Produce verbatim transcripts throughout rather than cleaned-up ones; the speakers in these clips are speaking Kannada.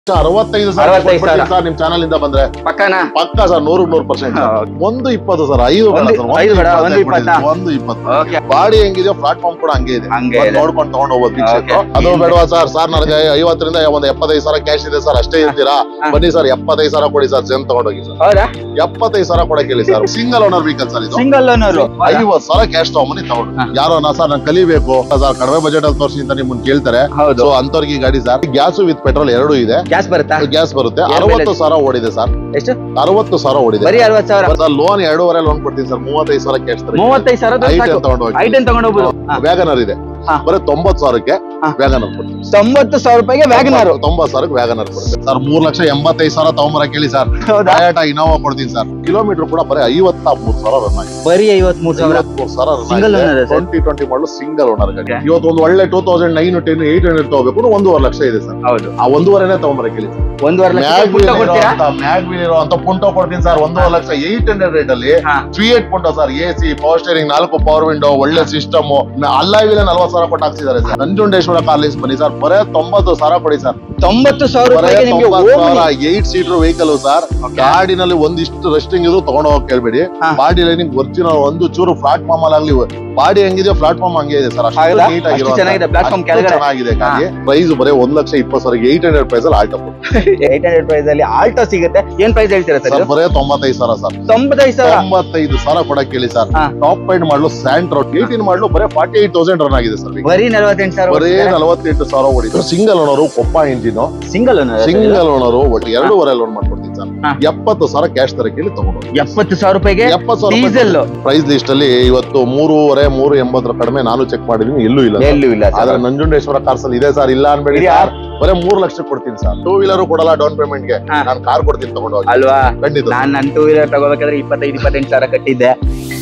ಅರವತ್ತೈದು ಸಾವಿರ ಸರ್ ನಿಮ್ ಚಾನಲ್ ಇಂದ ಬಂದ್ರೆ ಪಕ್ಕನಾ ಪಕ್ಕ ಸರ್ ನೂರು ನೂರು ಪರ್ಸೆಂಟ್ ಒಂದು ಇಪ್ಪತ್ತು ಸರ್ ಐದು ಒಂದು ಇಪ್ಪತ್ತು ಬಾಡಿ ಹೆಂಗಿದೆಯೋ ಪ್ಲಾಟ್ಫಾರ್ಮ್ ಕೂಡ ಹಂಗೆ ಇದೆ ನೋಡ್ಕೊಂಡು ತಗೊಂಡ್ ಹೋಗ್ಬೋದು ಅದು ಬೇಡವಾ ಸರ್ ಸರ್ ನನಗೆ ಐವತ್ತರಿಂದ ಒಂದ್ ಎಪ್ಪತ್ತೈದು ಸಾವಿರ ಕ್ಯಾಶ್ ಇದೆ ಸರ್ ಅಷ್ಟೇ ಇರ್ತೀರಾ ಬನ್ನಿ ಸರ್ ಎಪ್ಪತ್ತೈದು ಸಾವಿರ ಕೊಡಿ ಸರ್ ಜನ್ ತಗೊಂಡೋಗಿ ಸರ್ ಎಪ್ಪತ್ತೈದು ಸಾವಿರ ಕೊಡಕ್ಕೆ ಹೇಳಿ sir single owner vehicle sir ಇದು ಸಿಂಗಲ್ ಓನರ್ ಐವತ್ತು ಸಾವಿರ ಕ್ಯಾಶ್ ತಗೊಂಬನ್ನಿ ತಗೊಂಡು ಯಾರೋ ನಾ ಸರ್ ನಾನು ಕಲಿಬೇಕು ಸರ್ ಕಡಿಮೆ ಬಜೆಟ್ ಅಲ್ಲಿ ತೋರಿಸಿ ಅಂತ ನಿಮ್ಮನ್ನ ಕೇಳ್ತಾರೆ ಸೊ ಅಂತವ್ರಿಗೆ ಗಾಡಿ ಸರ್ ಗ್ಯಾಸ್ ವಿತ್ ಪೆಟ್ರೋಲ್ ಎರಡು ಇದೆ ಗ್ಯಾಸ್ ಬರುತ್ತೆ ಗ್ಯಾಸ್ ಬರುತ್ತೆ ಅರವತ್ತು ಸಾವಿರ ಓಡಿದೆ ಸರ್ ಎಷ್ಟು ಅರವತ್ತು ಸಾವಿರ ಓಡಿದೆ ಬರೀ ಅರವತ್ತು ಸಾವಿರ ಲೋನ್ ಎರಡೂವರೆ ಲೋನ್ ಕೊಡ್ತೀನಿ ಸರ್ ಮೂವತ್ತೈದು ಸಾವಿರ ಕ್ಯಾಶ್ ಮೂವತ್ತೈದು ಸಾವಿರ ತಗೊಂಡು ವ್ಯಾಗನರ್ ಇದೆ ಬರೀ ತೊಂಬತ್ತು ಸಾವಿರಕ್ಕೆ ವ್ಯಾಗನರ್ ಕೊಡ್ತೀನಿ ತೊಂಬತ್ತು ಸಾವಿರ ರೂಪಾಯಿಗೆ ವ್ಯಾಗನರ್ ತೊಂಬತ್ತು ಸಾವಿರಕ್ಕೆ ವ್ಯಾಗನರ್ ಕೊಡ್ತೀನಿ ಸರ್ ಮೂರ್ ಲಕ್ಷ ಎಂಬತ್ತೈದು ಸಾವಿರ ತಗೊಂಬರಕ್ಕೆ ಹೇಳಿ ಸರ್ ಟೊಯೋಟಾ ಇನೋವಾ ಕೊಡ್ತೀನಿ ಸರ್ ಕಿಲೋಮೀಟರ್ ಕೂಡ ಬರೀ ಐವತ್ತ ಮೂರು ಸಾವಿರ ರನ್ ಆಗಿದೆ ಬರೀ ಐವತ್ ಮೂರು ಸಾವಿರ twenty twenty model single owner ಗಾಡಿ ಇವತ್ತು ಒಂದು ಒಳ್ಳೆ two thousand nine ten eight hundred ತಗೋಬೇಕು ಒಂದೂವರೆ ಲಕ್ಷ ಇದೆ ಸರ್ ಹೌದು ಆ ಒಂದೂವರೆನೇ ತಗೊಂಬರಕ್ಕೆ ಹೇಳಿ ಒಂದೂವರೆ ಮ್ಯಾಗ್ವಿಲ್ ಇರುವಂತ ಪುಂಟೋ ಕೊಡ್ತೀನಿ ಸರ್ ಒಂದೂವರೆ ಲಕ್ಷ ಏಟ್ ಹಂಡ್ರೆಡ್ ರೇಟ್ ಅಲ್ಲಿ three eight Punto sir A C power steering ನಾಲ್ಕು ಪವರ್ ವಿಂಡೋ ಒಳ್ಳೆ ಸಿಸ್ಟಮ್ ಅಲ್ಲೈವಿಲೆ ನಲ್ವತ್ತು ಸಾವಿರ ಕೊಟ್ಟು ಹಾಕ್ಸಿದ್ದಾರೆ ಸರ್ ನಂಜುಂಡೇಶ್ವರ ಕಾರ್ಲಿಸ್ ಬನ್ನಿ ಸರ್ ಬರೇ ತೊಂಬತ್ತು ಸಾವಿರ ಕೊಡಿ ಸರ್ ತೊಂಬತ್ತು ಸಾವಿರ ಏಟ್ ಸೀಟರ್ ವೆಹಿಕಲ್ ಸರ್ ಗಾಡಿನಲ್ಲಿ ಒಂದಿಷ್ಟು ರೆಸ್ಟಿಂಗ್ ಇದ್ರು ತಗೊಂಡ್ ಹೋಗಕ್ ಕೇಳ್ಬೇಡಿ ಬಾಡಿ ಲೈನಿಂಗ್ ಒರಿಜಿನಲ್ ಒಂದು ಚೂರು ಪ್ಲಾಟ್ಫಾರ್ಮ್ ಅಲ್ಲಿ ಬಾಡಿ ಹೆಂಗಿದೆ ಪ್ಲಾಟ್ಫಾರ್ಮ್ ಹಂಗೆ ಇದೆ ಸರ್ ಅಷ್ಟು ನೀಟ್ ಆಗಿರೋ ಚೆನ್ನಾಗಿದೆ ಗಾಡಿ ಪ್ರೈಸ್ ಬರೀ ಒಂದ್ ಲಕ್ಷ ಇಪ್ಪತ್ತು ಸಾವಿರ ಏಟ್ ಹಂಡ್ರೆಡ್ ಪ್ರೈಸ್ ಅಲ್ಲಿ ಆಲ್ಟೋ ಏಟ್ ಹಂಡ್ರೆಡ್ ಪ್ರೈಸ್ ಅಲ್ಲಿ ಆಲ್ಟೋ ಸಿಗುತ್ತೆ ಏನ್ ಪ್ರೈಸ್ ಹೇಳ್ತೀರಾ ಸರ್ ಬರೀ ತೊಂಬತ್ತೈದು ಸಾವಿರ ಸರ್ ತೊಂಬತ್ತೈದು ಸಾವಿರ ತೊಂಬತ್ತೈದು ಸಾವಿರ ಕೊಡಕ್ಕೆ ಹೇಳಿ ಸರ್ ಟಾಪ್ ಪೈಡ್ ಮಾಡಲು ಸ್ಯಾಂಟ್ರೋ ಏಟೀನ್ ಮಾಡಲು ಬರೀ ಫಾರ್ಟಿ ಏಟ್ ತೌಸಂಡ್ ರನ್ ಆಗಿದೆ ಸರ್ ಬರೀ ನಲವತ್ತೆಂಟು ಸಾವಿರ ಬರೀ ನಲವತ್ತೆಂಟು ಸಾವಿರ ಓಡಿದ್ರು ಸಿಂಗಲ್ ಓನರು ಕೊಪ್ಪ engine single owner single owner ಒಟ್ಟು ಎರಡೂವರೆ ಲೋನ್ ಮಾಡ್ಕೊಡ್ತೀನಿ ಸರ್ ಎಪ್ಪತ್ತು ಸಾವಿರ ಕ್ಯಾಶ್ ತರ ಕೇಳಿ ತಗೊಂಡು ಎಪ್ಪತ್ತು ಸಾವಿರ ರೂಪಾಯಿಗೆ ಎಪ್ಪತ್ತು ಸಾವಿರ ಪ್ರೈಸ್ ಲಿಸ್ಟ್ ಅಲ್ಲಿ ಇವತ್ತು ಮೂರುವರೆ ಮೂರು ಎಂಬತ್ತರ ಕಡಿಮೆ ನಾನು ಚೆಕ್ ಮಾಡಿದೀನಿ ಎಲ್ಲೂ ಇಲ್ಲ ಎಲ್ಲೂ ಇಲ್ಲ ಆದ್ರೆ ನಂಜುಂಡೇಶ್ವರ ಕಾರ್ಸ್ ಅಲ್ಲಿ ಇದೆ ಸರ್ ಇಲ್ಲ ಅನ್ಬೇಡಿ ಯಾರು ಬರೀ ಮೂರ್ ಲಕ್ಷ ಕೊಡ್ತೀನಿ ಸರ್ ಟೂ ವೀಲರ್ ಕೊಡಲ್ಲ ಡೌನ್ ಪೇಮೆಂಟ್ ಗೆ ನಾನು ಕಾರ್ ಕೊಡ್ತೀನಿ ತಗೊಂಡು ಅಲ್ವಾ ಖಂಡಿತ ನಾನು ನನ್ನ ಟೂ ವೀಲರ್ ತಗೋಬೇಕಾದ್ರೆ ಇಪ್ಪತ್ತೈದು ಇಪ್ಪತ್ತೆಂಟು ಸಾವಿರ ಕಟ್ಟಿದ್ದೆ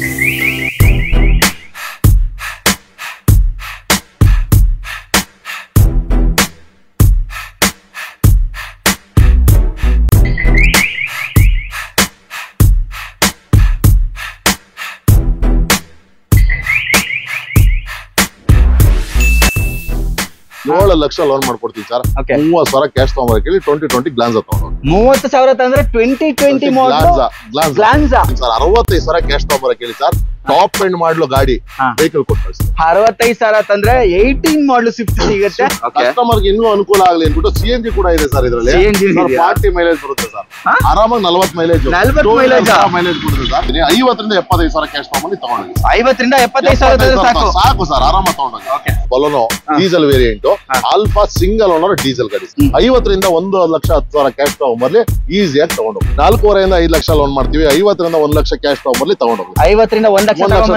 ಏಳು ಲಕ್ಷ ಲೋನ್ ಮಾಡ್ಕೊಡ್ತೀವಿ ಸರ್ ಮೂವತ್ತು ಸಾವಿರ ಕ್ಯಾಶ್ ತಗೊಂಬರಕ್ಕೆ ಹೇಳಿ ಟ್ವೆಂಟಿ ಟ್ವೆಂಟಿ ಗ್ಲಾನ್ಸಾ ತಗೊಂಡು ಮೂವತ್ತು ಸಾವಿರ ತಂದ್ರೆ ಟ್ವೆಂಟಿ ಟ್ವೆಂಟಿ ಗ್ಲಾನ್ಸಾ ಸರ್ ಅರವತ್ತೈದು ಸಾವಿರ ಕ್ಯಾಶ್ ತಗೊಂಬರಕ್ಕೆ ಹೇಳಿ ಸರ್ ಟಾಪ್ ಎಂಡ್ ಮಾಡಲು ಗಾಡಿ ವೆಹಿಕಲ್ ಕೊಟ್ಟು ಅರವತ್ತೈದು ಸಾವಿರ ತಂದ್ರೆ ಏಟೀನ್ ಮಾಡಲು ಸ್ವಿಫ್ಟ್ ಸಿಗುತ್ತೆ ಕಸ್ಟಮರ್ ಇನ್ನೂ ಅನುಕೂಲ ಆಗಲಿ ಅಂದ್ಬಿಟ್ಟು ಸಿ ಎನ್ ಜಿ ಕೂಡ ಇದೆ ಸರ್ ಇದರಲ್ಲಿ ಫಾರ್ಟಿ ಮೈಲೇಜ್ ಬರುತ್ತೆ ಸರ್ ಆರಾಮಾಗಿ ನಲ್ವತ್ತು ಮೈಲೇಜ್ ಮೈಲೇಜ್ ಕೊಡುತ್ತೆ ಸರ್ ಐವತ್ತರಿಂದ ಎಪ್ಪತ್ತೈದು ಸಾವಿರ ಕ್ಯಾಶ್ ತಗೊಂಡು ತಗೊಂಡು ಐವತ್ತರಿಂದ ಎಪ್ಪತ್ತೈದು ಸಾವಿರ ಸಾಕು ಸರ್ ಆರಾಮಾಗಿ ತಗೊಂಡು Baleno diesel variant Alpha single owner diesel ಗಾಡಿ ಐವತ್ತರಿಂದ ಒಂದು ಲಕ್ಷ ಹತ್ತು ಸಾವಿರ ಕ್ಯಾಶ್ ತಗೊಂಡ್ಬರ್ಲಿ ಈಸಿಯಾಗಿ ತಗೊಂಡು ನಾಲ್ಕೂವರೆಯಿಂದ ಐದು ಲಕ್ಷ ಲೋನ್ ಮಾಡ್ತೀವಿ ಐವತ್ತರಿಂದ ಒಂದ್ ಲಕ್ಷ ಕ್ಯಾಶ್ ತಗೊಂಡ್ಬರ್ಲಿ ತಗೊಂಡು ಐವತ್ತರಿಂದ ಒಂದ್ ಲಕ್ಷ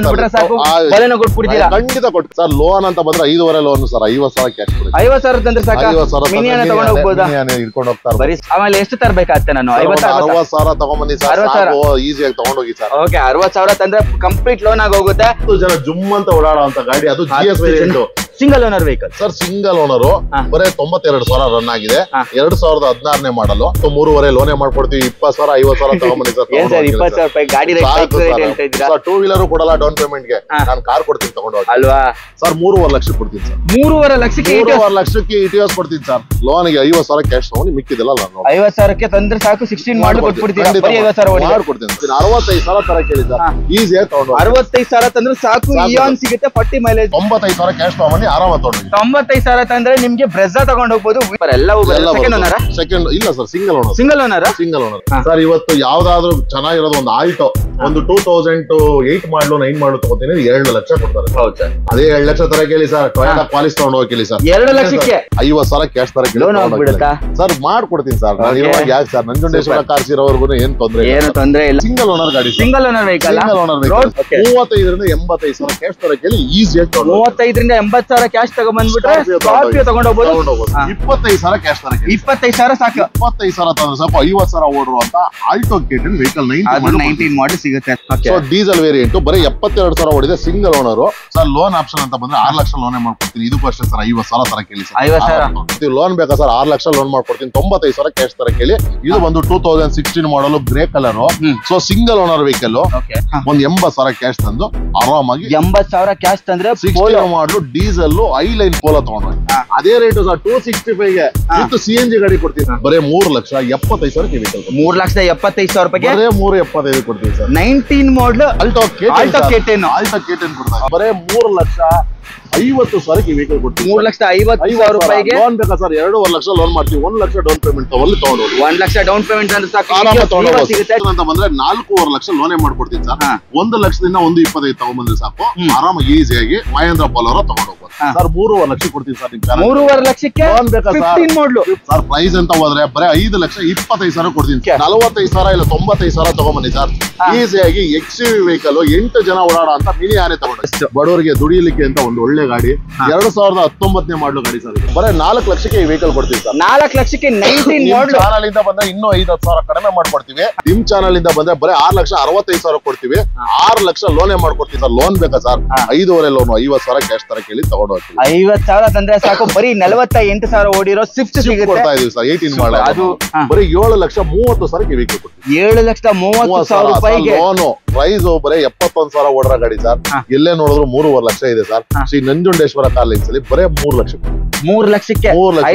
ಖಂಡಿತ ಕೊಟ್ಟು ಸರ್ ಲೋನ್ ಅಂತ ಬಂದ್ರೆ ಐದುವರೆ ಲೋನ್ ಸರ್ ಐವತ್ತು ಸಾವಿರ ಕ್ಯಾಶ್ ಕೊಡಿ ಐವತ್ತು ಸಾವಿರ ತಂದ್ರೆ ಇಟ್ಕೊಂಡು ಹೋಗ್ತಾರೆ ಆಮೇಲೆ ಎಷ್ಟು ತರಬೇಕಾಗ್ತದೆ ನಾನು ಅರವತ್ತು ಸಾವಿರ ತಗೊಂಡ್ಬನ್ನಿ ಸರ್ ಈಸಿಯಾಗಿ ತಗೊಂಡೋಗಿ ಸರ್ ಓಕೆ ಅರವತ್ತು ಸಾವಿರ ತಂದ್ರೆ ಕಂಪ್ಲೀಟ್ ಲೋನ್ ಆಗಿ ಹೋಗುತ್ತೆ ಜನ ಜುಮ್ ಅಂತ ಓಡಾಡೋ ಅಂತ ಗಾಡಿ ಅದು G S variant single owner vehicle sir single owner ಬರೀ ತೊಂಬತ್ತೆರಡು ಸಾವಿರ ರನ್ ಆಗಿದೆ ಎರಡ್ ಸಾವಿರದ ಹದಿನಾರನೇ ಮಾಡಲು ಮೂರುವರೆ ಲೋನೇ ಮಾಡ್ಕೊಡ್ತೀವಿ ಇಪ್ಪತ್ತು ಸಾವಿರ ಐವತ್ತು ಸಾವಿರ ತಗೊಂಡ್ಬನ್ನಿ ಸರ್ ಇಪ್ಪತ್ತು ಸಾವಿರ ರೂಪಾಯಿ ಗಾಡಿ ಟೂ ವೀಲರ್ ಕೊಡಲ್ಲ ಡೌನ್ ಪೇಮೆಂಟ್ ಗೆ ನಾನು ಕಾರ್ ಕೊಡ್ತೀನಿ ತಗೊಂಡು ಅಲ್ವಾ ಸರ್ ಮೂರುವರೆ ಲಕ್ಷ ಕೊಡ್ತೀನಿ ಸರ್ ಮೂರುವರೆ ಲಕ್ಷಕ್ಕೆ ಮೂರುವರೆ ಲಕ್ಷಕ್ಕೆ ಇಟಿಎಸ್ ಕೊಡ್ತೀನಿ ಸರ್ ಲೋನ್ ಗೆ ಐವತ್ತು ಸಾವಿರ ಕ್ಯಾಶ್ ತಗೊಂಡು ಮಿಕ್ಕಿದಲ್ಲ ನಾನು ಐವತ್ತು ಸಾವಿರಕ್ಕೆ ತಂದ್ರೆ ಸಾಕು ಸಿಕ್ಸ್ಟೀನ್ ಮಾಡಿ ಕೊಟ್ಬಿಡ್ತೀನಿ ಐವತ್ತು ಸಾವಿರ ಮಾಡ್ಕೊಡ್ತೀನಿ ಅರವತ್ತೈದು ಸಾವಿರ ತರ ಕೇಳಿ ಸರ್ ಈಸಿಯಾಗಿ ತಗೊಂಡು ಅರವತ್ತೈದು ಸಾವಿರ ತಂದ್ರೆ ಸಾಕು ಇಯಾನ್ ಸಿಗುತ್ತೆ ಫಾರ್ಟಿ ಮೈಲೇಜ್ ತೊಂಬತ್ತೈದು ಸಾವಿರ ಕ್ಯಾಶ್ ತಗೊಂಡು ಆರಾಮ ತಗೊಂಡು ತೊಂಬತ್ತೈದು ಸಾವಿರ ತಂದ್ರೆ ನಿಮ್ಗೆ ಬ್ರೆಜಾ ತಗೊಂಡು ಹೋಗ್ಬೋದು ಸೆಕೆಂಡ್ ಇಲ್ಲ sir single owner single owner single owner sir ಇವತ್ತು ಯಾವ್ದಾದ್ರು ಚೆನ್ನಾಗಿರೋದು ಒಂದು ಆಲ್ಟೋ ಒಂದು two thousand eight model nine model ತಗೋತೀನಿ ಎರಡು ಲಕ್ಷ ಕೊಡ್ತಾರೆ ಹೌದು ಸರ್ ಅದೇ ಎರಡು ಲಕ್ಷ ತರ ಕೇಳಿ ಸರ್ ಟೊಯೋಟಾ ಕ್ವಾಲಿಸ್ ತಗೊಂಡು ಹೋಗಿ ಸರ್ ಎರಡು ಲಕ್ಷಕ್ಕೆ ಐವತ್ತು ಸಾವಿರ ಕ್ಯಾಶ್ ತರ ಸರ್ ಮಾಡ್ಕೊಡ್ತೀನಿ ಸರ್ ನಾನು ಇವಾಗ ಯಾಕೆ ಸರ್ ನಂಜುಂಡೇಶ್ವರ ಕಾರ್ಸ್ ಇರೋವರೆಗೂ ಏನ್ ತೊಂದ್ರೆ ಏನು ತೊಂದ್ರೆ ಇಲ್ಲ ಸಿಂಗಲ್ ಓನರ್ ಗಾಡಿ single owner vehicle single owner vehicle ಮೂವತ್ತೈದರಿಂದ ಎಂಬತ್ತೈದು ಸಾವಿರ ಕ್ಯಾಶ್ ತರ ಕೇಳಿ ಈಸಿಯಾಗಿ ಮೂವತ್ತೈದರಿಂದ ಎಂಬತ್ತು ಸಾವಿರ ಕ್ಯಾಶ್ ತಗೊಂಡ್ಬಂದ್ಬಿಟ್ರೆ ಸ್ಕಾರ್ಪಿಯೋ ತಗೊಂಡು ಹೋಗ್ಬೋದು ಇಪ್ಪತ್ತೈದು ಸಾವಿರ ಕ್ಯಾಶ್ ತರ ಇಪ್ಪತ್ತೈದು ಸಾವಿರ ಸಾಕು ಇಪ್ಪತ್ತೈದು ಸಾವಿರ ತಂದ್ರೆ ಸಾಕು ಐವತ್ತು ಸಾವಿರ ಓಡಿರುವಂತ ಆಲ್ಟೋ ಕೇಟನ್ ವೆಹಿಕಲ್ ನೈನ್ಟೀನ್ ಮಾಡಿ ಸಿಗುತ್ತೆ ಸೊ ಡೀಸೆಲ್ ವೇರಿಯಂಟ್ ಬರೀ ಎಪ್ಪತ್ತೆರಡು ಸಾವಿರ ಓಡಿದೆ single owner sir loan option ಅಂತ ಬಂದ್ರೆ ಆರು ಲಕ್ಷ ಲೋನ್ ಮಾಡ್ಕೊಡ್ತೀನಿ ಇದಕ್ಕೂ ಅಷ್ಟೇ ಸರ್ ಐವತ್ತು ಸಾವಿರ ತರ ಕೇಳಿ ಸರ್ ಲೋನ್ ಬೇಕಾ ಸರ್ ಆರು ಲಕ್ಷ ಲೋನ್ ಮಾಡ್ಕೊಡ್ತೀನಿ ತೊಂಬತ್ತೈದು ಸಾವಿರ ಕ್ಯಾಶ್ ತರ ಕೇಳಿ ಇದು ಒಂದು two thousand sixteen model grey colour so single owner vehicle ಒಂದ್ ಎಂಬತ್ತು ಸಾವಿರ ಕ್ಯಾಶ್ ತಂದು ಆರಾಮಾಗಿ ಎಂಬತ್ತು ಸಾವಿರ ಕ್ಯಾಶ್ ತಂದ್ರೆ ಮಾಡಲು ಡೀಸೆಲ್ ಡೀಸೆಲ್ ಐ ಲೈನ್ ಪೋಲ ತಗೊಂಡ್ರೆ ಅದೇ rate sir two sixty five ಗೆ ವಿತ್ ಸಿ ಎನ್ ಜಿ ಗಾಡಿ ಕೊಡ್ತೀವಿ ಬರೇ ಮೂರ್ ಲಕ್ಷ ಎಪ್ಪತ್ತೈದು ಸಾವಿರ ವೆಹಿಕಲ್ ಮೂರ್ ಲಕ್ಷದ ಎಪ್ಪತ್ತೈದು ಸಾವಿರ ರೂಪಾಯಿಗೆ ಬರೇ ಮೂರು ಎಪ್ಪತ್ತೈದು ಕೊಡ್ತೀವಿ sir nineteen model Alto Alto K ten Alto K ten ಕೊಡ್ತಾರೆ ಬರೇ ಮೂರ್ ಲಕ್ಷ ಐವತ್ತು ಸಾವಿರಕ್ಕೆ ವೆಹಿಕಲ್ ಕೊಡ್ತೀವಿ ಮೂರ್ ಲಕ್ಷದ ಐವತ್ತು ಸಾವಿರ ರೂಪಾಯಿಗೆ ಲೋನ್ ಬೇಕಾ ಸರ್ ಎರಡೂವರೆ ಲಕ್ಷ ಲೋನ್ ಮಾಡ್ತೀವಿ ಒಂದ್ ಲಕ್ಷ ಡೌನ್ ಪೇಮೆಂಟ್ ತಗೊಳ್ಳಿ ತಗೊಂಡು ಒಂದ್ ಲಕ್ಷ ಡೌನ್ ಪೇಮೆಂಟ್ ಅಂದ್ರೆ ಸಿಗುತ್ತೆ ಅಂತ ಬಂದ್ರೆ ನಾಲ್ಕೂವರೆ ಲಕ್ಷ ಲೋನೇ ಮಾಡ್ಕೊಡ್ತೀನಿ ಸರ್ ಒಂದು ಲಕ್ಷದಿಂದ ಒಂದು ಇಪ್ಪತ್ತೈದು ತಗೊಂಡ್ಬಂದ್ರೆ ಸಾಕು ಆರಾಮಾಗಿ ಈಸಿಯಾಗಿ ಮಹೇಂದ್ರ ಪೋಲೋರ ತಗೊಂಡು ಹೋಗ್ಬೋದು ಸರ್ ಮೂರುವರೆ ಲಕ್ಷ ಕೊಡ್ತೀವಿ ಸರ್ ನಿಮ್ಗೆ ಮೂರುವರೆ ಲಕ್ಷಕ್ಕೆ ಲೋನ್ ಬೇಕಾ ಸರ್ ಮಾಡ್ಲು ಸರ್ ಪ್ರೈಸ್ ಅಂತ ಹೋದ್ರೆ ಬರೀ ಐದು ಲಕ್ಷ ಇಪ್ಪತ್ತೈದು ಸಾವಿರ ಕೊಡ್ತೀನಿ ನಲವತ್ತೈದು ಸಾವಿರ ಇಲ್ಲ ತೊಂಬತ್ತೈದು ಸಾವಿರ ತಗೊಂಡ್ಬನ್ನಿ ಸರ್ ಈಸಿಯಾಗಿ ಎಕ್ಸ್ ಯು ವಿ ವೆಹಿಕಲ್ ಎಂಟು ಜನ ಓಡಾಡೋ ಅಂತ ಮಿನಿ ಆನೆ ತಗೊಂಡು ಬಡವರಿಗೆ ದುಡಿಯಲಿಕ್ಕೆ ಅಂತ ಒಂದು ಒಳ್ಳೆ ಗಾಡಿ ಎರಡು ಸಾವಿರದ ಹತ್ತೊಂಬತ್ತನೇ ಮಾಡಲು ಗಾಡಿ ಸರ್ ಬರೀ ನಾಲ್ಕು ಲಕ್ಷಕ್ಕೆ ಈ ವೆಹಿಕಲ್ ಕೊಡ್ತೀವಿ ಸರ್ ನಾಲ್ಕು ಲಕ್ಷಕ್ಕೆ ನೈನ್ಟೀನ್ ಚಾನಲ್ ಇಂದ ಬಂದ್ರೆ ಇನ್ನೂ ಐದು ಸಾವಿರ ಕಡಿಮೆ ಮಾಡ್ಕೊಡ್ತೀವಿ ನಿಮ್ ಚಾನಲ್ ಇಂದ ಬಂದ್ರೆ ಬರೀ ಆರ್ ಲಕ್ಷ ಅರವತ್ತೈದು ಸಾವಿರ ಕೊಡ್ತೀವಿ ಆರು ಲಕ್ಷ ಲೋನೇ ಮಾಡ್ಕೊಡ್ತೀವಿ ಸರ್ ಲೋನ್ ಬೇಕಾ ಸರ್ ಐದೂವರೆ ಲೋನ್ ಐವತ್ತು ಸಾವಿರ ಕ್ಯಾಶ್ ತರ ಕೇಳಿ ತಗೊಂಡು ಹೋಗ್ತೀವಿ ಐವತ್ ಸಾವಿರ ತಂದ್ರೆ ಸಾಕು ಬರೀ ನಲವತ್ತ ಎಂಟು ಸಾವಿರ ಓಡಿರೋ ಸ್ವಿಫ್ಟ್ ಕೊಡ್ತಾ ಇದೀವಿ ಸರ್ ಏಟೀನ್ ಮಾಡಲ್ ಅದು ಬರೀ ಏಳು ಲಕ್ಷ ಮೂವತ್ತು ಸಾವಿರಕ್ಕೆ ವೆಹಿಕಲ್ ಕೊಡ್ತೀವಿ ಏಳು ಲಕ್ಷದ ಮೂವತ್ತು ಸಾವಿರ ರೂಪಾಯಿಗೆ ಲೋನು ಪ್ರೈಸ್ ಬರೀ ಎಪ್ಪತ್ತೊಂದು ಸಾವಿರ ಓಡರ ಗಾಡಿ ಸರ್ ಎಲ್ಲೇ ನೋಡಿದ್ರು ಮೂರುವರೆ ಲಕ್ಷ ಇದೆ sir Shri Nanjundeshwara car links ಅಲ್ಲಿ ಬರೀ ಮೂರು ಲಕ್ಷ ಮೂರ್ ಲಕ್ಷಕ್ಕೆ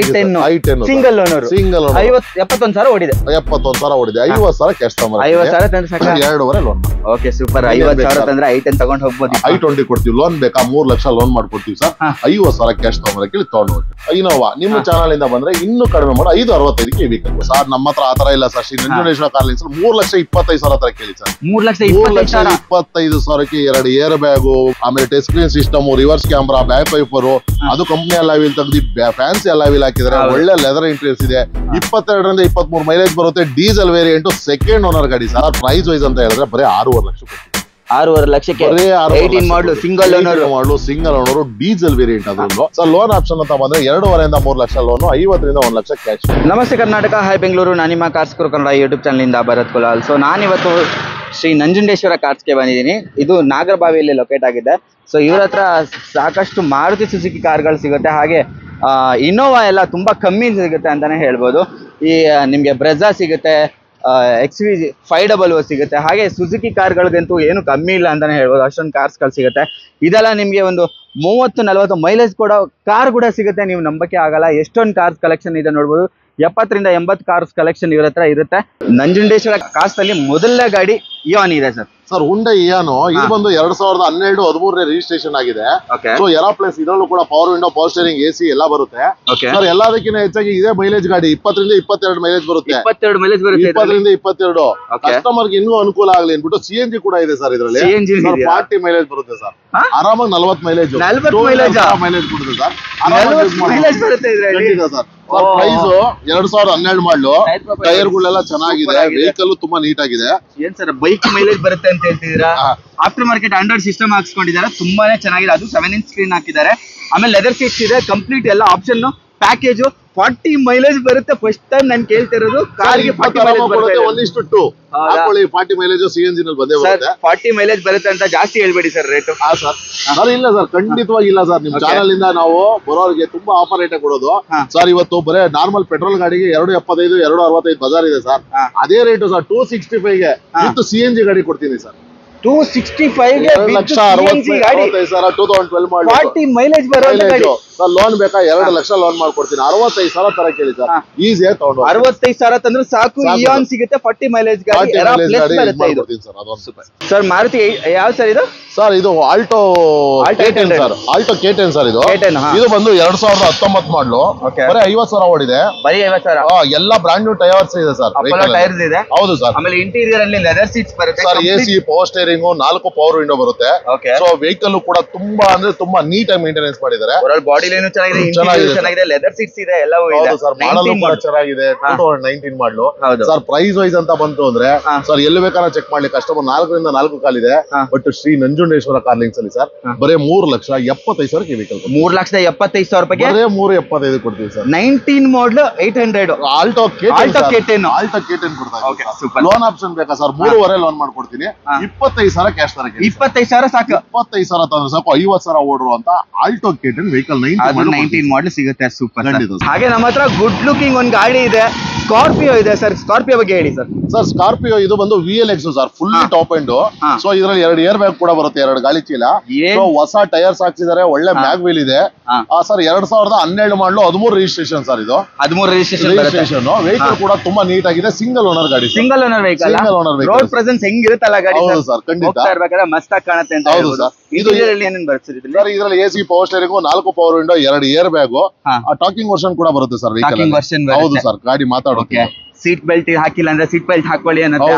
ಸಿಂಗಲ್ ಓನರ್ ಸಿಂಗಲ್ ಐವತ್ ಎಪ್ಪತ್ತೊಂದು ಸಾವಿರ ಓಡಿದೆ ಎಪ್ಪತ್ತೊಂದು ಸಾವಿರ ಓಡಿದೆ ಐವತ್ತು ಸಾವಿರ ಕ್ಯಾಶ್ ತಗೊಂಡು ಐವತ್ತು ಸಾವಿರ ತಂದ್ರೆ ಸಾಕು ಎರಡೂವರೆ ಲೋನ್ ಓಕೆ ಸೂಪರ್ ಐವತ್ತು ಸಾವಿರ ತಂದ್ರೆ ಐ ಟೆನ್ ತಗೊಂಡು ಹೋಗ್ಬೋದು ಐ ಟ್ವೆಂಟಿ ಕೊಡ್ತೀವಿ ಲೋನ್ ಬೇಕಾ ಮೂರ್ ಲಕ್ಷ ಲೋನ್ ಮಾಡ್ಕೊಡ್ತೀವಿ ಸರ್ ಐವತ್ತು ಸಾವಿರ ಕ್ಯಾಶ್ ತಗೊಂಡ್ರೆ ಕೇಳಿ ತಗೊಂಡು ಹೋಗ್ತೀವಿ ಇನೋವಾ ನಿಮ್ಮ ಚಾನಲ್ ಇಂದ ಬಂದ್ರೆ ಇನ್ನೂ ಕಡಿಮೆ ಮಾಡಿ ಐದು ಅರವತ್ತೈದಕ್ಕೆ ವೆಹಿಕಲ್ ಸರ್ ನಮ್ಮ ಹತ್ರ ಆತರ ಇಲ್ಲ sir Shri Nanjundeshwara car links ಮೂರ್ ಲಕ್ಷ ಇಪ್ಪತ್ತೈದು ಸಾವಿರ ಹತ್ರ ಕೇಳಿ ಸರ್ ಮೂರ್ ಲಕ್ಷ ಮೂರ್ ಲಕ್ಷ ಇಪ್ಪತ್ತೈದು ಸಾವಿರಕ್ಕೆ ಎರಡು ಏರ್ ಬ್ಯಾಗು ಆಮೇಲೆ touch screen system reverse camera back wiper ಅದು ಕಂಪ್ನಿ ಅಲಾವಿಲ್ ತೆಗ್ದು ಫ್ಯಾನ್ಸಿ ಅಲಾವಿಲ್ ಹಾಕಿದ್ರೆ ಒಳ್ಳೆ ಲೆದರ್ ಇಂಟೀರಿಯರ್ಸ್ ಇದೆ ಇಪ್ಪತ್ತೆರಡರಿಂದ ಇಪ್ಪತ್ತ್ ಮೂರು ಮೈಲೇಜ್ ಬರುತ್ತೆ ಡೀಸೆಲ್ ವೇರಿಯಂಟ್ ಸೆಕೆಂಡ್ ಓನರ್ ಗಾಡಿ ಸರ್ ಪ್ರೈಸ್ ವೈಸ್ ಅಂತ ಹೇಳಿದ್ರೆ ಬರೀ ಆರೂವರೆ ಲಕ್ಷ ಆರೂವರೆ ಲಕ್ಷಕ್ಕೆ model single owner model single owner diesel variant ಅದ್ರಲ್ಲೂ ಸರ್ ಲೋನ್ ಆಪ್ಷನ್ ಅಂತ ಬಂದ್ರೆ ಎರಡೂವರೆಯಿಂದ ಮೂರು ಲಕ್ಷ ಲೋನ್ ಐವತ್ತರಿಂದ ಒಂದ್ ಲಕ್ಷ ಕ್ಯಾಶ್ ನಮಸ್ತೆ ಕರ್ನಾಟಕ ಹಾಯ್ ಬೆಂಗಳೂರು ನಾನು ನಿಮ್ಮ Cars Guru Kannada YouTube channel ಇಂದ ಭರತ್ ಕುಲಾಲ್ ಸೊ ನಾನಿವತ್ತು ಶ್ರೀ ನಂಜುಂಡೇಶ್ವರ ಕಾರ್ಸ್ಗೆ ಬಂದಿದ್ದೀನಿ ಇದು ನಾಗರಬಾವಿಯಲ್ಲಿ ಲೊಕೇಟ್ ಆಗಿದೆ ಸೊ ಇವ್ರ ಹತ್ರ ಸಾಕಷ್ಟು ಮಾರುತಿ ಸುಜುಕಿ ಕಾರ್ಗಳು ಸಿಗುತ್ತೆ ಹಾಗೆ ಇನೋವಾ ಎಲ್ಲ ತುಂಬಾ ಕಮ್ಮಿ ಸಿಗುತ್ತೆ ಅಂತಾನೆ ಹೇಳ್ಬೋದು ಈ ನಿಮಗೆ ಬ್ರೆಜಾ ಸಿಗುತ್ತೆ X V five double O ಸಿಗುತ್ತೆ ಹಾಗೆ ಸುಜುಕಿ ಕಾರ್ಗಳಿಗಂತೂ ಏನು ಕಮ್ಮಿ ಇಲ್ಲ ಅಂತಾನೆ ಹೇಳ್ಬೋದು ಅಷ್ಟೊಂದು ಕಾರ್ಸ್ಗಳು ಸಿಗುತ್ತೆ ಇದೆಲ್ಲ ನಿಮಗೆ ಒಂದು ಮೂವತ್ತು ನಲವತ್ತು ಮೈಲೇಜ್ ಕೊಡೋ ಕಾರ್ ಕೂಡ ಸಿಗುತ್ತೆ ನೀವು ನಂಬಕ್ಕೆ ಆಗಲ್ಲ ಎಷ್ಟೊಂದು ಕಾರ್ಸ್ ಕಲೆಕ್ಷನ್ ಇದೆ ನೋಡ್ಬೋದು ಎಪ್ಪತ್ತರಿಂದ ಎಂಬತ್ತು ಕಾರ್ಸ್ ಕಲೆಕ್ಷನ್ ಇವ್ರ ಹತ್ರ ಇರುತ್ತೆ ನಂಜುಂಡೇಶ್ವರ ಕಾರ್ಸ್ ಅಲ್ಲಿ ಮೊದಲನೇ ಗಾಡಿ ಇಯಾನ್ ಇದೆ ಸರ್ ಸರ್ ಹುಂಡೈ ಇಯಾನು ಇದು ಬಂದು ಎರಡ್ ಸಾವಿರದ ಹನ್ನೆರಡು ಹದಿಮೂರನೇ ರಿಜಿಸ್ಟ್ರೇಷನ್ ಆಗಿದೆ ಸೊ ಎರಾ ಪ್ಲಸ್ ಇದರಲ್ಲೂ ಕೂಡ power window power steering AC ಎಲ್ಲ ಬರುತ್ತೆ ಸರ್ ಎಲ್ಲದಕ್ಕಿಂತ ಹೆಚ್ಚಾಗಿ ಇದೇ ಮೈಲೇಜ್ ಗಾಡಿ ಇಪ್ಪತ್ತರಿಂದ ಇಪ್ಪತ್ತೆರಡು ಮೈಲೇಜ್ ಬರುತ್ತೆ ಇಪ್ಪತ್ತೆರಡು ಮೈಲೇಜ್ ಬರುತ್ತೆ ಇಪ್ಪತ್ತರಿಂದ ಇಪ್ಪತ್ತೆರಡು ಕಸ್ಟಮರ್ ಗೆ ಇನ್ನೂ ಅನುಕೂಲ ಆಗಲಿ ಅನ್ಬಿಟ್ಟು ಸಿ ಎನ್ ಜಿ ಕೂಡ ಇದೆ ಸರ್ ಇದರಲ್ಲಿ ಫಾರ್ಟಿ ಮೈಲೇಜ್ ಬರುತ್ತೆ ಸರ್ ಆರಾಮಾಗಿ ನಲ್ವತ್ತು ಮೈಲೇಜ್ ಮೈಲೇಜ್ ಕೊಡುತ್ತೆ ಸರ್ ಸರ್ ಪ್ರೈಸ್ ಎರಡ್ ಸಾವಿರದ ಹನ್ನೆರಡು ಮಾಡಲು ಟೈರ್ ಗಳೆಲ್ಲ ಚೆನ್ನಾಗಿದೆ ವೆಹಿಕಲ್ ತುಂಬಾ ನೀಟ್ ಆಗಿದೆ ಏನ್ ಸರ್ ಬೈಕ್ ಮೈಲೇಜ್ ಬರುತ್ತೆ ಅಂತ ಹೇಳ್ತಿದ್ದೀರಾ ಆಫ್ಟರ್ ಮಾರ್ಕೆಟ್ ಆಂಡ್ರಾಯ್ಡ್ ಸಿಸ್ಟಮ್ ಹಾಕ್ಸ್ಕೊಂಡಿದ್ದಾರೆ ತುಂಬಾನೇ ಚೆನ್ನಾಗಿದೆ ಅದು ಸೆವೆನ್ ಇಂಚ್ ಸ್ಕ್ರೀನ್ ಹಾಕಿದ್ದಾರೆ ಆಮೇಲೆ ಲೆದರ್ ಸೀಟ್ಸ್ ಇದೆ ಕಂಪ್ಲೀಟ್ ಎಲ್ಲ ಆಪ್ಷನ್ ಪ್ಯಾಕೇಜ್ ಫಾರ್ಟಿ ಮೈಲೇಜ್ ಬರುತ್ತೆ ಫಸ್ಟ್ ಟೈಮ್ ನಾನು ಕೇಳ್ತಿರೋದು ಕಾರ್ಗೆ forty mileage C N G ನಲ್ಲಿ ಬಂದೇ ಬರುತ್ತೆ ಫಾರ್ಟಿ ಮೈಲೇಜ್ ಬರುತ್ತೆ ಅಂತ ಜಾಸ್ತಿ ಹೇಳ್ಬೇಡಿ ಸರ್ ರೇಟ್ ಸರ್ ಇಲ್ಲ ಸರ್ ಖಂಡಿತವಾಗಿ ಇಲ್ಲ ಸರ್ ನಿಮ್ ಚಾನಲ್ ಇಂದ ನಾವು ಬರೋರಿಗೆ ತುಂಬಾ ಆಫರ್ ರೇಟ್ ಕೊಡೋದು ಸರ್ ಇವತ್ತು ಬರೇ ನಾರ್ಮಲ್ ಪೆಟ್ರೋಲ್ ಗಾಡಿಗೆ ಎರಡು ಎಪ್ಪತ್ತೈದು ಎರಡು ಅರವತ್ತೈದು ಬಜಾರ್ ಇದೆ ಸರ್ ಅದೇ rate sir two sixty five ಗೆ ವಿತ್ ಸಿ ಎನ್ ಜಿ ಗಾಡಿ ಕೊಡ್ತೀನಿ ಸರ್ ಟೂ ಸಿಕ್ಸ್ಟಿ ಫೈವ್ ಲಕ್ಷ ಅರವತ್ತೈದು ಸಾವಿರ ಟೂ ತೌಸಂಡ್ ಟ್ವೆಲ್ ಮಾಡಿ ಫಾರ್ಟಿ ಮೈಲೇಜ್ ಬರೋದು ಸರ್ ಲೋನ್ ಬೇಕಾ ಎರಡು ಲಕ್ಷ ಲೋನ್ ಮಾಡ್ಕೊಡ್ತೀನಿ ಅರವತ್ತೈದು ಸಾವಿರ ತರ ಕೇಳಿ ಸರ್ ಈಸಿಯಾಗಿ ತಗೊಂಡು ಅರವತ್ತೈದು ಸಾವಿರ ತಂದ್ರೆ ಸಾಕು ಇಯಾನ್ ಸಿಗುತ್ತೆ ಫಾರ್ಟಿ ಮೈಲೇಜ್ ಗಾಡಿ ಸರ್ ಮಾರುತಿ ಯಾವ ಸರ್ ಇದು ಸರ್ ಇದು Alto ten sir Alto K ten sir ಇದು ಇದು ಬಂದು ಎರಡ್ ಸಾವಿರದ ಹತ್ತೊಂಬತ್ತು ಮಾಡಲು ಬರೀ ಐವತ್ತು ಸಾವಿರ ಓಡಿದೆ ಬರೀ ಐವತ್ತು ಸಾವಿರ ಎಲ್ಲ ಬ್ರಾಂಡ್ ನ್ಯೂ ಟೈರ್ಸ್ ಇದೆ ಸರ್ ಟೈರ್ಸ್ ಇದೆ ಹೌದು ಸರ್ ಆಮೇಲೆ ಇಂಟೀರಿಯರ್ ಅಲ್ಲಿ ಲೆದರ್ ಸೀಟ್ಸ್ ಬರುತ್ತೆ ಸರ್ ಎಸಿ ಪವರ್ ಸ್ಟೇರಿಂಗ್ ನಾಲ್ಕು ಪವರ್ ವಿಂಡೋ ಬರುತ್ತೆ ಸೊ ವೆಹಿಕಲ್ ಕೂಡ ತುಂಬಾ ಅಂದ್ರೆ ತುಂಬಾ ನೀಟ್ ಆಗಿ ಮೇಂಟೆನೆನ್ಸ್ ಮಾಡಿದ್ದಾರೆ ಬಾಡಿ ಲೈನ್ ಚೆನ್ನಾಗಿದೆ ಚೆನ್ನಾಗಿದೆ ಲೆದರ್ ಸೀಟ್ಸ್ ಇದೆ ಎಲ್ಲವೂ ಇದೆ ಸರ್ ಮಾಡಲು ಕೂಡ ಚೆನ್ನಾಗಿದೆ two thousand nineteen model sir price wise ಅಂತ ಬಂತು ಅಂದ್ರೆ ಸರ್ ಎಲ್ಲಿ ಬೇಕಾದ್ರೆ ಚೆಕ್ ಮಾಡ್ಲಿ ಕಸ್ಟಮರ್ ನಾಲ್ಕರಿಂದ ನಾಲ್ಕು ಕಾಲಿದೆ but Shri Nanjundeshwara car links ಅಲ್ಲಿ ಸರ್ ಬರೇ ಮೂರ್ ಲಕ್ಷ ಎಪ್ಪತ್ತೈದು ಸಾವಿರ ವೆಹಿಕಲ್ ಮೂರ್ ಲಕ್ಷದ ಎಪ್ಪತ್ತೈದು ಸಾವಿರ ರೂಪಾಯಿ ಬರೇ ಮೂರು ಎಪ್ಪತ್ತೈದು ಕೊಡ್ತೀವಿ sir nineteen model eight hundred Alto Alto K ten Alto K ten ಕೊಡ್ತಾ ಲೋನ್ ಆಪ್ಷನ್ ಬೇಕಾ ಸರ್ ಮೂರುವರೆ ಲೋನ್ ಮಾಡ್ಕೊಡ್ತೀನಿ ಇಪ್ಪತ್ತೈದು ಇಪ್ಪತ್ತೈದು ಸಾವಿರ ಕ್ಯಾಶ್ ತರಕ್ಕೆ ಇಪ್ಪತ್ತೈದು ಸಾವಿರ ಸಾಕು ಇಪ್ಪತ್ತೈದು ಸಾವಿರ ತಂದ್ರೆ ಸಾಕು ಐವತ್ತು ಸಾವಿರ ಓಡಿರುವಂತ Alto K ten vehicle nineteen model ಸಿಗುತ್ತೆ ಸೂಪರ್. ಹಾಗೆ ನಮ್ಮ ಹತ್ರ ಗುಡ್ ಲುಕಿಂಗ್ ಒಂದು ಗಾಡಿ ಇದೆ, ಸ್ಕಾರ್ಪಿಯೋ ಇದೆ ಸರ್. ಸ್ಕಾರ್ಪಿಯೋ ಬಗ್ಗೆ ಹೇಳಿ ಸರ್. ಸರ್ ಸ್ಕಾರ್ಪಿಯೋ ಇದು ಬಂದು V L X sir, full top end. So ಇದ್ರಲ್ಲಿ ಎರಡು ಏರ್ ಬ್ಯಾಗ್ ಕೂಡ ಬರುತ್ತೆ, ಎರಡು ಗಾಳಿ ಚೀಲ. ಸೊ ಹೊಸ ಟೈರ್ಸ್ ಹಾಕ್ಸಿದ್ದಾರೆ, ಒಳ್ಳೆ ಮ್ಯಾಗ್ ವೀಲ್ ಇದೆ ಸರ್. ಎರಡ್ ಸಾವಿರದ ಹನ್ನೆರಡು ಮಾಡಲು ಹದಿಮೂರು ರಿಜಿಸ್ಟ್ರೇಷನ್ ಸರ್. ಇದು ಹದಿಮೂರು ರಿಜಿಸ್ಟ್ರೇಷನ್ ವೆಹಿಕಲ್ ಕೂಡ ತುಂಬಾ ನೀಟ್ ಆಗಿದೆ. ಸಿಂಗಲ್ ಓನರ್ ಗಾಡಿ, single owner vehicle. Single owner vehicle. Road presence ಹೆಂಗಿರುತ್ತಲ್ಲ ಗಾಡಿ ಸರ್, ಖಂಡಿತ ಇರ್ಬೇಕಾದ್ರೆ ಮಸ್ತ್ ಆಗಿ ಕಾಣುತ್ತೆ ಅಂತ. ಹೌದು ಸರ್. ಇದು ಏನೇನು ಬರುತ್ತೆ ಸರ್? ಇದರಲ್ಲಿ ಎಸಿ, ಪವರ್ ಸ್ಟೇರಿಂಗ್, ನಾಲ್ಕು ಪವರ್ ವಿಂಡೋ, ಎರಡು ಏರ್ ಬ್ಯಾಗ್, ಟಾಕಿಂಗ್ ವರ್ಷನ್ ಕೂಡ ಬರುತ್ತೆ ಸರ್ ವೆಹಿಕಲ್. ಹೌದು ಸರ್, ಗಾಡಿ ಮಾತಾಡೋಕೆ. ಸೀಟ್ ಬೆಲ್ಟ್ ಹಾಕಿಲ್ಲ ಅಂದ್ರೆ ಸೀಟ್ ಬೆಲ್ಟ್ ಹಾಕೊಳ್ಳಿ ಅನ್ನೋದು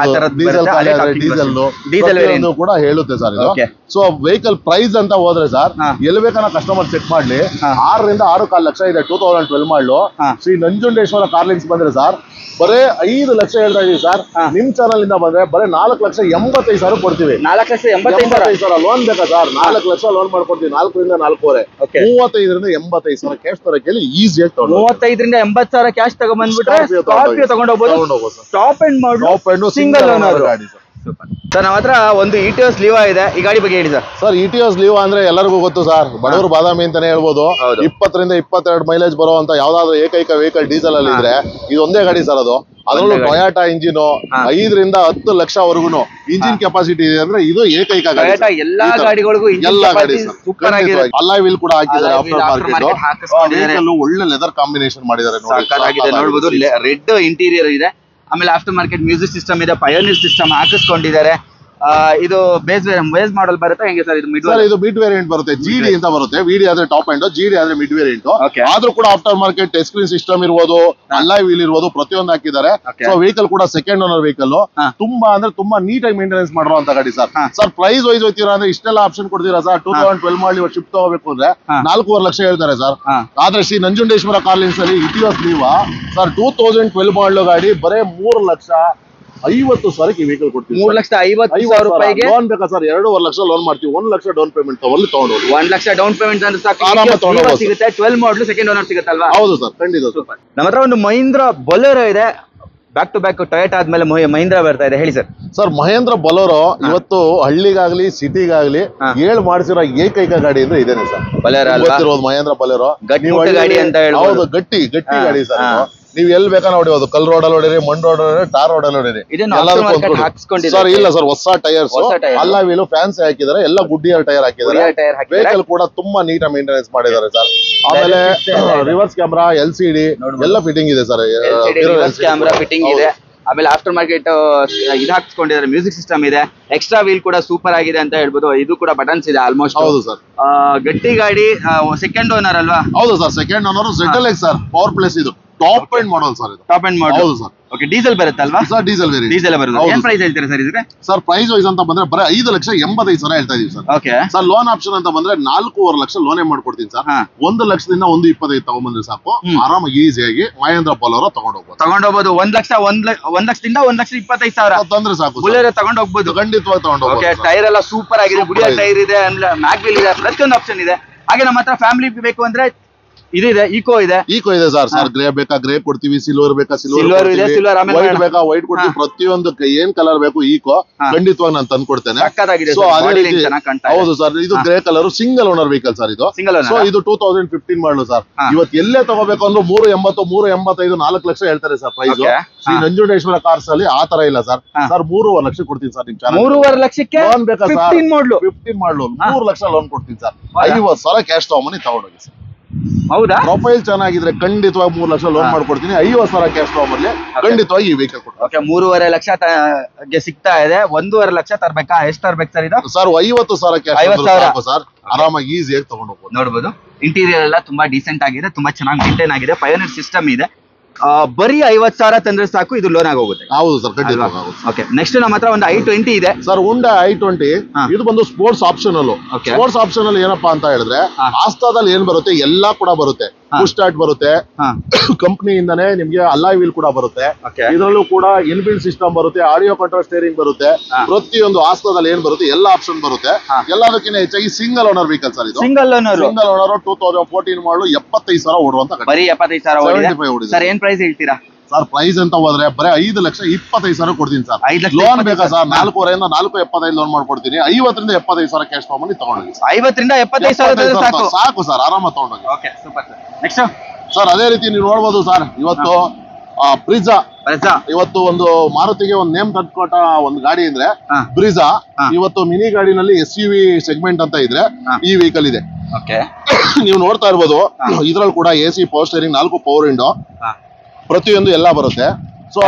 ಡೀಸೆಲ್ ಡೀಸೆಲ್ ಕೂಡ ಹೇಳುತ್ತೆ ಸರ್ ಇದು. ಸೊ ವೆಹಿಕಲ್ ಪ್ರೈಸ್ ಅಂತ ಹೋದ್ರೆ ಸರ್, ಎಲ್ಲಿ ಬೇಕಾದ್ರೆ ಕಸ್ಟಮರ್ ಚೆಕ್ ಮಾಡ್ಲಿ, ಆರರಿಂದ ಆರು ಕಾಲು ಲಕ್ಷ ಇದೆ. Two thousand twelve model Shri Nanjundeshwara Car Links ಬಂದ್ರೆ ಸರ್ ಬರೇ ಐದು ಲಕ್ಷ ಹೇಳ್ತಾ ಇದೀವಿ ಸರ್. ನಿಮ್ ಚಾನಲ್ ಇಂದ ಬಂದ್ರೆ ಬರೇ ನಾಲ್ಕು ಲಕ್ಷ ಎಂಬತ್ತೈದು ಸಾವಿರ ಕೊಡ್ತೀವಿ. ನಾಲ್ಕು ಲಕ್ಷ ಎಂಬತ್ತೈದು ಸಾವಿರ ಲೋನ್ ಬೇಕಾ ಸರ್? ನಾಲ್ಕು ಲಕ್ಷ ಲೋನ್ ಮಾಡ್ಕೊಡ್ತೀವಿ. ನಾಲ್ಕರಿಂದ ನಾಲ್ಕೂವರೆ, ಮೂವತ್ತೈದರಿಂದ ಎಂಬತ್ತೈದು ಸಾವಿರ ಕ್ಯಾಶ್ ತರಕ್ಕೆ ಈಸಿಯಾಗಿ ತಗೊಂಡು ಮೂವತ್ತೈದರಿಂದ ಎಂಬತ್ತು ಸಾವಿರ ಕ್ಯಾಶ್ ತಗೊಂಡ್ಬಂದ್ಬಿಟ್ರೆ ಸ್ಕಾರ್ಪಿಯೋ ತಗೊಂಡೋಗ್ಬೋದು. Top end model single owner ಗಾಡಿ ಸರ್. ಸರ್ ನಮ್ಮ ಹತ್ರ ಒಂದು ಇಟಿಯೋಸ್ ಲೀವಾ ಇದೆ, ಈ ಗಾಡಿ ಬಗ್ಗೆ ಹೇಳಿ ಸರ್. ಸರ್ ಇಟಿಯೋಸ್ ಲೀವಾ ಅಂದ್ರೆ ಎಲ್ಲರಿಗೂ ಗೊತ್ತು ಸರ್, ಬಡವರು ಬಾದಾಮಿ ಅಂತಾನೆ ಹೇಳ್ಬೋದು. ಇಪ್ಪತ್ತರಿಂದ ಇಪ್ಪತ್ತೆರಡು ಮೈಲೇಜ್ ಬರುವಂತ ಯಾವ್ದಾದ್ರು ಏಕೈಕ ವೆಹಿಕಲ್ ಡೀಸೆಲ್ ಅಲ್ಲಿ ಇದ್ರೆ ಇದೊಂದೇ ಗಾಡಿ ಸರ್. ಅದು ಅದರಲ್ಲೂ ಟೊಯಾಟಾ ಇಂಜಿನ್, ಐದರಿಂದ ಹತ್ತು ಲಕ್ಷವರೆಗೂ ಇಂಜಿನ್ ಕೆಪಾಸಿಟಿ ಇದೆ ಅಂದ್ರೆ ಇದು ಏಕೈಕ ಗಾಡಿ. ಎಲ್ಲಾ ಗಾಡಿಗಳಿಗೂ ಎಲ್ಲಾ ಗಾಡಿ ಸೂಪರ್ ಆಗಿದೆ. ಅಲಾಯ್ ವೀಲ್ ಕೂಡ ಹಾಕಿದ್ದಾರೆ ಆಫ್ಟರ್ ಮಾರ್ಕೆಟ್. ಒಳ್ಳೆ ಲೆದರ್ ಕಾಂಬಿನೇಷನ್ ಮಾಡಿದ್ದಾರೆ ನೋಡಬಹುದು. ರೆಡ್ ಇಂಟೀರಿಯರ್ ಇದೆ, ಆಮೇಲೆ ಆಫ್ಟರ್ ಮಾರ್ಕೆಟ್ ಮ್ಯೂಸಿಕ್ ಸಿಸ್ಟಮ್ ಇದೆ, ಪಯೋನಿಯರ್ ಸಿಸ್ಟಮ್ ಹಾಕಿಸ್ಕೊಂಡಿದ್ದಾರೆ. ಇದು ಬೇಸ್ ಬೇಸ್ ಮಾಡಲ್ ಬರುತ್ತೆ ಹೆಂಗೆ ಸರ್? ಇದು ಮಿಡ್ ಸರ್ ಇದು ಮಿಡ್ ವೇರಿಯಂಟ್ ಬರುತ್ತೆ, ಜಿಡಿ ಅಂತ ಬರುತ್ತೆ. ವಿಡಿ ಆದ್ರೆ ಟಾಪ್ ಎಂಡ್, ಜಿಡಿ ಆದ್ರೆ ಮಿಡ್ ವೇರಿಯಂಟ್. ಆದ್ರೂ ಕೂಡ after market touch screen system ಇರ್ಬೋದು, ಅಲಾಯ್ ವೀಲ್ ಇರ್ಬೋದು, ಪ್ರತಿಯೊಂದು ಹಾಕಿದ್ದಾರೆ. ಸೊ ವೆಹಿಕಲ್ ಕೂಡ ಸೆಕೆಂಡ್ ಓನರ್ ವೆಹಿಕಲ್. ತುಂಬಾ ಅಂದ್ರೆ ತುಂಬಾ ನೀಟ್ ಆಗಿ ಮೇಂಟೆನೆನ್ಸ್ ಮಾಡಿರುವಂತ ಗಾಡಿ ಸರ್. ಸರ್ ಪ್ರೈಸ್ ವೈಸ್ ಹೋಗ್ತೀರಾ ಅಂದ್ರೆ ಇಷ್ಟೆಲ್ಲ ಆಪ್ಷನ್ ಕೊಡ್ತೀರಾ ಸರ್? ಟೂ ತೌಸಂಡ್ ಟ್ವೆಲ್ ಮಾಡಿ ಶಿಫ್ಟ್ ತಗೋಬೇಕು ಅಂದ್ರೆ ನಾಲ್ಕೂವರೆ ಲಕ್ಷ ಹೇಳ್ತಾರೆ ಸರ್. ಆದ್ರೆ ಶ್ರೀ ನಂಜುಂಡೇಶ್ವರ ಕಾರ್ಲಿಂಗ್ಸ್ ಅಲ್ಲಿ Etios Liva sir two thousand twelve model ಗಾಡಿ ಬರೇ ಮೂರು ಲಕ್ಷ ಐವತ್ತು ಸಾವಿರಕ್ಕೆ ವೆಹಿಕಲ್ ಕೊಡ್ತೀವಿ. ಮೂರು ಲಕ್ಷ ಐವತ್ತು ಸಾವಿರ ರೂಪಾಯಿಗೆ ಲೋನ್ ಬೇಕಾ ಸರ್? ಎರಡೂವರೆ ಲಕ್ಷ ಲೋನ್ ಮಾಡ್ತೀವಿ. ಒಂದ್ ಲಕ್ಷ ಡೌನ್ ಪೇಮೆಂಟ್ ತಗೊಳ್ಳಿ ತಗೊಂಡು ಒಂದ್ ಲಕ್ಷ ಡೌನ್ ಪೇಮೆಂಟ್ ಅಂದ್ರೆ ಸಾಕು, ಸಿಗುತ್ತೆ. ಟ್ವೆಲ್ ಮಾಡಲು ಸೆಕೆಂಡ್ ಓನರ್ ಸಿಗುತ್ತಲ್ವಾ? ಹೌದು ಸರ್, ಖಂಡಿತ. ಸೂಪರ್. ನಮ್ಮ ಹತ್ರ ಒಂದು ಮಹೀಂದ್ರ ಬೊಲೆರೋ ಇದೆ, ಬ್ಯಾಕ್ ಟು ಬ್ಯಾಕ್ ಟೊಯೋಟಾ ಆದ್ಮೇಲೆ ಮಹೀಂದ್ರ ಬರ್ತಾ ಇದೆ. ಹೇಳಿ ಸರ್. ಸರ್ ಮಹೇಂದ್ರ ಬೊಲೆರೋ ಇವತ್ತು ಹಳ್ಳಿಗಾಗ್ಲಿ ಸಿಟಿಗಾಗ್ಲಿ ಏಳು ಮಾಡಿಸಿರೋ ಏಕೈಕ ಗಾಡಿ ಅಂದ್ರೆ ಇದೇನೆ ಸರ್. ಬೊಲೆರೋ ಮಹೇಂದ್ರ ಬೊಲೆರೋ ಗಾಡಿ ಅಂತ ಹೇಳಿ. ಹೌದು, ಗಟ್ಟಿ ಗಟ್ಟಿ ಗಾಡಿ ಸರ್. ನೀವು ಎಲ್ಲಿ ಬೇಕಾ ಹೊಡಿಯೋದು, ಕಲ್ ರೋಡ್ ಅಲ್ಲಿ ಹೊಡಿರಿ, ಮಣ್ ರೋಡ್ ಹೊಡಿರಿ, ಟಾರ್ ರೋಡ್ ಅಲ್ಲಿ ಹೊಡಿರಿ. ಸರ್ ಇಲ್ಲ ಸರ್, ಹೊಸ ಟೈರ್ಸ್, ಅಲ್ಲ ವೀಲು ಫ್ಯಾನ್ಸಿ ಹಾಕಿದ್ದಾರೆ, ಎಲ್ಲ ಗುಡ್ಡಿಯರ್ ಟೈರ್ ಹಾಕಿದ್ದಾರೆ. ವೆಹಿಕಲ್ ಕೂಡ ತುಂಬಾ ನೀಟ್ ಆಗಿ ಮೇಂಟೆನೆನ್ಸ್ ಮಾಡಿದ್ದಾರೆ ಸರ್. ಆಮೇಲೆ reverse camera, L C D ಎಲ್ಲ ಫಿಟ್ಟಿಂಗ್ ಇದೆ ಸರ್. ರಿವರ್ಸ್ ಕ್ಯಾಮ್ರಾ ಫಿಟ್ಟಿಂಗ್ ಇದೆ. ಆಮೇಲೆ ಆಫ್ಟರ್ ಮಾರ್ಕೆಟ್ ಇದು ಹಾಕಿಸ್ಕೊಂಡಿದ್ದಾರೆ, ಮ್ಯೂಸಿಕ್ ಸಿಸ್ಟಮ್ ಇದೆ, ಎಕ್ಸ್ಟ್ರಾ ವೀಲ್ ಕೂಡ ಸೂಪರ್ ಆಗಿದೆ ಅಂತ ಹೇಳ್ಬೋದು. ಇದು ಕೂಡ ಬಟನ್ಸ್ ಇದೆ ಆಲ್ಮೋಸ್ಟ್. ಹೌದು ಸರ್. ಗಟ್ಟಿ ಗಾಡಿ, ಸೆಕೆಂಡ್ ಓನರ್ ಅಲ್ವಾ? ಹೌದು sir, second owner. Z L X sir, power plus. ಇದು ಟಾಪ್ ಎಂಡ್ ಮಾಡಲ್ ಸರ್. ಇದು ಟಾಪ್ ಎಂಡ್ ಮಾಡಲ್. ಹೌದು ಸರ್. ಓಕೆ, ಡೀಸೆಲ್ ಬರುತ್ತಲ್ವಾ ಸರ್? Diesel variant. ಡೀಸೆಲ್ ಬರುತ್ತೆ. ಏನ್ ಪ್ರೈಸ್ ಹೇಳ್ತೀರಾ ಸರ್ ಇದಕ್ಕೆ? ಸರ್ ಪ್ರೈಸ್ ವೈಸ್ ಅಂತ ಬಂದ್ರೆ ಬರೀ ಐದು ಲಕ್ಷ ಎಂಬತ್ತೈದು ಸಾವಿರ ಹೇಳ್ತಾ ಇದೀವಿ sir. Okay sir. Loan option ಅಂತ ಬಂದ್ರೆ ನಾಲ್ಕೂವರೆ ಲಕ್ಷ ಲೋನೇ ಮಾಡ್ಕೊಡ್ತೀನಿ ಸರ್. ಒಂದು ಲಕ್ಷದಿಂದ ಒಂದು ಇಪ್ಪತ್ತೈದು ತಗೊಂಡ್ಬಂದ್ರೆ ಸಾಕು, ಆರಾಮಾಗಿ ಈಸಿಯಾಗಿ ಮಹೇಂದ್ರ ಬೊಲೆರೋ ತಗೊಂಡೋಗ್ಬೋದು. ತಗೊಂಡೋಗ್ಬೋದು. ಒಂದ್ ಲಕ್ಷ ಒಂದ್ ಒಂದ್ ಲಕ್ಷದಿಂದ ಒಂದ್ ಲಕ್ಷ ಇಪ್ಪತ್ತೈದು ಸಾವಿರ ತಂದ್ರೆ ಸಾಕು, ಬೊಲೆರೋ ತಗೊಂಡೋಗ್ಬೋದು. ಖಂಡಿತವಾಗಿ ತಗೊಂಡೋಗ್ಬೋದು. ಟೈರ್ ಎಲ್ಲ ಸೂಪರ್ ಆಗಿದೆ, ಗುಡಿಯ ಟೈರ್ ಇದೆ, ಮ್ಯಾಗ್ ವೀಲ್ ಇದೆ, ಪ್ರತಿಯೊಂದು ಆಪ್ಷನ್ ಇದೆ. ಹಾಗೆ ನಮ್ಮ ಹತ್ರ ಫ್ಯಾಮಿಲಿ ಬೇಕು ಅಂದ್ರೆ ಇದಿದೆ, ಈಕೋ ಇದೆ. ಈಕೋ ಇದೆ ಸರ್. ಸರ್ ಗ್ರೇ ಬೇಕಾ ಗ್ರೇ ಕೊಡ್ತೀವಿ, ಸಿಲ್ವರ್ ಬೇಕಾ ಸಿಲ್ವರ್ ಇದೆ, ವೈಟ್ ಬೇಕಾ ವೈಟ್ ಕೊಡ್ತೀವಿ. ಪ್ರತಿಯೊಂದು ಏನ್ ಕಲರ್ ಬೇಕು ಈಕೋ ಖಂಡಿತವಾಗಿ ನಾನು ತಂದು ಕೊಡ್ತೇನೆ. ಹೌದು ಸರ್. ಇದು grey colour single owner vehicle sir. ಇದು ಸೊ ಇದು two thousand fifteen model sir. ಇವತ್ತು ಎಲ್ಲೇ ತಗೋಬೇಕು ಅಂದ್ರೆ ಮೂರು ಎಂಬತ್ತು, ಮೂರು ಎಂಬತ್ತೈದು, ನಾಲ್ಕು ಲಕ್ಷ ಹೇಳ್ತಾರೆ sir price. Shri Nanjundeshwara cars ಅಲ್ಲಿ ಆ ತರ ಇಲ್ಲ ಸರ್. ಸರ್ ಮೂರುವರೆ ಲಕ್ಷ ಕೊಡ್ತೀನಿ ಸರ್ ನಿಮ್ ಚಾನಲ್. ಮೂರುವರೆ ಲಕ್ಷಕ್ಕೆ ಲೋನ್ ಬೇಕಾ ಸರ್? ಫಿಫ್ಟೀನ್ ಮಾಡಲು ಮೂರು ಲಕ್ಷ ಲೋನ್ ಕೊಡ್ತೀನಿ ಸರ್. ಐವತ್ತು ಸಾವಿರ ಕ್ಯಾಶ್ ತಗೊಂಬನಿ ತಗೊಂಡೋಗಿ ಸರ್. ಹೌದಾ? ಪ್ರೊಫೈಲ್ ಚೆನ್ನಾಗಿದ್ರೆ ಖಂಡಿತವಾಗಿ ಮೂರು ಲಕ್ಷ ಲೋನ್ ಮಾಡ್ಕೊಡ್ತೀನಿ. ಐವತ್ತು ಸಾವಿರ ಕ್ಯಾಶ್ ತಗೊಂಡ್ಬರ್ಲಿ, ಖಂಡಿತವಾಗಿ ಈ ವೆಹಿಕಲ್ ಕೊಡ್ತೀನಿ. ಮೂರುವರೆ ಲಕ್ಷ ಸಿಗ್ತಾ ಇದೆ, ಒಂದೂವರೆ ಲಕ್ಷ ತರ್ಬೇಕಾ? ಎಷ್ಟು ತರ್ಬೇಕು ಸರ್ ಇದು? ಸರ್ ಐವತ್ತು ಸಾವಿರ ಕ್ಯಾಶ್ ಸರ್, ಆರಾಮಾಗಿ ಈಸಿಯಾಗಿ ತಗೊಂಡು ಹೋಗ್ಬೋದು. ನೋಡ್ಬೋದು, ಇಂಟೀರಿಯರ್ ಎಲ್ಲ ತುಂಬಾ ಡೀಸೆಂಟ್ ಆಗಿದೆ, ತುಂಬಾ ಚೆನ್ನಾಗಿ ಮೇಂಟೈನ್ ಆಗಿದೆ, ಪಯೋನಿಯರ್ ಸಿಸ್ಟಮ್ ಇದೆ. ಬರೀ ಐವತ್ ಸಾವಿರ ತಂದ್ರೆ ಸಾಕು, ಇದು ಲೋನ್ ಆಗೋಗುತ್ತೆ. ಹೌದು ಸರ್, ಖಂಡಿತ. ಓಕೆ, ನೆಕ್ಸ್ಟ್ ನಮ್ಮ ಹತ್ರ ಒಂದು ಐ ಟ್ವೆಂಟಿ ಇದೆ ಸರ್. ಉಂಡಾ ಐ ಟ್ವೆಂಟಿ ಇದು ಬಂದು ಸ್ಪೋರ್ಟ್ಸ್ ಆಪ್ಷನಲ್. ಸ್ಪೋರ್ಟ್ಸ್ ಆಪ್ಷನಲ್ ಏನಪ್ಪಾ ಅಂತ ಹೇಳಿದ್ರೆ ಆಸ್ತಾದಲ್ಲಿ ಏನ್ ಬರುತ್ತೆ ಎಲ್ಲಾ ಕೂಡ ಬರುತ್ತೆ. ಪುಷ್ ಸ್ಟಾರ್ಟ್ ಬರುತ್ತೆ, ಕಂಪ್ನಿಯಿಂದಾನೇ ನಿಮ್ಗೆ ಅಲಾಯ್ ವೀಲ್ ಕೂಡ ಬರುತ್ತೆ. ಇದರಲ್ಲೂ ಕೂಡ ಇನ್ಬಿಲ್ಟ್ ಸಿಸ್ಟಮ್ ಬರುತ್ತೆ, ಆಡಿಯೋ ಕಂಟ್ರೋಲ್ ಸ್ಟೇರಿಂಗ್ ಬರುತ್ತೆ. ಪ್ರತಿಯೊಂದು ಆಸ್ತಾದಲ್ಲಿ ಏನ್ ಬರುತ್ತೆ ಎಲ್ಲ ಆಪ್ಷನ್ ಬರುತ್ತೆ. ಎಲ್ಲದಕ್ಕಿಂತ ಹೆಚ್ಚಾಗಿ ಸಿಂಗಲ್ ಓನರ್ ವೆಹಿಕಲ್ ಸರ್. ಇದು single owner. Single owner two thousand fourteen model ಎಪ್ಪತ್ತೈದು ಸಾವಿರ ಓಡುವಂತ. ಬರೀ ಎಪ್ಪತ್ತೈದು ಸಾವಿರ ಓಡಿದೆ ಸರ್. ಏನ್ ಪ್ರೈಸ್ ಹೇಳ್ತೀರಾ? ಸರ್ ಪ್ರೈಸ್ ಅಂತ ಹೋದ್ರೆ ಬರೀ ಐದು ಲಕ್ಷ ಇಪ್ಪತ್ತೈದು ಸಾವಿರ ಕೊಡ್ತೀನಿ ಸರ್. ಲೋನ್ ಬೇಕಾ ಸರ್? ನಾಲ್ಕೂವರೆಯಿಂದ ನಾಲ್ಕು ಎಪ್ಪತ್ತೈದು ಲೋನ್ ಮಾಡ್ಕೊಡ್ತೀನಿ. ಐವತ್ತರಿಂದ ಎಪ್ಪತ್ತೈದು ಸಾವಿರ ಕ್ಯಾಶ್ ತಗೊಂಡು ತಗೊಂಡೋಗಿ. ಐವತ್ತರಿಂದ ಎಪ್ಪತ್ತೈದು ಸಾವಿರ ಸಾಕು ಸರ್, ಆರಾಮ ತಗೊಂಡೋಗಿ. Okay super sir. Next sir ಅದೇ ರೀತಿ ನೀವು ನೋಡ್ಬೋದು ಸರ್, ಇವತ್ತು ಬ್ರಿಜಾ ಇವತ್ತು ಒಂದು ಮಾರುತಿಗೆ ಒಂದು ನೇಮ್ ತಂದ್ಕೊಟ್ಟ ಒಂದು ಗಾಡಿ ಅಂದ್ರೆ ಬ್ರಿಜಾ. ಇವತ್ತು ಮಿನಿ ಗಾಡಿನಲ್ಲಿ ಎಸ್ ಯು ವಿ ಸೆಗ್ಮೆಂಟ್ ಅಂತ ಇದ್ರೆ ಈ ವೆಹಿಕಲ್ ಇದೆ. ನೀವು ನೋಡ್ತಾ ಇರ್ಬೋದು, ಇದ್ರಲ್ಲಿ ಕೂಡ ಎ ಸಿ, ಪವರ್ ಸ್ಟೇರಿಂಗ್, ನಾಲ್ಕು ಪವರ್ ವಿಂಡೋ, ಪ್ರತಿಯೊಂದು ಎಲ್ಲ ಬರುತ್ತೆ. So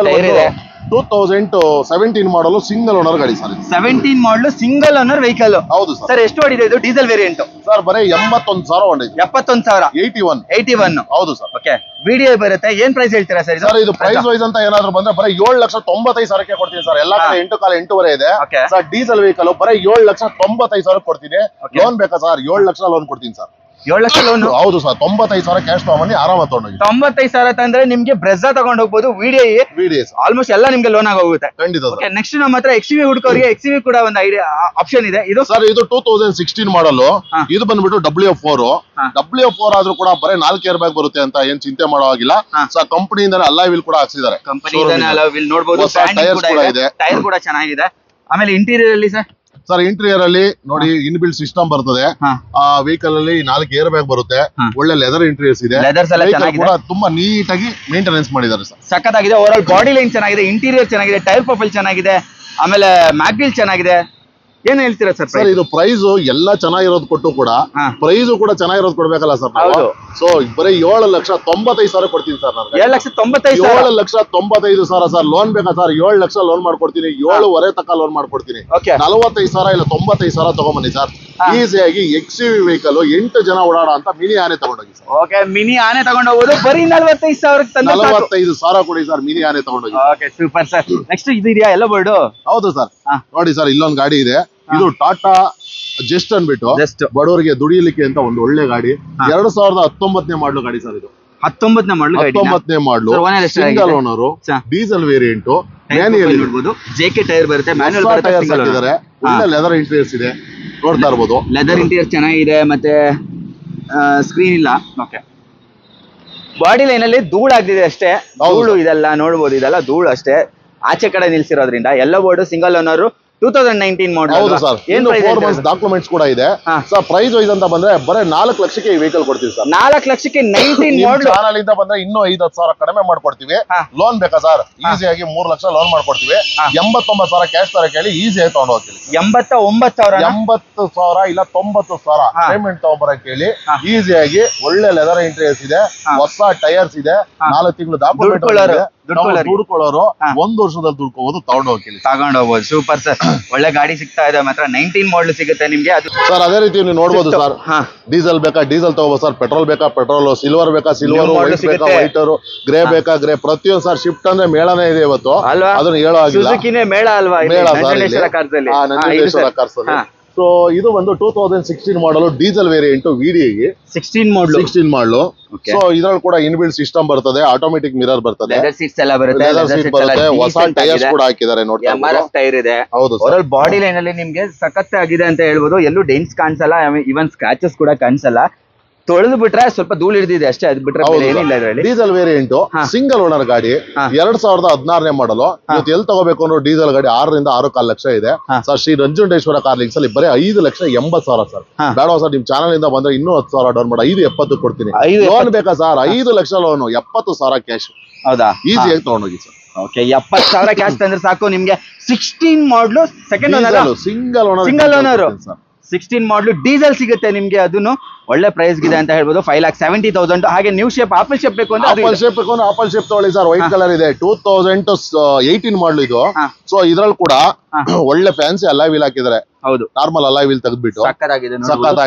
two thousand seventeen model single owner ಗಾಡಿ sir. Seventeen model single owner vehicle. ಹೌದು ಸರ್. ಸರ್ ಎಷ್ಟು ಹೊಡಿದೆ ಇದು? ಡೀಸೆಲ್ ವೇರಿಯಂಟ್ ಸರ್ ಬರೀ ಎಂಬತ್ತೊಂದು ಸಾವಿರ ಹೊಡಿದೆ. ಎಪ್ಪತ್ತೊಂದು ಸಾವಿರ ಏಯ್ಟಿ ಒನ್ ಏಯ್ಟಿ ಒನ್ ಹೌದು ಸರ್. ಓಕೆ ವಿಡಿಯೋ ಬರುತ್ತೆ. ಏನ್ ಪ್ರೈಸ್ ಹೇಳ್ತೀರಾ ಸರ್? ಸರ್ ಇದು ಪ್ರೈಸ್ ವೈಸ್ ಅಂತ ಏನಾದ್ರು ಬಂದ್ರೆ ಬರೀ ಏಳು ಲಕ್ಷ ತೊಂಬತ್ತೈದು ಸಾವಿರಕ್ಕೆ ಕೊಡ್ತೀನಿ ಸರ್. ಎಲ್ಲಾ ಕಡೆ ಎಂಟು ಕಾಲ ಎಂಟೂವರೆ ಇದೆ ಸರ್. ಡೀಸೆಲ್ ವೆಹಿಕಲ್ ಬರೀ ಏಳು ಲಕ್ಷ ತೊಂಬತ್ತೈದು ಸಾವಿರ ಕೊಡ್ತೀನಿ. ಲೋನ್ ಬೇಕಾ ಸರ್? ಏಳು ಲಕ್ಷ ಲೋನ್ ಕೊಡ್ತೀನಿ ಸರ್. ಏಳು ಲಕ್ಷ ಲೋನ್? ಹೌದು ಸರ್. ತೊಂಬತ್ತೈದು ಸಾವಿರ ಕ್ಯಾಶ್ ತಗೊಂಡು ಆರಾಮ ತಗೊಂಡೋಗಿ. ತೊಂಬತ್ತೈದು ಸಾವಿರ ತಂದ್ರೆ ನಿಮ್ಗೆ ಬ್ರೆಜಾ ತಗೊಂಡ್ ಹೋಗ್ಬೋದು. ವಿಡಿಯೋ ವಿಡಿಯೋಸ್ ಆಲ್ಮೋಸ್ಟ್ ಎಲ್ಲ ನಿಮ್ಗೆ ಲೋನ್ ಆಗಿ ಹೋಗುತ್ತೆ. ಖಂಡಿತ. ನೆಕ್ಸ್ಟ್ ನಮ್ಮ ಹತ್ರ ಎಕ್ಸ್ ವಿ ಹುಡುಕೋರಿಗೆ ಎಕ್ಸ್ ವಿ ಕೂಡ ಒಂದು ಐಡಿಯಾ ಆಪ್ಷನ್ ಇದೆ. ಇದು ಸರ್ ಇದು ಟೂ ತೌಸಂಡ್ ಸಿಕ್ಸ್ಟೀನ್ ಮಾಡಲ್. ಇದು ಬಂದ್ಬಿಟ್ಟು W F four. W F four ಆದ್ರೂ ಕೂಡ ಬರೀ ನಾಲ್ಕು ಏರ್ ಬ್ಯಾಗ್ ಬರುತ್ತೆ ಅಂತ ಏನ್ ಚಿಂತೆ ಮಾಡೋ ಆಗಿಲ್ಲ ಸರ್. ಕಂಪನಿಯಿಂದಾನೆ ಅಲಾಯ್ ವೀಲ್ ಕೂಡ ಹಾಕ್ಸಿದ್ದಾರೆ. ಕಂಪನಿಯಿಂದಾನೆ ಅಲಾಯ್ ವೀಲ್ ನೋಡಬಹುದು. ಟೈರ್ ಕೂಡ ಚೆನ್ನಾಗಿದೆ. ಆಮೇಲೆ ಇಂಟೀರಿಯರ್ ಅಲ್ಲಿ ಸರ್ ಸರ್ ಇಂಟೀರಿಯರ್ ಅಲ್ಲಿ ನೋಡಿ ಇನ್ಬಿಲ್ಟ್ ಸಿಸ್ಟಮ್ ಬರ್ತದೆ. ಆ ವೆಹಿಕಲ್ ಅಲ್ಲಿ ನಾಲ್ಕು ಏರ್ ಬ್ಯಾಗ್ ಬರುತ್ತೆ. ಒಳ್ಳೆ ಲೆದರ್ ಇಂಟೀರಿಯರ್ಸ್ ಇದೆ. ಕೂಡ ತುಂಬಾ ನೀಟಾಗಿ ಮೇಂಟೆನೆನ್ಸ್ ಮಾಡಿದ್ದಾರೆ ಸರ್. ಸಖತ್ತಾಗಿದೆ. ಓವರ್ ಆಲ್ ಬಾಡಿ ಲೈನ್ ಚೆನ್ನಾಗಿದೆ, ಇಂಟೀರಿಯರ್ ಚೆನ್ನಾಗಿದೆ, ಟೈರ್ ಪ್ರೊಫೈಲ್ ಚೆನ್ನಾಗಿದೆ, ಆಮೇಲೆ ಮ್ಯಾಗ್ವಿಲ್ ಚೆನ್ನಾಗಿದೆ. ಏನ್ ಹೇಳ್ತೀರಾ ಸರ್? ಸರ್ ಇದು ಪ್ರೈಸ್ ಎಲ್ಲ ಚೆನ್ನಾಗಿರೋದು ಕೊಟ್ಟು ಕೂಡ ಪ್ರೈಸ್ ಕೂಡ ಚೆನ್ನಾಗಿರೋದು ಕೊಡ್ಬೇಕಲ್ಲ ಸರ್. ಸೊ ಬರೀ ಏಳು ಲಕ್ಷ ತೊಂಬತ್ತೈದು ಸಾವಿರ ಕೊಡ್ತೀನಿ ಸರ್. ನಾನು ಏಳು ಲಕ್ಷ ತೊಂಬತ್ತೈದು ಏಳು ಲಕ್ಷ ತೊಂಬತ್ತೈದು ಸಾವಿರ ಸರ್. ಲೋನ್ ಬೇಕಾ ಸರ್? ಏಳು ಲಕ್ಷ ಲೋನ್ ಮಾಡ್ಕೊಡ್ತೀನಿ. ಏಳುವರೆ ತಕ್ಕ ಲೋನ್ ಮಾಡ್ಕೊಡ್ತೀನಿ. ನಲವತ್ತೈದು ಸಾವಿರ ಇಲ್ಲ ತೊಂಬತ್ತೈದು ಸಾವಿರ ತಗೊಂಬನ್ನಿ ಸರ್. ಈಸಿಯಾಗಿ ಎಕ್ಸ್ ಯು ವಿ ವೆಹಿಕಲ್ ಎಂಟು ಜನ ಓಡಾಡ ಅಂತ ಮಿನಿ ಆನೆ ತಗೊಂಡೋಗಿ ಸರ್. ಓಕೆ ಮಿನಿ ಆನೆ ತಗೊಂಡೋಗೋದು ಬರೀ ನಲವತ್ತೈದು ಸಾವಿರ ನಲವತ್ತೈದು ಸಾವಿರ ಕೊಡಿ ಸರ್. ಮಿನಿ ಆನೆ ತಗೊಂಡೋಗಿ. Okay super sir. ನೆಕ್ಸ್ಟ್ ಇದು ಇದೆಯಾ ಎಲ್ಲ ಬೋರ್ಡು? ಹೌದು ಸರ್. ನೋಡಿ ಸರ್ ಇಲ್ಲೊಂದು ಗಾಡಿ ಇದೆ. ಇದು ಟಾಟಾ ಜಸ್ಟ್ ಅನ್ಬಿಟ್ಟು ಬಡವರಿಗೆ ದುಡಿಯಲಿಕ್ಕೆ ಅಂತ ಒಂದು ಒಳ್ಳೆ ಗಾಡಿ. ಎರಡ್ ಸಾವಿರದ ಹತ್ತೊಂಬತ್ತನೇ ಮಾಡ್ಲು ಗಾಡಿ ಸರ್. ಇದು ಹತ್ತೊಂಬತ್ತನೇ ಮಾಡ್ಲು ಹತ್ತೊಂಬತ್ತನೇ model single owner diesel variant. ನೋಡಬಹುದು ಜೆಕೆ ಟೈರ್ ಬರುತ್ತೆ, ಮ್ಯಾನ್ಯುಯಲ್ ಟೈರ್ಸ್ ಹಾಕಿದ್ದಾರೆ. ಒಳ್ಳೆ ಲೆದರ್ ಇಂಟೀರಿಯರ್ಸ್ ಇದೆ, ನೋಡ್ತಾ ಇರ್ಬೋದು. ಲೆದರ್ ಇಂಟೀರಿಯರ್ ಚೆನ್ನಾಗಿದೆ, ಮತ್ತೆ ಸ್ಕ್ರೀನ್ ಇಲ್ಲ. ಓಕೆ ಬಾಡಿ ಲೈನ್ ಅಲ್ಲಿ ಧೂಳು ಆಗ್ತಿದೆ ಅಷ್ಟೇ. ಧೂಳು ಇದೆಲ್ಲ ನೋಡ್ಬೋದು, ಇದೆಲ್ಲ ಧೂಳು ಅಷ್ಟೇ. ಆಚೆ ಕಡೆ ನಿಲ್ಸಿರೋದ್ರಿಂದ ಎಲ್ಲ board single owner two thousand nineteen model. ಹೌದು ಸರ್. ಏನು ಫೋರ್ ಮಂತ್ಸ್ ಡಾಕ್ಯುಮೆಂಟ್ಸ್ ಕೂಡ ಇದೆ ಸರ್. ಪ್ರೈಸ್ ವೈಸ್ ಅಂತ ಬಂದ್ರೆ ಬರೀ ನಾಲ್ಕು ಲಕ್ಷಕ್ಕೆ ಈ ವೆಹಿಕಲ್ ಕೊಡ್ತೀವಿ ಸರ್. ನಾಲ್ಕು ಲಕ್ಷಕ್ಕೆ ನೈನ್ಟೀನ್ ಮಾಡಲ್ ಚಾನಲ್ ಇಂದ ಬಂದ್ರೆ ಇನ್ನೂ ಐದು ಹತ್ತು ಸಾವಿರ ಕಡಿಮೆ ಮಾಡ್ಕೊಡ್ತೀವಿ. ಲೋನ್ ಬೇಕಾ ಸರ್? ಈಸಿಯಾಗಿ ಮೂರು ಲಕ್ಷ ಲೋನ್ ಮಾಡ್ಕೊಡ್ತೀವಿ. ಎಂಬತ್ತೊಂಬತ್ತು ಸಾವಿರ ಕ್ಯಾಶ್ ತರ ಕೇಳಿ ಈಸಿಯಾಗಿ ತಗೊಂಡು ಹೋಗ್ತೀವಿ. ಎಂಬತ್ತ ಒಂಬತ್ತು ಸಾವಿರ ಎಂಬತ್ತು ಸಾವಿರ ಇಲ್ಲ ತೊಂಬತ್ತು ಸಾವಿರ ಪೇಮೆಂಟ್ ತಗೊಂಬರ ಕೇಳಿ ಈಸಿಯಾಗಿ. ಒಳ್ಳೆ ಲೆದರ್ ಇಂಟೀರಿಯರ್ಸ್ ಇದೆ, ಹೊಸ ಟೈರ್ಸ್ ಇದೆ, ನಾಲ್ಕು ತಿಂಗಳು ಡಾಕ್ಯುಮೆಂಟ್ ದುಡ್ಕೊಳ್ಳೋರು ಒಂದು ವರ್ಷದಲ್ಲಿ ದುಡ್ಕೋಬಹುದು. ತಗೊಂಡು ಹೋಗ್ತೀವಿ, ತಗೊಂಡು ಹೋಗ್ಬೋದು. Super sir. ಒಳ್ಳೆ ಗಾಡಿ ಸಿಗ್ತಾ ಇದೆ ಮಾತ್ರ. ನೈನ್ಟೀನ್ ಮಾಡಲ್ ಸಿಗುತ್ತೆ ನಿಮ್ಗೆ ಅದು ಸರ್. ಅದೇ ರೀತಿ ನೀವು ನೋಡಬಹುದು ಸರ್. ಡೀಸೆಲ್ ಬೇಕಾ ಡೀಸೆಲ್ ತಗೋಬಹುದು ಸರ್. ಪೆಟ್ರೋಲ್ ಬೇಕಾ ಪೆಟ್ರೋಲ್, ಸಿಲ್ವರ್ ಬೇಕಾ ಸಿಲ್ವರ್, ವೈಟ್ ಬೇಕಾ ವೈಟ್, ಗ್ರೇ ಬೇಕಾ ಗ್ರೇ. ಪ್ರತಿಯೊಂದು ಸರ್ ಶಿಫ್ಟ್ ಅಂದ್ರೆ ಮೇಳನೇ ಇದೆ ಇವತ್ತು. ಅದನ್ನ ಹೇಳೋ ಆಗಿಲ್ಲ. ಮೇಳ ಅಲ್ವಾ? ಮೇಳ ಸರ್ ನಂಜುಂಡೇಶ್ವರ ಕಾರ್ಸ್ ಅಲ್ಲಿ. ಸೊ ಇದು ಒಂದು two thousand sixteen model diesel variant ವಿಡಿಗೆ sixteen model sixteen model. So ಇದ್ರಲ್ಲಿ ಕೂಡ ಇನ್ಬಿಲ್ಟ್ ಸಿಸ್ಟಮ್ ಬರ್ತದೆ, ಆಟೋಮೆಟಿಕ್ ಮಿರರ್ ಬರ್ತದೆ, ಲೆದರ್ ಸೀಟ್ಸ್ ಎಲ್ಲ ಬರುತ್ತೆ, ಲೆದರ್ ಸೀಟ್ ಬರುತ್ತೆ, ಹೊಸ ಟೈರ್ಸ್ ಕೂಡ ಹಾಕಿದ್ದಾರೆ ನೋಡಿ. ಎಂಆರ್ಎಫ್ ಟೈರ್ ಇದೆ. ಹೌದು ಸರ್. ಬಾಡಿ ಲೈನ್ ಅಲ್ಲಿ ನಿಮ್ಗೆ ಸಖತ್ ಆಗಿದೆ ಅಂತ ಹೇಳ್ಬೋದು. ಎಲ್ಲೂ ಡೆಂಟ್ಸ್ ಕಾಣಿಸಲ್ಲ, ಇವನ್ ಸ್ಕ್ರಾಚಸ್ ಕೂಡ ಕಾಣಿಸಲ್ಲ. ತೊಳೆದು ಬಿಟ್ರೆ ಸ್ವಲ್ಪ ಧೂಳು ಹಿಡಿದಿದೆ ಅಷ್ಟೇ, ಅದು ಬಿಟ್ರೆ ಏನಿಲ್ಲ ಇದರಲ್ಲಿ. ಡೀಸೆಲ್ ವೇರಿಯಂಟ್ ಸಿಂಗಲ್ ಓನರ್ ಗಾಡಿ, ಎರಡ್ ಸಾವಿರದ ಹದಿನಾರನೇ ಮಾಡಲು. ಇವತ್ತು ಎಲ್ಲಿ ತಗೋಬೇಕು ಅಂದ್ರೆ ಡೀಸೆಲ್ ಗಾಡಿ ಆರರಿಂದ ಆರು ಕಾಲ್ ಲಕ್ಷ ಇದೆ sir. Shri Nanjundeshwara car links ಅಲ್ಲಿ ಬರೀ ಐದು ಲಕ್ಷ ಎಂಬತ್ ಸಾವಿರ ಸರ್. ಬೇಡ ಸರ್, ನಿಮ್ ಚಾನಲ್ ಇಂದ ಬಂದ್ರೆ ಇನ್ನೂ ಹತ್ತು ಸಾವಿರ ಡೌನ್ ಮಾಡಿ ಐದು ಎಪ್ಪತ್ತು ಕೊಡ್ತೀನಿ. ಲೋನ್ ಬೇಕಾ ಸರ್? ಐದು ಲಕ್ಷ ಲೋನು, ಎಪ್ಪತ್ತು ಸಾವಿರ ಕ್ಯಾಶ್. ಹೌದಾ? ಈಸಿಯಾಗಿ ತಗೊಂಡೋಗಿ ಸರ್. ಓಕೆ ಎಪ್ಪತ್ತು ಸಾವಿರ ಕ್ಯಾಶ್ ತಂದ್ರೆ ಸಾಕು ನಿಮ್ಗೆ. Sixteen model second owner, single owner single owner sixteen model diesel ಸಿಗುತ್ತೆ ನಿಮ್ಗೆ. ಅದನ್ನು ಒಳ್ಳೆ ಪ್ರೈಸ್ ಇದೆ ಅಂತ ಹೇಳ್ಬೋದು. Five lakh seventy thousand. ಹಾಗೆ ನ್ಯೂ ಶೇಪ್ ಆಪಲ್ ಶೇಪ್ ಬೇಕು ಅಂದ್ರೆ ಆಪಲ್ ಶೇಪ್ ಬೇಕು ಅಂದ್ರೆ ಆಪಲ್ ಶೇಪ್ ತಗೊಳ್ಳಿ ಸರ್. ವೈಟ್ ಕಲರ್ ಇದೆ, ಟೂ ತೌಸಂಡ್ ಏಯ್ಟೀನ್ ಮಾಡಲ್ ಇದು. ಸೊ ಇದ್ರಲ್ಲಿ ಕೂಡ ಒಳ್ಳೆ ಫ್ಯಾನ್ಸಿ ಅಲಾಯ್ ವೀಲ್ ಹಾಕಿದ್ದಾರೆ. ಹೌದು, ನಾರ್ಮಲ್ ಅಲಾಯ್ ವೀಲ್ ತೆಗೆದ್ಬಿಟ್ಟು ಸಕ್ಕತ್ತಾಗಿದೆ.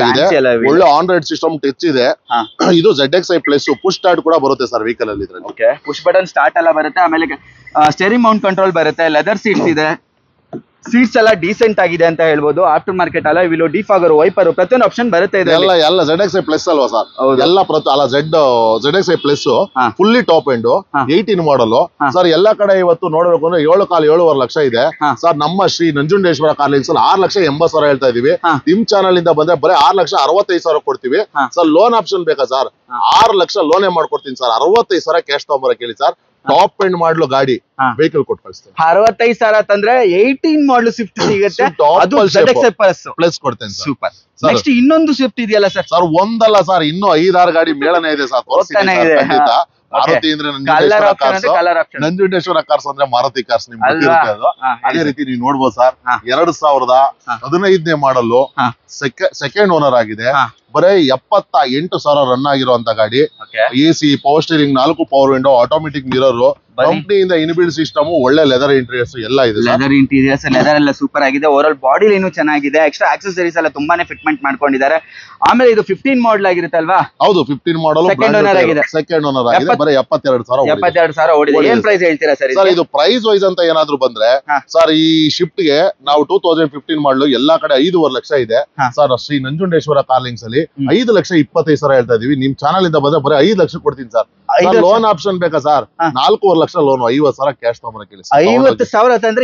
ಒಳ್ಳೆ ಆನ್ ರೈಡ್ ಸಿಸ್ಟಮ್ ಟಚ್ ಇದೆ. ಇದು Z X I plus push start ಕೂಡ ಬರುತ್ತೆ ಸರ್ ವೆಹಿಕಲ್ ಅಲ್ಲಿ. ಓಕೆ, ಪುಷ್ ಬಟನ್ ಸ್ಟಾರ್ಟ್ ಎಲ್ಲ ಬರುತ್ತೆ. ಆಮೇಲೆ ಸ್ಟೇರಿಂಗ್ ಮೌಂಟ್ ಕಂಟ್ರೋಲ್ ಬರುತ್ತೆ, ಲೆದರ್ ಸೀಟ್ಸ್ ಇದೆ, ಸೀಟ್ಸ್ ಎಲ್ಲ ಡೀಸೆಂಟ್ ಆಗಿದೆ ಅಂತ ಹೇಳ್ಬೋದು. ಆಫ್ಟರ್ ಮಾರ್ಕೆಟ್ ಅಲ್ಲ ವಿಲೋ ಡಿಫಾಗರ್ ವೈಪರ್ ಪ್ರತಿಯೊಂದು ಆಪ್ಷನ್ ಬರುತ್ತೆ. ಎಲ್ಲ ಎಲ್ಲ ಝೆಡ್ ಎಕ್ಸ್ ಐ ಪ್ಲಸ್ ಅಲ್ವಾ ಸರ್? ಎಲ್ಲ ಪ್ರತಿ ಅಲ್ಲ Z Z X I plus fully top end eighteen model sir. ಎಲ್ಲಾ ಕಡೆ ಇವತ್ತು ನೋಡ್ಬೇಕು ಅಂದ್ರೆ ಏಳು ಕಾಲ್ ಏಳುವರೆ ಲಕ್ಷ ಇದೆ ಸರ್. ನಮ್ಮ ಶ್ರೀ ನಂಜುಂಡೇಶ್ವರ ಕಾರ್ ಲಿಂಕ್ಸ್ ಅಲ್ಲಿ ಆರು ಲಕ್ಷ ಎಂಬತ್ ಸಾವಿರ ಹೇಳ್ತಾ ಇದೀವಿ. ನಿಮ್ ಚಾನಲ್ ಇಂದ ಬಂದ್ರೆ ಬರೀ ಆರು ಲಕ್ಷ ಅರವತ್ತೈದು ಸಾವಿರ ಕೊಡ್ತೀವಿ ಸರ್. ಲೋನ್ ಆಪ್ಷನ್ ಬೇಕಾ ಸರ್? ಆರು ಲಕ್ಷ ಲೋನೇ ಮಾಡ್ಕೊಡ್ತೀನಿ ಸರ್. ಅರವತ್ತೈದು ಸಾವಿರ ಕ್ಯಾಶ್ ತಗೊಂಬರ ಕೇಳಿ ಸರ್. ಟಾಪ್ ಎಂಡ್ ಮಾಡ್ಲು ಗಾಡಿ ವೆಹಿಕಲ್ ಕೊಟ್ಟು ಕಳಿಸ್ತೇನೆ. ಅರವತ್ತೈದು ಸಾವಿರ ತಂದ್ರೆ ಏಯ್ಟೀನ್ ಮಾಡಲು ಸ್ವಿಫ್ಟ್ ಸಿಗುತ್ತೆ, ಪ್ಲಸ್ ಕೊಡ್ತೇನೆ. ಸೂಪರ್. ನೆಕ್ಸ್ಟ್ ಇನ್ನೊಂದು ಸ್ವಿಫ್ಟ್ ಇದೆಯಲ್ಲ ಸರ್? ಸರ್ ಒಂದಲ್ಲ ಸರ್, ಇನ್ನೂ ಐದಾರು ಗಾಡಿ ಮೇಳನೆ ಇದೆ ಸರ್. ಖಂಡಿತ. ಮಾರುತಿ ಅಂದ್ರೆ ನಂಜುಂಡೇಶ್ವರ ಕಾರ್ಸ್ ಅಂದ್ರೆ ಮಾರುತಿ ಕಾರ್ಸ್ ನಿಮ್ಗೆ ಗೊತ್ತಿರುತ್ತೆ ಅದು. ಅದೇ ರೀತಿ ನೀವು ನೋಡ್ಬೋದು ಸರ್, ಎರಡ್ ಸಾವಿರದ ಹದಿನೈದನೇ ಮಾಡಲು ಸೆಕೆಂಡ್ ಓನರ್ ಆಗಿದೆ. ಬರೀ ಎಪ್ಪತ್ತ ಎಂಟು ಸಾವಿರ ರನ್ ಆಗಿರುವಂತ ಗಾಡಿ. ಎ ಸಿ, ಪವರ್ ಸ್ಟೀರಿಂಗ್, ನಾಲ್ಕು ಪವರ್ ವಿಂಡೋ, ಆಟೋಮೆಟಿಕ್ ಮಿರರ್, ಕಂಪ್ನಿಯಿಂದ ಇನ್ಬಿಲ್ಡ್ ಸಿಸ್ಟಮ್, ಒಳ್ಳೆ ಲೆದರ್ ಇಂಟೀರಿಯರ್ಸ್ ಎಲ್ಲ ಇದೆ. ಲೆದರ್ ಇಂಟೀರಿಯರ್ಸ್, ಲೆದರ್ ಎಲ್ಲ ಸೂಪರ್ ಆಗಿದೆ. ಓವರ್ ಆಲ್ ಬಾಡಿ ಲೈನು ಚೆನ್ನಾಗಿದೆ. ಎಕ್ಸ್ಟ್ರಾ ಆಕ್ಸೆಸರೀಸ್ ಎಲ್ಲ ತುಂಬಾನೇ ಫಿಟ್ಮೆಂಟ್ ಮಾಡ್ಕೊಂಡಿದ್ದಾರೆ. ಆಮೇಲೆ ಇದು ಫಿಫ್ಟೀನ್ ಮಾಡಲ್ ಆಗಿರುತ್ತೆ ಅಲ್ವಾ? ಹೌದು, ಫಿಫ್ಟೀನ್ ಮಾಡಲ್ ಸೆಕೆಂಡ್ ಓನರ್ ಆಗಿದೆ. ಸೆಕೆಂಡ್ ಓನರ್ ಆಗಿದೆ. ಬರೀ ಎಪ್ಪತ್ತೆರಡು ಸಾವಿರ ಎಪ್ಪತ್ತೆರಡು ಸಾವಿರ ಓಡಿದೆ. ಏನ್ ಪ್ರೈಸ್ ಹೇಳ್ತೀರಾ ಸರ್? ಸರ್ ಇದು ಪ್ರೈಸ್ ವೈಸ್ ಅಂತ ಏನಾದ್ರು ಬಂದ್ರೆ ಸರ್, ಈ ಶಿಫ್ಟ್ ಗೆ ನಾವು ಟೂ ತೌಸಂಡ್ ಫಿಫ್ಟೀನ್ ಮಾಡಲು ಎಲ್ಲಾ ಕಡೆ ಐದೂವರೆ ಲಕ್ಷ ಇದೆ ಸರ್. ಶ್ರೀ ನಂಜುಂಡೇಶ್ವರ ಕಾರ್ಲಿಂಗ್ಸ್ ಅಲ್ಲಿ ಐದು ಲಕ್ಷ ಇಪ್ಪತ್ತೈದು ಸಾವಿರ ಹೇಳ್ತಾ ಇದೀವಿ. ನಿಮ್ ಚಾನಲ್ ಇಂದ ಬಂದ್ರೆ ಬರೀ ಐದು ಲಕ್ಷ ಕೊಡ್ತೀನಿ ಸರ್. ಲೋನ್ ಆಪ್ಷನ್ ಬೇಕಾ ಸರ್? ನಾಲ್ಕೂವರೆ ಲಕ್ಷ ಲೋನ್, ಐವತ್ತು ಸಾವಿರ ಕ್ಯಾಶ್ ತಗೊಂಬರಕ್ಕೆ. ಐವತ್ತು ಸಾವಿರ ತಂದ್ರೆ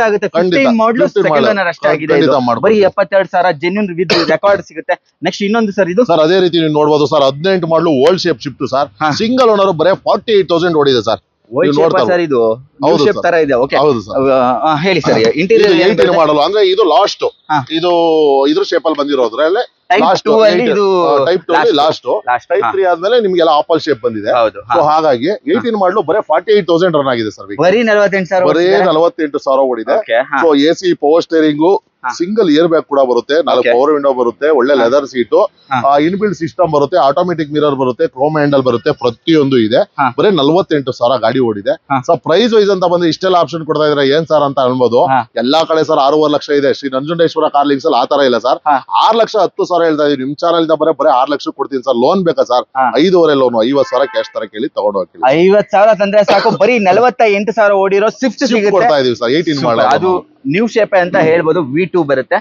ಬರೀ ಎಪ್ಪತ್ತೆರಡು ಸಾವಿರ ಜೆನ್ಯೂನ್ ವಿತ್ ರೆಕಾರ್ಡ್ ಸಿಗುತ್ತೆ. ನೆಕ್ಸ್ಟ್ ಇನ್ನೊಂದು ಸರ್, ಇದು ಸರ್ ಅದೇ ರೀತಿ ನೀವು ನೋಡಬಹುದು ಸರ್, ಹದಿನೆಂಟು model old shape shift sir. Single owner ಬರೀ ಫಾರ್ಟಿ ಏಟ್ ತೌಸಂಡ್ ಓಡಿದೆ ಸರ್. ಸರ್ ಇದು ತರ ಇದೆ. ಹೇಳಿ ಸರ್, ಇಂಟೀರಿಯರ್ ಮಾಡಲು ಅಂದ್ರೆ ಇದು ಲಾಸ್ಟ್, ಇದು ಇದ್ರ ಶೇಪ್ ಅಲ್ಲಿ ಬಂದಿರೋದ್ರಲ್ಲೇ ಟೈಪ್ ಟೂ ಅಲ್ಲಿ ಲಾಸ್ಟ್. ಟೈಪ್ ತ್ರೀ ಆದ್ಮೇಲೆ ನಿಮ್ಗೆಲ್ಲ ಆಪಲ್ ಶೇಪ್ ಬಂದಿದೆ. ಸೊ ಹಾಗಾಗಿ ಏಯ್ಟೀನ್ ಮಾಡಲು ಬರೀ ಫಾರ್ಟಿ ಏಟ್ ತೌಸಂಡ್ ರನ್ ಆಗಿದೆ ಸರ್. ಬರೀ ನಲವತ್ತೆಂಟು ಸಾವಿರ ಬರೀ ನಲವತ್ತೆಂಟು ಸಾವಿರ ಓಡಿದೆ. So A C, power steering, single air bag ಕೂಡ ಬರುತ್ತೆ, ನಾಲ್ಕು ಪವರ್ ವಿಂಡೋ ಬರುತ್ತೆ, ಒಳ್ಳೆ ಲೆದರ್ ಸೀಟು, ಇನ್ಬಿಲ್ಡ್ ಸಿಸ್ಟಮ್ ಬರುತ್ತೆ, ಆಟೋಮೆಟಿಕ್ ಮಿರರ್ ಬರುತ್ತೆ, ಕ್ರೋಮ್ ಹ್ಯಾಂಡಲ್ ಬರುತ್ತೆ, ಪ್ರತಿಯೊಂದು ಇದೆ. ಬರೀ ನಲ್ವತ್ತೆಂಟು ಸಾವಿರ ಗಾಡಿ ಓಡಿದೆ. ಸೊ ಪ್ರೈಸ್ ವೈಸ್ ಅಂತ ಬಂದ್ರೆ ಇಷ್ಟೆಲ್ಲ ಆಪ್ಷನ್ ಕೊಡ್ತಾ ಇದ್ರೆ ಏನ್ ಸರ್ ಅಂತ ಅನ್ಬೋದು. ಎಲ್ಲಾ ಕಡೆ ಸರ್ ಆರೂವರೆ ಲಕ್ಷ ಇದೆ. ಶ್ರೀ ನಂಜುಂಡೇಶ್ವರ ಕಾರ್ಲಿಂಗ್ಸ್ ಅಲ್ಲಿ ಆತರ ಇಲ್ಲ ಸರ್. ಆರ್ ಲಕ್ಷ ಹತ್ತು ಸಾವಿರ ಹೇಳ್ತಾ ಇದೀವಿ. ನಿಮ್ ಚಾನಲ್ ಇಂದ ಬರೀ ಬರೀ ಆರ್ ಲಕ್ಷ ಕೊಡ್ತೀನಿ ಸರ್. ಲೋನ್ ಬೇಕಾ ಸರ್? ಐದೂವರೆ ಲೋನ್, ಐವತ್ ಸಾವಿರ ಕ್ಯಾಶ್ ತರ ಕೇಳಿ ತಗೊಂಡು ಹೋಗ್ತೀವಿ. ಐವತ್ ಸಾವಿರ ತಂದ್ರೆ ಸಾಕು. ಬರೀ ನಲವತ್ತ ಎಂಟು ಸಾವಿರ ಓಡಿರೋ ಸ್ವಿಫ್ಟ್ ಕೊಡ್ತಾ ಇದೀವಿ ಸರ್. ಏಯ್ಟೀನ್ ಮಾಡಲ್, ಅದು ನ್ಯೂ ಶೇಪ್ ಅಂತ ಹೇಳ್ಬೋದು. ವಿ ಟೂ ಬರುತ್ತೆ.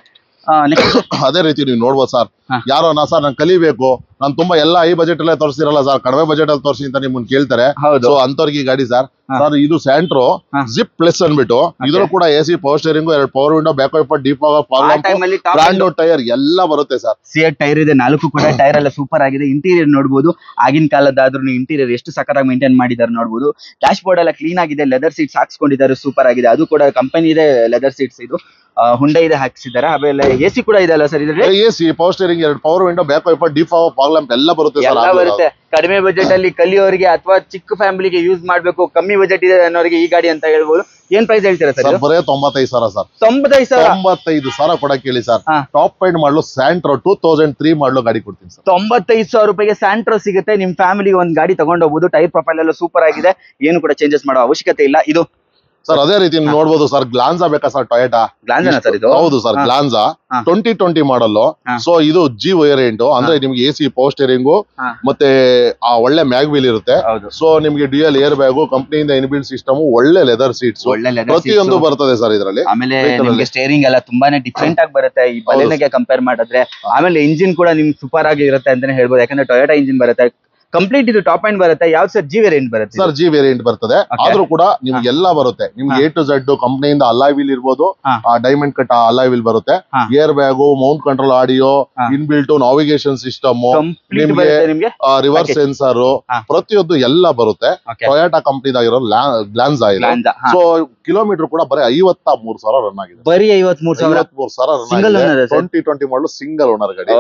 ಅದೇ ರೀತಿ ನೀವು ನೋಡ್ಬೋದು ಸರ್. ಯಾರೋ ನಾ ಸರ್ ನಾನು ಕಲಿಬೇಕು, ನಾನು ತುಂಬಾ ಎಲ್ಲ ಹೈ ಬಜೆಟ್ ಅಲ್ಲೇ ತೋರಿಸಿರಲ್ಲ ಸರ್, ಕಡಿಮೆ ಬಜೆಟ್ ಅಲ್ಲಿ ತೋರಿಸಿ ಅಂತ ನಿಮ್ಮನ್ನ ಕೇಳ್ತಾರೆ. ಸೊ ಅಂತವ್ರಿಗೆ ಗಾಡಿ ಸರ್. ಸರ್ ಇದು ಸ್ಯಾಂಟ್ರೋ ಜಿಪ್ ಪ್ಲಸ್ ಅನ್ಬಿಟ್ಟು, ಇದ್ರೂ ಕೂಡ ಎ ಸಿ, ಪವರ್ ಸ್ಟೇರಿಂಗ್, ಎರಡು power window, back wiper, deep brand tyre ಎಲ್ಲ ಬರುತ್ತೆ ಸರ್. ಸಿಯಟ್ ಟೈರ್ ಇದೆ, ನಾಲ್ಕು ಕೂಡ ಟೈರ್ ಎಲ್ಲ ಸೂಪರ್ ಆಗಿದೆ. ಇಂಟೀರಿಯರ್ ನೋಡಬಹುದು, ಆಗಿನ ಕಾಲದಾದ್ರೂ ಇಂಟೀರಿಯರ್ ಎಷ್ಟು ಸಕ್ಕತ್ತಾಗಿ ಮೇಂಟೈನ್ ಮಾಡಿದ್ದಾರೆ ನೋಡಬಹುದು. ಡ್ಯಾಶ್ ಬೋರ್ಡ್ ಎಲ್ಲ ಕ್ಲೀನ್ ಆಗಿದೆ, ಲೆದರ್ ಸೀಟ್ಸ್ ಹಾಕ್ಸ್ಕೊಂಡಿದ್ದಾರೆ, ಸೂಪರ್ ಆಗಿದೆ. ಅದು ಕೂಡ ಕಂಪನಿ ಇದೆ ಲೆದರ್ ಸೀಟ್ಸ್, ಇದು ಹುಂಡೈ ಇದೆ ಹಾಕ್ಸಿದ್ದಾರೆ. ಆಮೇಲೆ ಎ ಸಿ ಕೂಡ ಇದೆ ಅಲ್ಲ ಸರ್ ಇದ್ರಲ್ಲಿ? ಎ ಸಿ, ಪವರ್ ಸ್ಟೇರಿಂಗ್, ಎರಡು power window, back wiper, deep fog lamp ಎಲ್ಲ ಬರುತ್ತೆ ಸರ್. ಬರುತ್ತೆ. ಕಡಿಮೆ ಬಜೆಟ್ ಅಲ್ಲಿ ಕಲಿಯೋರಿಗೆ ಅಥವಾ ಚಿಕ್ಕ ಫ್ಯಾಮಿಲಿಗೆ ಯೂಸ್ ಮಾಡ್ಬೇಕು, ಕಮ್ಮಿ ಬಜೆಟ್ ಇದೆ ಅನ್ನೋರಿಗೆ ಈ ಗಾಡಿ ಅಂತ ಹೇಳ್ಬೋದು. ಏನ್ ಪ್ರೈಸ್ ಹೇಳ್ತೀರಾ ಸರ್? ಬರೇ ತೊಂಬತ್ತೈದು ಸಾವಿರ ಸರ್. ತೊಂಬತ್ತೈದು ಸಾವಿರ ತೊಂಬತ್ತೈದು ಸಾವಿರ ಕೊಡಕ್ಕೆ ಹೇಳಿ sir. Top end model Santro two thousand three model ಗಾಡಿ ಕೊಡ್ತೀನಿ ಸರ್. ತೊಂಬತ್ತೈದು ಸಾವಿರ ರೂಪಾಯಿಗೆ ಸ್ಯಾಂಟ್ರೋ ಸಿಗುತ್ತೆ. ನಿಮ್ ಫ್ಯಾಮಿಲಿಗೆ ಒಂದು ಗಾಡಿ ತಗೊಂಡು ಹೋಗ್ಬೋದು. ಟೈರ್ ಪ್ರೊಫೈಲ್ ಎಲ್ಲ ಸೂಪರ್ ಆಗಿದೆ, ಏನು ಕೂಡ ಚೇಂಜಸ್ ಮಾಡೋ ಅವಶ್ಯಕತೆ ಇಲ್ಲ. ಇದು ಸರ್ ಅದೇ ರೀತಿ ನೋಡ್ಬೋದು ಸರ್. ಗ್ಲಾನ್ಸಾ ಬೇಕಾ ಸರ್? ಟೊಯೋಟಾ ಗ್ಲಾನ್ಸಾ ಸರ್ ಇದು? ಹೌದು sir, Glanza twenty twenty model. So ಇದು ಜಿ ವೇರಿಯಂಟ್ ಅಂದ್ರೆ ನಿಮ್ಗೆ ಎ ಸಿ, ಪವರ್ ಸ್ಟೇರಿಂಗು ಮತ್ತೆ ಆ ಒಳ್ಳೆ ಮ್ಯಾಗ್ ವೀಲ್ ಇರುತ್ತೆ. ಸೊ ನಿಮ್ಗೆ ಡ್ಯೂಯಲ್ ಏರ್ ಬ್ಯಾಗು, ಕಂಪ್ನಿಯಿಂದ ಇನ್ಬಿಲ್ಡ್ ಸಿಸ್ಟಮ್, ಒಳ್ಳೆ ಲೆದರ್ ಸೀಟ್ಸ್, ಪ್ರತಿಯೊಂದು ಬರ್ತದೆ ಸರ್ ಇದರಲ್ಲಿ. ಆಮೇಲೆ ನಿಮ್ಗೆ ಸ್ಟೇರಿಂಗ್ ಎಲ್ಲ ತುಂಬಾನೇ ಡಿಫ್ರೆಂಟ್ ಆಗಿ ಬರುತ್ತೆ ಈ ಬಲೆನೆಗೆ ಕಂಪೇರ್ ಮಾಡಿದ್ರೆ. ಆಮೇಲೆ ಇಂಜಿನ್ ಕೂಡ ನಿಮ್ಗೆ ಸೂಪರ್ ಆಗಿ ಇರುತ್ತೆ ಅಂತಾನೆ ಹೇಳ್ಬೋದು, ಯಾಕಂದ್ರೆ ಟೊಯೋಟಾ ಇಂಜಿನ್ ಬರುತ್ತೆ. ಕಂಪ್ಲೀಟ್ ಇದು ಟಾಪ್ ಎಂಡ್ ಬರುತ್ತೆ. ಯಾವ್ದು ಸರ್? ಜಿ ವೇರಿಯಂಟ್ ಬರುತ್ತೆ ಸರ್. ಜಿ ವೇರಿಯಂಟ್ ಬರ್ತದೆ, ಆದ್ರೂ ಕೂಡ ನಿಮ್ಗೆ ಎಲ್ಲ ಬರುತ್ತೆ. ನಿಮ್ಗೆ ಎ ಟು ಝೆಡ್ ಕಂಪ್ನಿಯಿಂದ ಅಲಾಯ್ ವೀಲ್ ಇರ್ಬೋದು, ಡೈಮಂಡ್ ಕಟ್ ಅಲಾಯ್ ವೀಲ್ ಬರುತ್ತೆ, air bag, mount control audio, inbuilt navigation system, ನಿಮ್ಗೆ ರಿವರ್ಸ್ ಸೆನ್ಸರ್, ಪ್ರತಿಯೊಂದು ಎಲ್ಲ ಬರುತ್ತೆ. ಟೊಯೋಟಾ ಕಂಪ್ನಿದಾಗಿರೋ ಗ್ಲಾನ್ಸಾ ಇದೆ. ಸೊ ಕಿಲೋಮೀಟರ್ ಕೂಡ ಬರೀ ಐವತ್ತ ಮೂರು ಸಾವಿರ ರನ್ ಆಗಿದೆ. ಬರೀ ಐವತ್ ಮೂರು ಸಾವಿರ ಮೂರು ಸಾವಿರ ರನ್ ಆಗಿದೆ. Twenty twenty model single owner ಗಾಡಿ.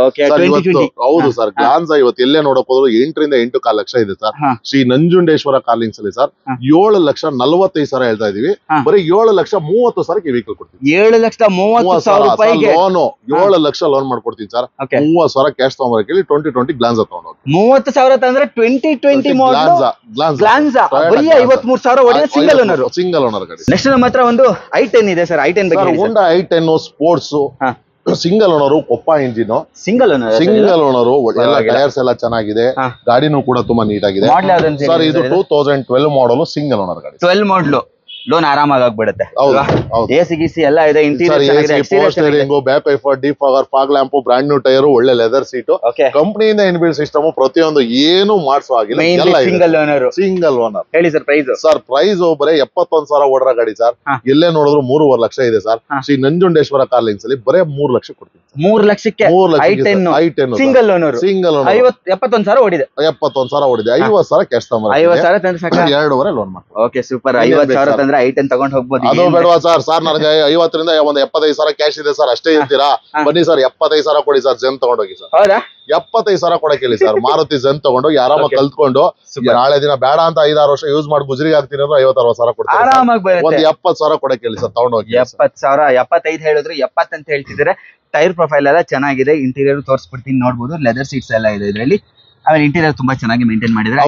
ಹೌದು ಸರ್. ಗ್ಲಾನ್ಸಾ ಇವತ್ತು ಎಲ್ಲೇ ನೋಡಕ್ ಹೋದ್ರು ಎಂಟರಿಂದ ಎಂಟು ಕಾಲ್ ಲಕ್ಷ ಇದೆ ಸರ್. ಶ್ರೀ ನಂಜುಂಡೇಶ್ವರ ಕಾರ್ಲಿಂಗ್ಸ್ ಅಲ್ಲಿ ಸರ್ ಏಳು ಲಕ್ಷ ನಲವತ್ತೈದು ಸಾವಿರ ಹೇಳ್ತಾ ಇದೀವಿ. ಬರೀ ಏಳು ಲಕ್ಷ ಮೂವತ್ತು ಸಾವಿರಕ್ಕೆ ವೆಹಿಕಲ್ ಕೊಡ್ತೀವಿ. ಏಳು ಲಕ್ಷ ಮೂವತ್ತು ಸಾವಿರ ಲೋನು, ಏಳು ಲಕ್ಷ ಲೋನ್ ಮಾಡ್ಕೊಡ್ತೀನಿ ಸರ್. ಮೂವತ್ತು ಸಾವಿರ ಕ್ಯಾಶ್ ತಗೊಂಬರಕ್ಕೆ ಹೇಳಿ ಟ್ವೆಂಟಿ ಟ್ವೆಂಟಿ ಗ್ಲಾನ್ಸಾ ತಗೊಂಡು. ಮೂವತ್ತು ಸಾವಿರ ತಂದ್ರೆ ಟ್ವೆಂಟಿ ಟ್ವೆಂಟಿ ಗ್ಲಾನ್ಸಾ ಬರೀ ಐವತ್ ಮೂರು ಸಾವಿರ ಹೊಡೆದ ಸಿಂಗಲ್ ಓನರ್. ಸಿಂಗಲ್ ಓನರ್ ಗಾಡಿ. ನೆಕ್ಸ್ಟ್ ನಮ್ಮ ಹತ್ರ ಒಂದು ಐ ಟೆನ್ ಇದೆ ಸರ್. ಐ ಟೆನ್ ಬಗ್ಗೆ Honda I ten sports, single owner, ಕೊಪ್ಪ engine, single owner single owner, ಎಲ್ಲ ಟೈರ್ಸ್ ಎಲ್ಲ ಚೆನ್ನಾಗಿದೆ, ಗಾಡಿನೂ ಕೂಡ ತುಂಬಾ ನೀಟ್ ಆಗಿದೆ ಸರ್. ಇದು two thousand twelve model single owner ಗಾಡಿ. ಟ್ವೆಲ್ವ್ ಮಾಡಲು ಲೋನ್ ಆರಾಮಾಗಿ ಆಗ್ಬಿಡುತ್ತೆ. ಎ ಸಿ ಗಿಸಿ ಎಲ್ಲ ಇದೆ, interior back wiper, defogger, fog lamp, brand new tyre, ಒಳ್ಳೆ ಲೆದರ್ ಸೀಟ್, ಕಂಪನಿಯಿಂದ ಇನ್ಬಿಲ್ಟ್ ಸಿಸ್ಟಮ್ ಪ್ರತಿಯೊಂದು ಏನು ಮಾಡಿಸುವ ಆಗಿಲ್ಲ. Single owner single owner. ಹೇಳಿ ಸರ್ ಪ್ರೈಸ್. ಸರ್ ಪ್ರೈಸ್ ಬರೀ ಎಪ್ಪತ್ತೊಂದ್ ಸಾವಿರ ಓಡರ ಗಾಡಿ ಸರ್. ಎಲ್ಲೇ ನೋಡಿದ್ರು ಮೂರುವರೆ ಲಕ್ಷ ಇದೆ sir. Shri Nanjundeshwara car links ಅಲ್ಲಿ ಬರೇ ಮೂರ್ ಲಕ್ಷ ಕೊಡ್ತೀನಿ. ಮೂರ್ ಲಕ್ಷಕ್ಕೆ ಮೂರ್ lakh single owner. Single owner ಎಪ್ಪತ್ತೊಂದ್ ಸಾವಿರ ಓಡಿದೆ. ಎಪ್ಪತ್ತೊಂದ್ ಸಾವಿರ ಓಡಿದೆ. ಐವತ್ ಸಾವಿರ ಕ್ಯಾಶ್ ತಗೊಂಡ್ರೆ ಐವತ್ ಸಾವಿರ ತಂದ್ರೆ ಎರಡೂವರೆ ಲೋನ್ ಮಾಡಿ. Okay super. ಐವತ್ ಸಾವಿರ ತಂದ್ರೆ ಐ ಟೆನ್ ತಗೊಂಡ್ ಹೋಗ್ಬೋದು. ಅದು ಬೇಡವಾ ಸರ್? ಸರ್ ನನಗೆ ಐವತ್ತರಿಂದ ಒಂದ್ ಎಪ್ಪತ್ತೈದು ಸಾವಿರ ಕ್ಯಾಶ್ ಇದೆ ಸರ್, ಅಷ್ಟೇ ಇರ್ತೀರಾ? ಬನ್ನಿ ಸರ್, ಎಪ್ಪತ್ತೈದು ಸಾವಿರ ಕೊಡಿ ಸರ್, ಜೆನ್ ತಗೊಂಡೋಗಿ ಸರ್. ಹೌದಾ? ಎಪ್ಪತ್ತೈದು ಸಾವಿರ ಕೊಡಕ್ಕೆ ಹೇಳಿ ಸರ್. ಮಾರುತಿ ಜೆನ್ ತಗೊಂಡು ಆರಾಮ ಕಲ್ತ್ಕೊಂಡು ನಾಳೆ ದಿನ ಬೇಡ ಅಂತ ಐದಾರು ವರ್ಷ ಯೂಸ್ ಮಾಡಿ ಗುಜರಿಗೆ ಆಗ್ತೀನಿ ಅಂದ್ರೆ ಐವತ್ ಅರವತ್ ಸಾವಿರ ಕೊಡ್ತೀನಿ. ಆರಾಮಾಗಿ ಒಂದ್ ಎಪ್ಪತ್ ಸಾವಿರ ಕೊಡಕ್ಕೆ ಹೇಳಿ ಸರ್, ತಗೊಂಡೋಗಿ. ಎಪ್ಪತ್ ಸಾವಿರ ಎಪ್ಪತ್ತೈದು ಹೇಳಿದ್ರು ಎಪ್ಪತ್ ಅಂತ ಹೇಳ್ತಿದ್ರೆ. ಟೈರ್ ಪ್ರೊಫೈಲ್ ಎಲ್ಲ ಚೆನ್ನಾಗಿದೆ. ಇಂಟೀರಿಯರ್ ತೋರಿಸ್ಬಿಡ್ತೀನಿ, ನೋಡ್ಬೋದು. ಲೆದರ್ ಸೀಟ್ಸ್ ಎಲ್ಲ ಇದೆ ಇದರಲ್ಲಿ. ಆಮೇಲೆ ಇಂಟೀರಿಯರ್ ತುಂಬಾ ಚೆನ್ನಾಗಿ ಮೇಂಟೈನ್ ಮಾಡಿದ್ರೆ.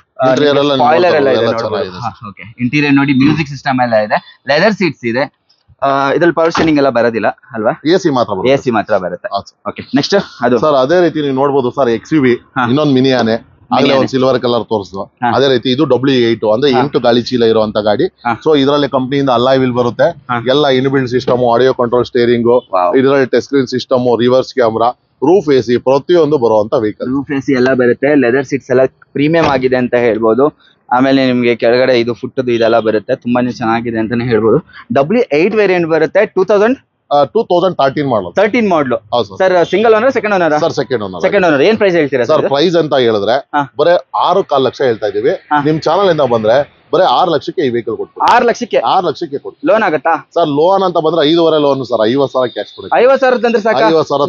ಸ್ಪಾಯ್ಲರ್ ಎಲ್ಲ ಇದೆ. ಓಕೆ, ಇಂಟೀರಿಯರ್ ನೋಡಿ, ಮ್ಯೂಸಿಕ್ ಸಿಸ್ಟಮ್ ಎಲ್ಲ ಇದೆ, ಲೆದರ್ ಸೀಟ್ಸ್ ಇದೆ. ಇದ್ರಲ್ಲಿ ಪವರ್ ಸ್ಟೀರಿಂಗ್ ಎಲ್ಲ ಬರೋದಿಲ್ಲ ಅಲ್ವಾ? ಎಸಿ ಮಾತ್ರ ಎಸಿ ಮಾತ್ರ ಬರುತ್ತೆ. ಓಕೆ, ನೆಕ್ಸ್ಟ್ ಅದು ಸರ್ ಅದೇ ರೀತಿ ನೀವು ನೋಡ್ಬೋದು ಸರ್. ಎಕ್ಸ್ ಯು ವಿ ಇನ್ನೊಂದು ಮಿನಿ ಆನೆ, ಆಗ್ಲೇ ಒಂದು ಸಿಲ್ವರ್ ಕಲರ್ ತೋರಿಸ್ದು. ಅದೇ ರೀತಿ ಇದು ಡಬ್ಲ್ಯೂ ಏಟ್ ಅಂದ್ರೆ ಎಂಟು ಗಾಳಿ ಚೀಲ ಇರುವಂತ ಗಾಡಿ. ಸೊ ಇದರಲ್ಲಿ ಕಂಪನಿಯಿಂದ ಅಲಾಯ್ ವೀಲ್ ಬರುತ್ತೆ, ಎಲ್ಲ inbuilt system, audio control, steering, ಇದರಲ್ಲಿ touch screen system, reverse camera, roof AC, ಪ್ರತಿಯೊಂದು ಬರುವಂತ ವೆಹಿಕಲ್. ರೂಫ್ ಎಸಿ ಎಲ್ಲ ಬರುತ್ತೆ. ಲೆದರ್ ಸೀಟ್ಸ್ ಎಲ್ಲ ಪ್ರೀಮಿಯಂ ಆಗಿದೆ ಅಂತ ಹೇಳ್ಬೋದು. ಆಮೇಲೆ ನಿಮ್ಗೆ ಕೆಳಗಡೆ ಇದು ಫುಟ್ ಇದೆಲ್ಲ ಬರುತ್ತೆ, ತುಂಬಾನೇ ಚೆನ್ನಾಗಿದೆ ಅಂತಾನೆ ಹೇಳ್ಬೋದು. ಡಬ್ಲ್ಯೂ ಏಟ್ ವೇರಿಯಂಟ್ ಬರುತ್ತೆ. Two thousand two thousand thirteen model thirteen model sir. Single owner, second owner sir? Second owner. Second owner. ಏನ್ ಪ್ರೈಸ್ ಹೇಳ್ತೀರಾ ಸರ್? ಪ್ರೈಸ್ ಅಂತ ಹೇಳಿದ್ರೆ ಬರೇ ಆರು ಕಾಲ್ ಲಕ್ಷ ಹೇಳ್ತಾ ಇದೀವಿ. ನಿಮ್ ಚಾನಲ್ ಇಂದ ಬಂದ್ರೆ ಬರೀ ಆರು ಲಕ್ಷಕ್ಕೆ ಈ ವೆಹಿಕಲ್ ಕೊಡ್ತೀವಿ. ಆರು ಲಕ್ಷಕ್ಕೆ ಆರು ಲಕ್ಷಕ್ಕೆ ಕೊಡ್ತೀವಿ. ಲೋನ್ ಆಗುತ್ತಾ ಸರ್? ಲೋನ್ ಅಂತ ಬಂದ್ರೆ ಐದುವರೆ ಲೋನ್ ಸರ್. ಐವತ್ ಸಾವಿರ ಕ್ಯಾಶ್ ಕೊಡಿ. ಐವತ್ ಸಾವಿರ ತಂದ್ರೆ ಸಾಕು. ಐವತ್ ಸಾವಿರ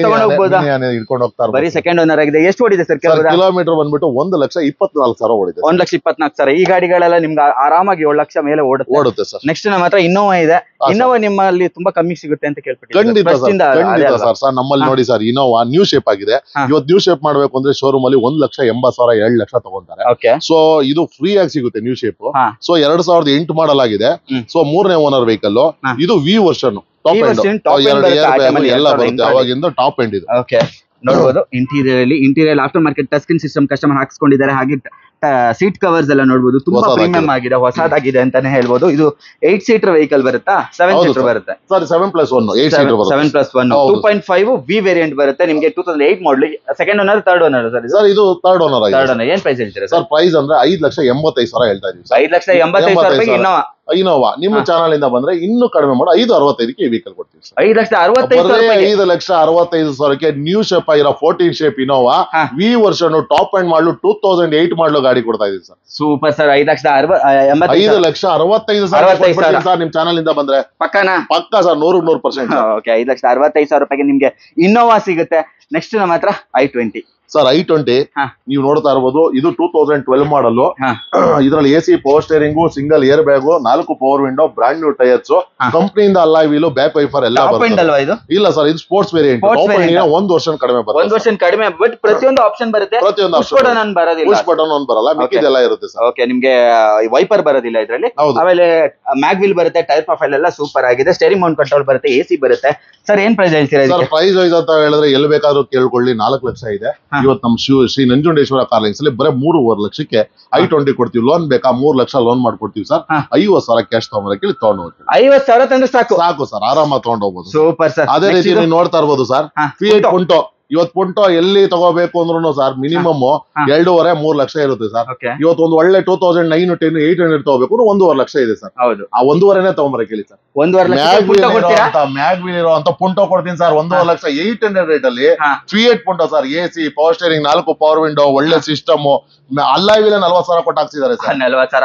ಇಟ್ಕೊಂಡು ಹೋಗ್ತಾರೆ. ಬರೀ ಸೆಕೆಂಡ್ ಓನರ್ ಆಗಿದೆ. ಎಷ್ಟು ಓಡಿದೆ ಸರ್? ಕಿಲೋಮೀಟರ್ ಬಂದ್ಬಿಟ್ಟು ಒಂದು ಲಕ್ಷ ಇಪ್ಪತ್ನಾಲ್ಕು ಸಾವಿರ ಓಡಿದೆ. ಒಂದ್ ಲಕ್ಷ ಇಪ್ಪತ್ನಾಲ್ಕು ಸಾವಿರ. ಈ ಗಾಡಿಗಳೆಲ್ಲ ನಿಮ್ಗೆ ಆರಾಮಾಗಿ ಏಳು ಲಕ್ಷ ಮೇಲೆ ಓಡುತ್ತೆ. ಓಡುತ್ತೆ ಸರ್. ನೆಕ್ಸ್ಟ್ ನಮ್ಮ ಹತ್ರ ಇನ್ನೋವಾ ಇದೆ. ಇನ್ನೋವಾ ನಿಮ್ಮಲ್ಲಿ ತುಂಬಾ ಕಮ್ಮಿ ಸಿಗುತ್ತೆ ಅಂತ ಕೇಳ್ಬಿಟ್ಟು. ಖಂಡಿತ ಸರ್. ಸರ್ ನಮ್ಮಲ್ಲಿ ನೋಡಿ ಸರ್, ಇನ್ನೋವಾ ನ್ಯೂ ಶೇಪ್ ಆಗಿದೆ. ಇವತ್ತು ನ್ಯೂ ಶೇಪ್ ಮಾಡ್ಬೇಕು ಅಂದ್ರೆ ಶೋರೂಮ್ ಅಲ್ಲಿ ಒಂದ್ ಲಕ್ಷ ಎಂಬತ್ ಸಾವಿರ ಎರಡ್ ಲಕ್ಷ ತಗೊಂತಾರೆ. ಸೊ ಇದು ಫ್ರೀ ಆಗಿ ಸಿಗುತ್ತೆ ನ್ಯೂ ಶೇಪ್. ಸೊ ಎರಡ್ ಸಾವಿರದ ಎಂಟು ಮಾಡಲ್ ಆಗಿದೆ. ಸೊ ಮೂರನೇ ಓನರ್ ವೆಹಿಕಲ್ ಇದು. ವಿ ವರ್ಷನ್ ಟಾಪ್ ಎಂಡ್ ಎಲ್ಲ ಬರುತ್ತೆ. ಅವಾಗಿಂದ ಟಾಪ್ ಎಂಡ್ ಇದೆ. ಓಕೆ, ನೋಡಬಹುದು. ಇಂಟೀರಿಯರ್ ಅಲ್ಲಿ interior after market touch screen system customer ಹಾಕಿಸ್ಕೊಂಡಿದ್ದಾರೆ. ಹಾಗೆ ಸೀಟ್ ಕವರ್ಸ್ ಎಲ್ಲ ನೋಡಬಹುದು, ತುಂಬಾ ಪ್ರೀಮಿಯಂ ಆಗಿದೆ, ಹೊಸದಾಗಿದೆ ಅಂತಾನೆ ಹೇಳ್ಬೋದು. ಇದು ಏಟ್ ಸೀಟರ್ ವೆಹಿಕಲ್ ಬರುತ್ತಾ? ಸೆವೆನ್ ಸೀಟರ್ ಬರುತ್ತೆ. Seven plus one seven plus one two point five V variant ಬರುತ್ತೆ ನಿಮಗೆ. Two thousand eight model. Second owner, third owner sir? Sir ಇದು ಥರ್ಡ್ ಓನರ್. Third owner. ಏನ್ ಪ್ರೈಸ್ ಹೇಳ್ತೀರಾ ಸರ್? ಪ್ರೈಸ್ ಅಂದ್ರೆ ಐದ್ ಲಕ್ಷ ಎಂಬತ್ತೈದು ಸಾವಿರ ಹೇಳ್ತಾ ಇದೀವಿ. ಐದ್ ಲಕ್ಷ ಎಂಬತ್ತೈದು ಸಾವಿರ ಇನ್ನೋವಾ ಇನ್ನೋವಾ ನಿಮ್ಮ ಚಾನಲ್ ಇಂದ ಬಂದ್ರೆ ಇನ್ನು ಕಡಿಮೆ ಮಾಡಿ ಐದು ಅರವತ್ತೈದಕ್ಕೆ ಈ ವೆಹಿಕಲ್ ಕೊಡ್ತೀವಿ. ಐದು ಲಕ್ಷ ಅರವತ್ತೈದು ಐದು ಲಕ್ಷ ಅರವತ್ತೈದು ಸಾವಿರಕ್ಕೆ ನ್ಯೂ ಶೇಪ್ ಆಗಿರೋ fourteen shape Innova V version top end model two thousand eight model ಗಾಡಿ ಕೊಡ್ತಾ ಇದೀವಿ ಸರ್. Super sir. ಐದು ಲಕ್ಷ ಐದು ಲಕ್ಷ ಅರವತ್ತೈದು ಸಾವಿರ ಸರ್. ನಿಮ್ ಚಾನಲ್ ಇಂದ ಬಂದ್ರೆ ಪಕ್ಕನಾ? ಪಕ್ಕ ಸರ್, ನೂರು ನೂರು ಪರ್ಸೆಂಟ್. ಓಕೆ, ಐದು ಲಕ್ಷ ಅರವತ್ತೈದು ಸಾವಿರ ರೂಪಾಯಿಗೆ ನಿಮ್ಗೆ ಇನ್ನೋವಾ ಸಿಗುತ್ತೆ. ನೆಕ್ಸ್ಟ್ ನಮ್ಮ ಹತ್ರ I twenty sir. I twenty ನೀವು ನೋಡ್ತಾ ಇರಬಹುದು. ಇದು ಟೂ ತೌಸಂಡ್ ಟ್ವೆಲ್ವ್ ಮಾಡಲ್. ಇದರಲ್ಲಿ AC, power steering, single air bag, ನಾಲ್ಕು power window, brand new tyres, ಕಂಪನಿಯಿಂದ ಅಲಾಯ್ ವೀಲ್, ಬ್ಯಾಕ್ ವೈಫರ್ ಎಲ್ಲ ಬರುತ್ತೆ. ಇಲ್ಲ ಸರ್, ಇದು ಸ್ಪೋರ್ಟ್ಸ್ ವೇರಿಯಂಟ್. ಒಂದು ವರ್ಷ ಕಡಿಮೆ ಬರುತ್ತೆ. ಒಂದು ವರ್ಷ ಕಡಿಮೆ, ಬಟ್ ಪ್ರತಿಯೊಂದು ಆಪ್ಷನ್ ಬರುತ್ತೆ. ಪ್ರತಿಯೊಂದು ಆಪ್ಷನ್ ಬರೋದಿಲ್ಲ. ಪುಷ್ ಬಟನ್ ಒಂದು ಬರಲ್ಲ, ಮಿಕ್ಕಿದೆಲ್ಲ ಇರುತ್ತೆ ಸರ್. ಓಕೆ, ನಿಮ್ಗೆ ವೈಪರ್ ಬರೋದಿಲ್ಲ ಇದರಲ್ಲಿ. ಆಮೇಲೆ ಮ್ಯಾಗ್ ವೀಲ್ ಬರುತ್ತೆ. ಟೈರ್ ಪ್ರೊಫೈಲ್ ಎಲ್ಲ ಸೂಪರ್ ಆಗಿದೆ. ಸ್ಟೇರಿಂಗ್ ಮೌಂಟ್ ಕಂಟ್ರೋಲ್ ಬರುತ್ತೆ. ಎಸಿ ಬರುತ್ತೆ. ಸರ್ ಏನ್ ಪ್ರೈಸ್ ಹೇಳ್ತೀರಾ? ಸರ್ ಪ್ರೈಸ್ ವೈಸ್ ಅಂತ ಹೇಳಿದ್ರೆ ಎಲ್ಲಿ ಬೇಕಾದ್ರೂ ಕೇಳ್ಕೊಳ್ಳಿ. ನಾಲ್ಕು ಲಕ್ಷ ಇದೆ. ಇವತ್ತು ನಮ್ಮ ಶಿವ ಶ್ರೀ ನಂಜುಂಡೇಶ್ವರ ಕಾರ್ ಲಿಂಕ್ಸ್ ಅಲ್ಲಿ ಬರೀ ಮೂರುವರೆ ಲಕ್ಷಕ್ಕೆ ಐ ಟ್ವೆಂಟಿ ಕೊಡ್ತೀವಿ. ಲೋನ್ ಬೇಕಾ? ಮೂರ್ ಲಕ್ಷ ಲೋನ್ ಮಾಡ್ಕೊಡ್ತೀವಿ ಸರ್. ಐವತ್ ಸಾವಿರ ಕ್ಯಾಶ್ ತಗೊಂಡ್ರೆ ತಗೊಂಡು ಹೋಗ್ತೀವಿ. ಐವತ್ ಸಾವಿರ ತಂದ್ರೆ ಸಾಕು ಸಾಕು ಸರ್, ಆರಾಮಾಗಿ ತಗೊಂಡು ಹೋಗ್ಬೋದು. Super sir. ಅದೇ ರೀತಿ ನೀವು ನೋಡ್ತಾ ಇರ್ಬೋದು ಸರ್, ಫಿಯೇಟ್ ಪುಂಟೋ. ಇವತ್ತು ಪುಂಟೋ ಎಲ್ಲಿ ತಗೋಬೇಕು ಅಂದ್ರೂ ಸರ್ ಮಿನಿಮಮ್ ಎರಡೂವರೆ ಮೂರ್ ಲಕ್ಷ ಇರುತ್ತೆ ಸರ್. ಇವತ್ತು ಒಂದು ಒಳ್ಳೆ two thousand nine ten eight hundred ತಗೋಬೇಕು ಒಂದೂವರೆ ಲಕ್ಷ ಇದೆ ಸರ್. ಹೌದು, ಆ ಒಂದೂವರೆನೇ ತಗೊಂಬರಕ್ಕೆ ಹೇಳಿ ಸರ್. ಮ್ಯಾಗ್ ವೀಲ್ ಇರುವಂತ ಪುಂಟೋ ಕೊಡ್ತೀನಿ ಸರ್. ಒಂದೂವರೆ ಲಕ್ಷ ಏಟ್ ಹಂಡ್ರೆಡ್ ರೇಟ್ ಅಲ್ಲಿ Fiat Punto sir. A C, power steering, ನಾಲ್ಕು ಪವರ್ ವಿಂಡೋ, ಒಳ್ಳೆ ಸಿಸ್ಟಮ್, ಅಲ್ಲಾಯ್ ವೀಲ್ ನಲ್ವತ್ ಸಾವಿರ ಕೊಟ್ಟು ಹಾಕ್ಸಿದ್ದಾರೆ ಸರ್.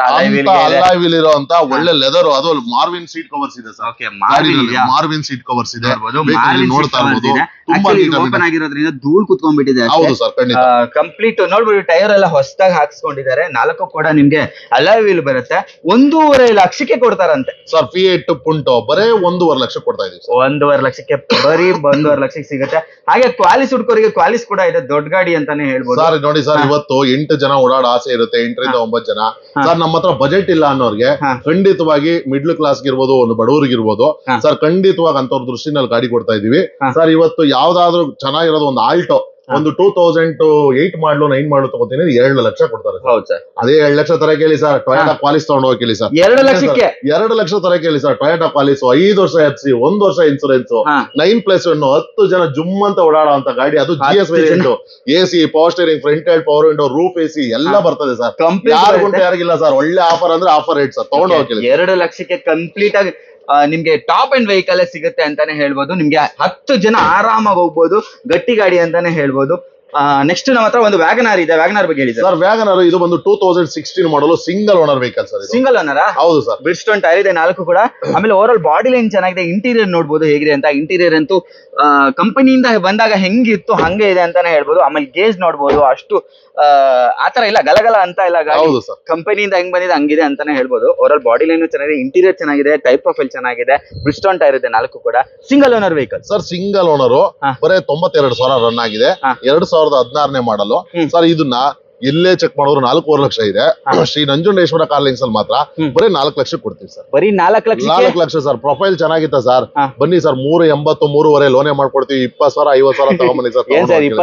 ಅಲ್ಲಾಯ್ ವೀಲ್ ಇರುವಂತ ಒಳ್ಳೆ ಲೆದರ್, ಅದು ಮಾರ್ವಿನ್ ಸೀಟ್ ಕವರ್ಸ್ ಇದೆ ಸರ್. ಮಾರ್ವಿನ್ ಸೀಟ್ ಕವರ್ಸ್ ಇದೆ, ನೋಡ್ತಾ ಇರ್ಬೋದು. ಓಪನ್ ಆಗಿರೋದ್ರಿಂದ ಧೂಳ್ ಕುತ್ಕೊಂಡ್ಬಿಟ್ಟಿದೆ. ಹೌದು ಸರ್, ಕಂಪ್ಲೀಟ್ ನೋಡ್ಬಿಟ್ಟು ಟೈರ್ ಎಲ್ಲ ಹೊಸದಾಗಿ ಹಾಕ್ಸ್ಕೊಂಡಿದ್ದಾರೆ. ನಾಲ್ಕು ಕೂಡ ನಿಮ್ಗೆ ಅಲಾಯ್ ವೀಲ್ ಬರುತ್ತೆ. ಒಂದೂವರೆ ಲಕ್ಷಕ್ಕೆ ಕೊಡ್ತಾರಂತೆ ಸರ್. ಫಿಯೇಟ್ ಪುಂಟೋ ಬರೇ ಒಂದೂವರೆ ಲಕ್ಷ ಕೊಡ್ತಾ ಇದೀವಿ. ಒಂದೂವರೆ ಲಕ್ಷಕ್ಕೆ ಬರೀ ಒಂದೂವರೆ ಲಕ್ಷಕ್ಕೆ ಸಿಗುತ್ತೆ. ಹಾಗೆ ಕ್ವಾಲಿಸ್ ಹುಡ್ಕೋರಿಗೆ ಕ್ವಾಲಿಸ್ ಕೂಡ ಇದೆ, ದೊಡ್ಡ ಗಾಡಿ ಅಂತಾನೆ ಹೇಳ್ಬೋದು ಸರ್. ನೋಡಿ ಸರ್, ಇವತ್ತು ಎಂಟು ಜನ ಓಡಾಡ ಆಸೆ ಇರುತ್ತೆ, ಎಂಟರಿಂದ ಒಂಬತ್ತು ಜನ ಸರ್. ನಮ್ಮ ಹತ್ರ ಬಜೆಟ್ ಇಲ್ಲ ಅನ್ನೋರ್ಗೆ ಖಂಡಿತವಾಗಿ ಮಿಡ್ಲ್ ಕ್ಲಾಸ್ ಇರ್ಬೋದು, ಒಂದು ಬಡವರಿಗಿರ್ಬೋದು ಸರ್, ಖಂಡಿತವಾಗಿ ಅಂತವ್ರ ದೃಷ್ಟಿನಲ್ಲಿ ಗಾಡಿ ಕೊಡ್ತಾ ಇದೀವಿ ಸರ್. ಇವತ್ತು ಯಾವ್ದಾದ್ರು ಚೆನ್ನಾಗಿರೋದು ಒಂದು ಆಲ್ಟೋ ಒಂದು two thousand eight model nine model ತಗೋತೀನಿ ಎರಡು ಲಕ್ಷ ಕೊಡ್ತಾರೆ. ಹೌದು ಸರ್. ಅದೇ ಎರಡು ಲಕ್ಷ ತರ ಕೇಳಿ ಸರ್, ಟೊಯೋಟಾ ಕ್ವಾಲಿಸ್ ತಗೊಂಡು ಹೋಗಿ ಕೇಳಿ ಸರ್. ಎರಡು ಲಕ್ಷಕ್ಕೆ ಎರಡು ಲಕ್ಷ ತರ ಕೇಳಿ ಸರ್, ಟೊಯೋಟಾ ಕ್ವಾಲಿಸ್ ಐದು ವರ್ಷ ಎಫ್ ಸಿ, ಒಂದ್ ವರ್ಷ ಇನ್ಸೂರೆನ್ಸ್, ನೈನ್ ಪ್ಲಸ್ ಒನ್, ಹತ್ತು ಜನ ಜುಮ್ ಅಂತ ಓಡಾಡೋ ಅಂತ ಗಾಡಿ. ಅದು G S variant, A C, power steering, front head power window, roof A C ಎಲ್ಲ ಬರ್ತದೆ ಸರ್. ಯಾರು ಗುಂಟೆ ಯಾರಿಗಿಲ್ಲ ಸರ್. ಒಳ್ಳೆ ಆಫರ್ ಅಂದ್ರೆ ಆಫರ್ ರೇಟ್ ಸರ್, ತಗೊಂಡು ಹೋಗಿ. ಎರಡು ಲಕ್ಷಕ್ಕೆ ಕಂಪ್ಲೀಟ್ ಆಗಿ ನಿಮ್ಗೆ ಟಾಪ್ ಅಂಡ್ ವೆಹಿಕಲ್ ಸಿಗುತ್ತೆ ಅಂತಾನೆ ಹೇಳ್ಬೋದು. ನಿಮ್ಗೆ ಹತ್ತು ಜನ ಆರಾಮಾಗಿ ಹೋಗ್ಬೋದು, ಗಟ್ಟಿ ಗಾಡಿ ಅಂತಾನೆ ಹೇಳ್ಬೋದು. ನೆಕ್ಸ್ಟ್ ನಮ್ಮ ಹತ್ರ ಒಂದು ವ್ಯಾಗನಾರ್ ಇದೆ. ವ್ಯಾಗನಾರ್ ಬಗ್ಗೆ ಹೇಳಿ ಸರ್. ವ್ಯಾಗನಾರ್ ಇದು ಬಂದು two thousand sixteen model single owner vehicle sir. Single owner? ಹೌದು ಸರ್. ಬ್ರಿಡ್ಸ್ಟೋನ್ ಟೈರ್ ಇದೆ ನಾಲ್ಕು ಕೂಡ. ಆಮೇಲೆ ಓವರ್ ಆಲ್ ಬಾಡಿ ಲೈನ್ ಚೆನ್ನಾಗಿದೆ. ಇಂಟೀರಿಯರ್ ನೋಡ್ಬೋದು ಹೇಗಿದೆ ಅಂತ. ಇಂಟೀರಿಯರ್ ಅಂತೂ ಕಂಪನಿಯಿಂದ ಬಂದಾಗ ಹೆಂಗಿತ್ತು ಹಂಗೆ ಇದೆ ಅಂತಾನೆ ಹೇಳ್ಬೋದು. ಆಮೇಲೆ ಗೇಜ್ ನೋಡ್ಬೋದು, ಅಷ್ಟು ಆತರ ಇಲ್ಲ, ಗಲಗಲ ಅಂತ ಇಲ್ಲ ಗಾಡಿ. ಕಂಪನಿಯಿಂದ ಹೆಂಗ್ ಬಂದಿದೆ ಹಂಗಿದೆ ಅಂತಾನೆ ಹೇಳ್ಬೋದು. ಓವರ್ ಆಲ್ ಬಾಡಿ ಲೈನ್ ಚೆನ್ನಾಗಿದೆ, ಇಂಟೀರಿಯರ್ ಚೆನ್ನಾಗಿದೆ, ಟೈಪ್ ಪ್ರೊಫೈಲ್ ಚೆನ್ನಾಗಿದೆ. ಬ್ರಿಡ್ಸ್ಟೋನ್ ಟೈರ್ ಇದೆ ನಾಲ್ಕು ಕೂಡ. Single owner vehicle sir. Single owner, ಬರೇ ತೊಂಬತ್ತೆರಡು ಸಾವಿರ ರನ್ ಆಗಿದೆ. ಎರಡ್ ಸಾವಿರದ ಹದಿನಾರನೇ ಮಾಡಲು ಸರ್. ಇದನ್ನ ಎಲ್ಲೇ ಚೆಕ್ ಮಾಡಿದ್ರು ನಾಲ್ಕೂವರೆ ಲಕ್ಷ ಇದೆ. ಶ್ರೀ ನಂಜುಂಡೇಶ್ವರ ಕಾರ್ ಲಿಂಕ್ಸ್ ಅಲ್ಲಿ ಮಾತ್ರ ಬರೀ ನಾಲ್ಕು ಲಕ್ಷ ಕೊಡ್ತೀವಿ ಸರ್. ಬರೀ ನಾಲ್ಕು ಲಕ್ಷ ನಾಲ್ಕು ಲಕ್ಷ ಸರ್. ಪ್ರೊಫೈಲ್ ಚೆನ್ನಾಗಿತ್ತ ಸರ್, ಬನ್ನಿ ಸರ್. ಮೂರು ಎಂಬತ್ತು ಮೂರುವರೆ ಲೋನೇ ಮಾಡ್ಕೊಡ್ತೀವಿ. ಇಪ್ಪತ್ತು ಸಾವಿರ ಐವತ್ತು ಸಾವಿರ ತಗೊಂಬನ್ನಿ ಸರ್.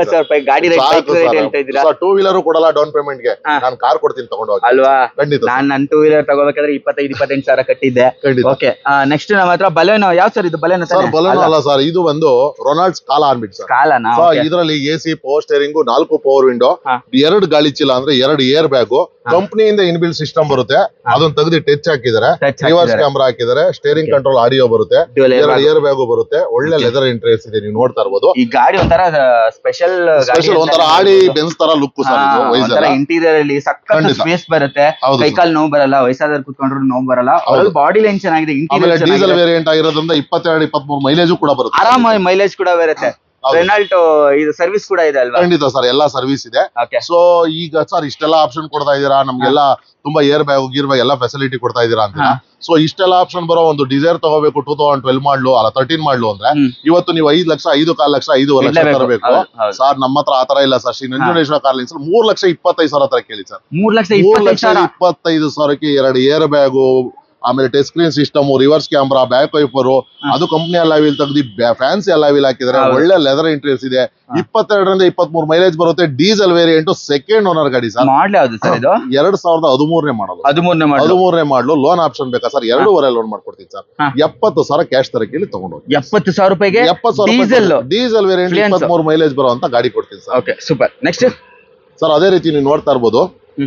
ಟೂ ವೀಲರ್ ಕೊಡಲ್ಲ ಡೌನ್ ಪೇಮೆಂಟ್ ಗೆ, ನಾನು ಕಾರ್ ಕೊಡ್ತೀನಿ ತಗೊಂಡು ಹೋಗಿ ಅಲ್ವಾ. ಖಂಡಿತ. ನಾನು ನನ್ನ ಟೂ ವೀಲರ್ ತಗೋಬೇಕಾದ್ರೆ ಇಪ್ಪತ್ತೈದು ಇಪ್ಪತ್ತೆಂಟು ಸಾವಿರ ಕಟ್ಟಿದ್ದೆ. ಓಕೆ, ನೆಕ್ಸ್ಟ್ ನಮ್ಮ ಹತ್ರ ಬಲೆನೋ. ಯಾವ ಸರ್ ಇದು? ಬಲೆನೋ ಸರ್. ಬಲೆನೋ ಅಲ್ಲ ಸರ್, ಇದು ಒಂದು ರೊನಾಲ್ಡ್ಸ್ ಕಾಲಾ ಅನ್ಬಿಟ್ಟು ಸರ್. ಕಾಲಾನ? ಇದರಲ್ಲಿ ಎ ಸಿ, ಪವರ್ ಸ್ಟೇರಿಂಗ್, ನಾಲ್ಕು ಪವರ್ ವಿಂಡೋ, ಎರಡು ಗಾಳಿ ಚೀಲ ಅಂದ್ರೆ ಎರಡು ಏರ್ ಬ್ಯಾಗ್, ಕಂಪನಿಯಿಂದ ಇನ್ಬಿಲ್ ಸಿಸ್ಟಮ್ ಬರುತ್ತೆ. ಅದನ್ನ ತೆಗೆದು ಟಚ್ ಹಾಕಿದ್ದಾರೆ, ರಿವರ್ಸ್ ಕ್ಯಾಮ್ರಾ ಹಾಕಿದ್ದಾರೆ, ಸ್ಟೇರಿಂಗ್ ಕಂಟ್ರೋಲ್ ಆಡಿಯೋ ಬರುತ್ತೆ, ಎರಡು ಏರ್ ಬ್ಯಾಗ್ ಬರುತ್ತೆ. ಒಳ್ಳೆ ಲೆದರ್ ಇಂಟೀರಿಯರ್ಸ್ ಇದೆ, ನೀವು ನೋಡ್ತಾ ಇರಬಹುದು. ಈ ಗಾಡಿ ಒಂಥರ ಸ್ಪೆಷಲ್ ಸ್ಪೆಷಲ್, ಒಂಥರ ಆಡಿ ಬೆನ್ಸ್ ತರ ಲುಕ್ ಸರ್. ಇಂಟೀರಿಯರ್ ಅಲ್ಲಿ ಸಕ್ಕತ್ ಸ್ಪೇಸ್ ಬರುತ್ತೆ, ಕೈಕಾಲ್ ನೋವು ಬರಲ್ಲ, ವಯಸ್ಸಾದವ್ರು ಕುತ್ಕೊಂಡ್ರು ನೋವು ಬರಲ್ಲ. ಬಾಡಿ ಲೈನ್ ಚೆನ್ನಾಗಿದೆ, ಇಂಟೀರಿಯರ್ ಡೀಸೆಲ್ ವೇರಿಯಂಟ್ ಆಗಿರೋದ್ರಿಂದ ಇಪ್ಪತ್ತೆರಡು ಇಪ್ಪತ್ಮೂರು ಮೈಲೇಜ್ ಕೂಡ ಬರುತ್ತೆ. ಆರಾಮಾಗಿ ಮೈಲೇಜ್ ಕೂಡ ಬರುತ್ತೆ. ರೆನಾಲ್ಟೋ ಇದು ಸರ್ವಿಸ್ ಕೂಡ ಇದೆ ಅಲ್ವಾ? ಖಂಡಿತ ಸರ್, ಎಲ್ಲಾ ಸರ್ವಿಸ್ ಇದೆ. ಸೊ ಈಗ ಸರ್ ಇಷ್ಟೆಲ್ಲ ಆಪ್ಷನ್ ಕೊಡ್ತಾ ಇದೀರಾ, ನಮ್ಗೆಲ್ಲ ತುಂಬಾ ಏರ್ ಬ್ಯಾಗ್ ಗೀರ್ ಬ್ಯಾಗ್ ಎಲ್ಲ ಫೆಸಿಲಿಟಿ ಕೊಡ್ತಾ ಇದೀರಾ ಅಂತ. ಸೊ ಇಷ್ಟೆಲ್ಲ ಆಪ್ಷನ್ ಬರೋ ಒಂದು ಡಿಸೈರ್ ತಗೋಬೇಕು ಟೂ ತೌಸಂಡ್ ಟ್ವೆಲ್ ಮಾಡ್ಲು ಅಲ್ಲ ತರ್ಟೀನ್ ಮಾಡ್ಲು ಅಂದ್ರೆ ಇವತ್ತು ನೀವು ಐದು ಲಕ್ಷ, ಐದು ಕಾಲ್ ಲಕ್ಷ, ಐದೂವರೆ ಲಕ್ಷ ತರಬೇಕು ಸರ್. ನಮ್ಮ ಹತ್ರ ಆತರ ಇಲ್ಲ sir. Shri Nanjundeshwara car links ಮೂರ್ ಲಕ್ಷ ಇಪ್ಪತ್ತೈದು ಸಾವಿರ ಹತ್ರ ಕೇಳಿ ಸರ್. ಮೂರ್ ಲಕ್ಷ ಮೂರ್ ಲಕ್ಷ ಇಪ್ಪತ್ತೈದು ಸಾವಿರಕ್ಕೆ ಎರಡು ಏರ್ ಬ್ಯಾಗು, ಆಮೇಲೆ touch screen system, reverse camera, back wiper, ಅದು ಕಂಪ್ನಿ ಅಲಾವಿಲ್ ತೆಗ್ದು ಫ್ಯಾನ್ಸಿ ಅಲಾವಿಲ್ ಹಾಕಿದ್ರೆ. ಒಳ್ಳೆ ಲೆದರ್ ಇಂಟೀರಿಯರ್ಸ್ ಇದೆ. ಇಪ್ಪತ್ತೆರಡರಿಂದ ಇಪ್ಪತ್ತ್ ಮೂರು ಮೈಲೇಜ್ ಬರುತ್ತೆ. ಡೀಸೆಲ್ ವೇರಿಯಂಟ್, ಸೆಕೆಂಡ್ ಓನರ್ ಗಾಡಿ ಸರ್. ಎರಡ್ ಸಾವಿರದ ಹದಿಮೂರನೇ ಮಾಡಲು, ಹದಿಮೂರನೇ ಮಾಡಲು. ಲೋನ್ ಆಪ್ಷನ್ ಬೇಕಾ ಸರ್? ಎರಡೂವರೆ ಲೋನ್ ಮಾಡ್ಕೊಡ್ತೀನಿ ಸರ್. ಎಪ್ಪತ್ತು ಸಾವಿರ ಕ್ಯಾಶ್ ತರ ಕೇಳಿ ತಗೊಂಡು ಎಪ್ಪತ್ತು ಸಾವಿರ ರೂಪಾಯಿಗೆ ಎಪ್ಪತ್ತು ಸಾವಿರ ಡೀಸೆಲ್ ವೇರಿಯಂಟ್, ಇಪ್ಪತ್ತ್ ಮೂರು ಮೈಲೇಜ್ ಬರುವಂತ ಗಾಡಿ ಕೊಡ್ತೀನಿ sir. Okay, super. Next sir ಅದೇ ರೀತಿ ನೀವು ನೋಡ್ತಾ ಇರ್ಬೋದು,